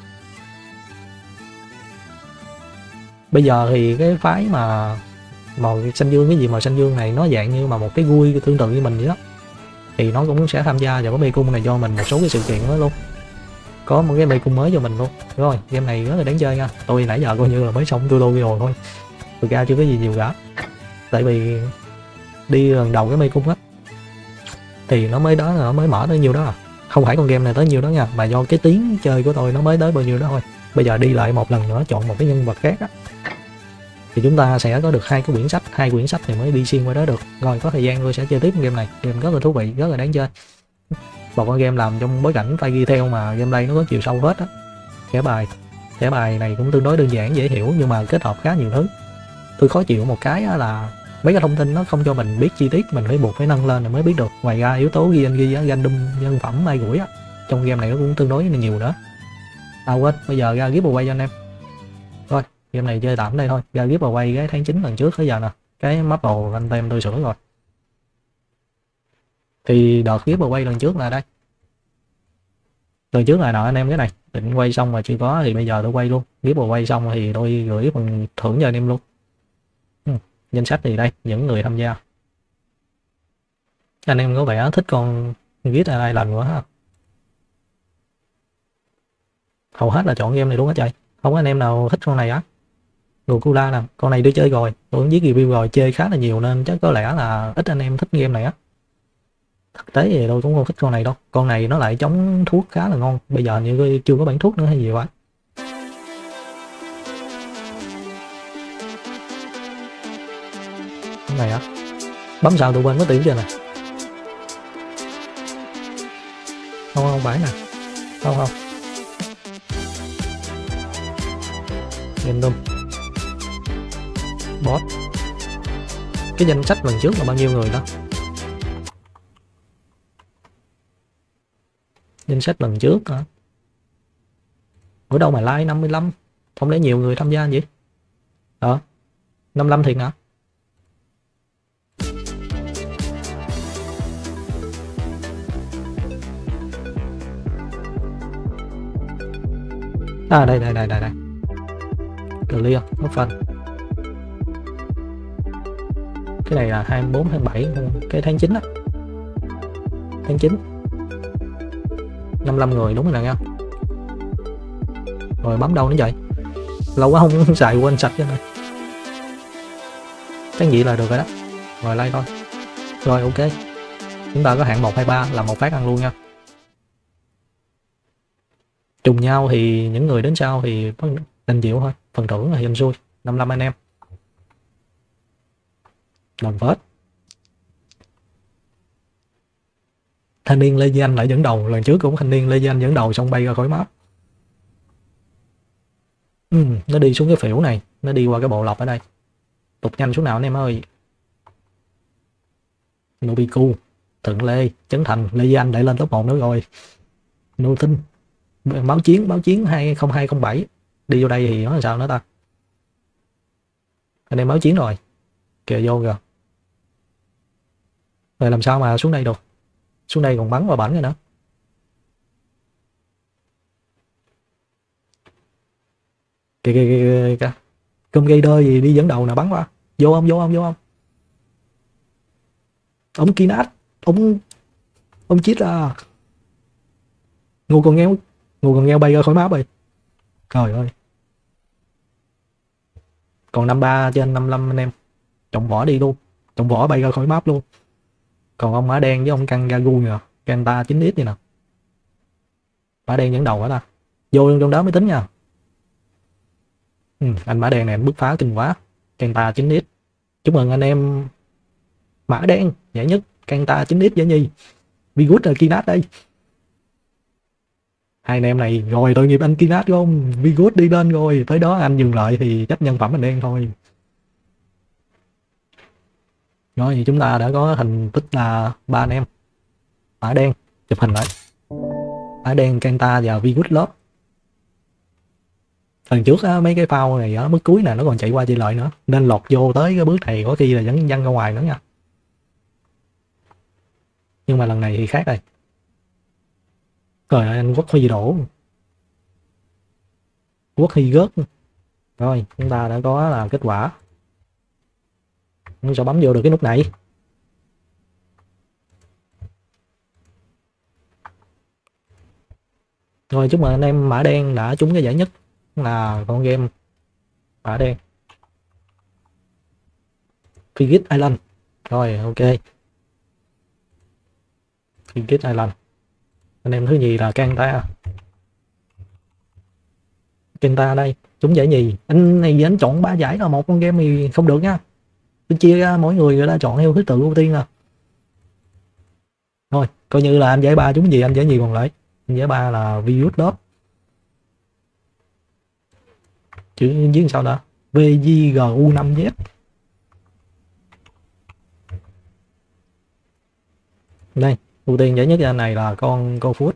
Bây giờ thì cái phái mà màu xanh dương, cái gì màu xanh dương này nó dạng như mà một cái gui tương tự như mình vậy đó, thì nó cũng sẽ tham gia vào cái mê cung này cho mình một số cái sự kiện đó luôn. Có một cái mê cung mới cho mình luôn. Rồi, game này rất là đáng chơi nha. Tôi nãy giờ coi như là mới xong tôi lôi rồi thôi. Thực ra chưa có gì nhiều cả. Tại vì đi lần đầu cái mê cung á thì nó mới đó, nó mới mở tới nhiêu đó à. Không phải con game này tới nhiêu đó nha, mà do cái tiếng chơi của tôi nó mới tới bao nhiêu đó thôi. Bây giờ đi lại một lần nữa chọn một cái nhân vật khác á, thì chúng ta sẽ có được 2 cái quyển sách, 2 quyển sách thì mới đi xuyên qua đó được. Rồi có thời gian tôi sẽ chơi tiếp game này, game rất là thú vị, rất là đáng chơi. Một con game làm trong bối cảnh phải ghi theo mà gameplay nó có chiều sâu hết á. Thẻ bài này cũng tương đối đơn giản dễ hiểu nhưng mà kết hợp khá nhiều thứ. Tôi khó chịu một cái là mấy cái thông tin nó không cho mình biết chi tiết, mình phải buộc phải nâng lên rồi mới biết được. Ngoài ra yếu tố ghi random nhân phẩm ai gửi á trong game này nó cũng tương đối nhiều nữa. Quên, bây giờ ra giveaway cho anh em. Thôi game này chơi tạm đây thôi, ra giveaway cái tháng 9 lần trước tới giờ nè, cái map đồ anh tem tôi sửa rồi. Thì đợt giveaway lần trước là đây, lần trước là nợ anh em cái này, định quay xong mà chưa có thì bây giờ tôi quay luôn. Giveaway xong thì tôi gửi phần thưởng cho anh em luôn. Danh sách thì đây, những người tham gia. Anh em có vẻ thích con viết ở đây lần quá ha. Hầu hết là chọn game này luôn á trời. Không có anh em nào thích con này á. Gokula nè, con này tôi chơi rồi, tôi cũng viết review rồi, chơi khá là nhiều nên chắc có lẽ là ít anh em thích game này á. Thực tế thì tôi cũng không thích con này đâu. Con này nó lại chống thuốc khá là ngon. Bây giờ như chưa có bản thuốc nữa hay gì vậy. Cái này á, bấm sao tụi bên có tiền chưa nè. Không phải nè. Không. Random boss. Cái danh sách lần trước là bao nhiêu người đó? Danh sách lần trước hả? Ở đâu mà like 55? Không lẽ nhiều người tham gia gì? 55 thiệt hả? Đây. Clear mất phân. Cái này là 24 27 cái tháng 9 á. Tháng 9 55 người đúng rồi nè nha. Rồi bấm đâu nữa vậy? Lâu quá không xài quên sạch cho này. Cái gì là được rồi đó. Rồi like thôi. Rồi ok. Chúng ta có hạng 1 2 3 là một phát ăn luôn nha. Trùng nhau thì những người đến sau thì đành chịu thôi. Phần thưởng là hình xui 55 anh em. Đồng vết. Thanh niên Lê Duy Anh lại dẫn đầu. Lần trước cũng thanh niên Lê Duy Anh dẫn đầu xong bay ra khỏi map. Nó đi xuống cái phễu này. Nó đi qua cái bộ lọc ở đây. Tục nhanh xuống nào anh em ơi. Nobiku, Thượng Lê, Trấn Thành, Lê Duy Anh lại lên top 1 nữa rồi. Nô Tinh, báo chiến 20207. Đi vô đây thì nói là sao nữa ta? Anh em báo chiến rồi. Kìa vô kìa. Rồi làm sao mà xuống đây được? Xuống đây còn bắn vào bảnh rồi nữa. Kìa. Cơm gây đơ gì đi dẫn đầu nè, bắn qua. Vô không? Ông Kinat, ông chết ra. Ngu còn nghèo bay ra khỏi map rồi. Trời ơi. Còn 53 trên 55 anh em. Trọng võ đi luôn. Trọng võ bay ra khỏi map luôn. Còn ông Mã Đen với ông Căng Gagu nè. Kanta 9x đi nè. Mã Đen dẫn đầu hả ta? Vô trong đó mới tính nha. Anh Mã Đen này anh bứt phá kinh quá. Kanta 9x. Chúc mừng anh em Mã Đen giải nhất. Kanta 9x giải nhì. Vigut là Kinat đây. Hai anh em này rồi tội nghiệp anh Kinat không? Vigut đi lên rồi. Tới đó anh dừng lại thì trách nhân phẩm anh đen thôi. Rồi thì chúng ta đã có thành tích là 3 anh em. Mã Đen chụp hình lại. Mã Đen, Kanta và Vigut lớp. Lần trước á, mấy cái phao này ở mức cuối nè nó còn chạy qua chạy lại nữa. Nên lọt vô tới cái bước này có khi là vẫn văng ra ngoài nữa nha. Nhưng mà lần này thì khác đây. Trời ơi anh Quốc Huy đổ. Quốc Huy gớt. Rồi chúng ta đã có là kết quả. Sao bấm vô được cái nút này? Rồi chúc mừng anh em Mã Đen đã trúng cái giải nhất là con game Mã Đen Frigate Island. Rồi ok. Frigate Island. Anh em thứ nhì là Kanta đây trúng giải nhì. Anh này anh chọn 3 giải là một con game thì không được nha. Tôi chia ra mỗi người đã chọn theo thứ tự ưu tiên nè. Rồi coi như là anh giải 3 trúng gì anh giải nhì còn lại. Anh giải 3 là Virus Lớp. Chữ dưới sao đó VJGU5Z. Đây ưu tiên giải nhất cho anh này là con Food.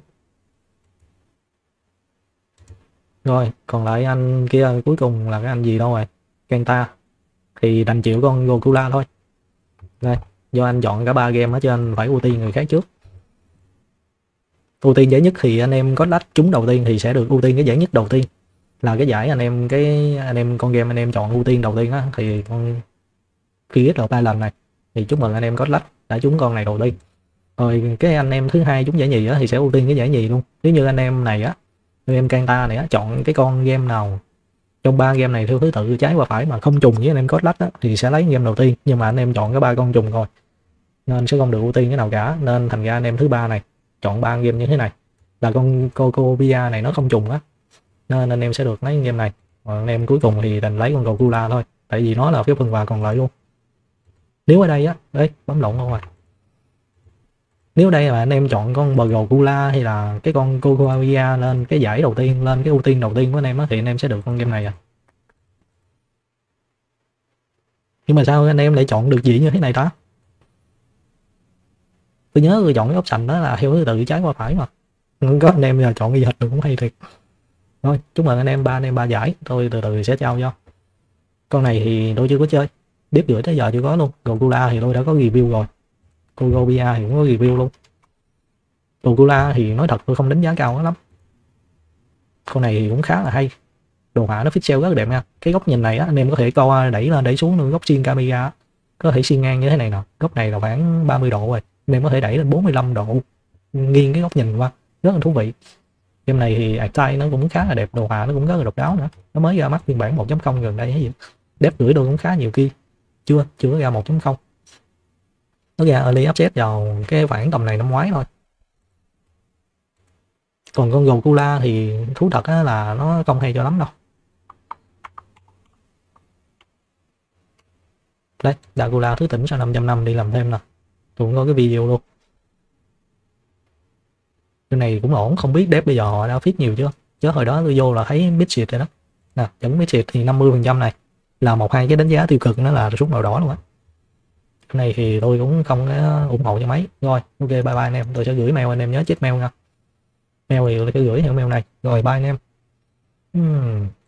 Rồi còn lại anh kia cuối cùng là cái anh gì đâu rồi? Kanta thì đành chịu con Gokula thôi. Đây do anh chọn cả 3 game hết cho anh phải ưu tiên người khác trước. Ưu tiên giải nhất thì anh em có lách trúng đầu tiên thì sẽ được ưu tiên cái giải nhất đầu tiên. Là cái giải anh em con game anh em chọn ưu tiên đầu tiên á thì con Frigate Island lần này thì chúc mừng anh em có lách đã trúng con này đầu tiên. Rồi cái anh em thứ hai trúng giải nhì á thì sẽ ưu tiên cái giải nhì luôn. Nếu như anh em này á, anh em Kanta này á chọn cái con game nào trong 3 game này theo thứ tự trái qua phải mà không trùng với anh em có lách á thì sẽ lấy game đầu tiên, nhưng mà anh em chọn cái 3 con trùng rồi nên sẽ không được ưu tiên cái nào cả, nên thành ra anh em thứ ba này chọn 3 game như thế này là con Cocobia này nó không trùng á nên anh em sẽ được lấy game này. Còn anh em cuối cùng thì đành lấy con Gokula thôi, tại vì nó là phiếu phần quà còn lại luôn. Nếu ở đây á, đấy bấm lộn không rồi. Nếu đây mà anh em chọn con Gokula hay là cái con Cocobia lên cái giải đầu tiên, lên cái ưu tiên đầu tiên của anh em á thì anh em sẽ được con game này à. Nhưng mà sao anh em lại chọn được gì như thế này ta? Tôi nhớ tôi chọn cái option đó là theo thứ tự trái qua phải mà. Có anh em giờ chọn cái gì hết được cũng hay thiệt. Thôi chúc mừng anh em 3 giải, tôi từ từ sẽ trao cho. Con này thì tôi chưa có chơi, Deep gửi tới giờ chưa có luôn. Gokula thì tôi đã có review rồi, Cocobia thì cũng có review luôn. Gokula thì nói thật tôi không đánh giá cao lắm. Con này thì cũng khá là hay, đồ họa nó pixel rất là đẹp nha. Cái góc nhìn này á, anh em có thể co đẩy lên đẩy xuống nữa, góc xuyên camera có thể xuyên ngang như thế này nè, góc này là khoảng 30 độ rồi, anh em có thể đẩy lên 45 độ nghiêng cái góc nhìn qua, rất là thú vị. Game này thì art style nó cũng khá là đẹp, đồ họa nó cũng rất là độc đáo nữa. Nó mới ra mắt phiên bản 1.0 gần đây hay gì, dev gửi đôi cũng khá nhiều kia, chưa có ra 1.0. Nó ra early access vào cái khoảng tầm này năm ngoái thôi. Còn con Gokula thì thú thật á, là nó không hay cho lắm đâu. Đấy, Dracula thức tỉnh sau 500 năm đi làm thêm nè, tôi cũng có cái video luôn. Cái này cũng ổn, không biết dev bây giờ họ đã fix nhiều chưa, chứ hồi đó tôi vô là thấy Midship rồi đó nè, chấm Midship thì 50% này là một hai cái đánh giá tiêu cực, nó là xuống màu đỏ luôn á. Cái này thì tôi cũng không ủng hộ cho mấy. Rồi ok, bye bye anh em, tôi sẽ gửi mail, anh em nhớ check mail nha. Mail thì tôi sẽ gửi theo mail này. Rồi bye anh em.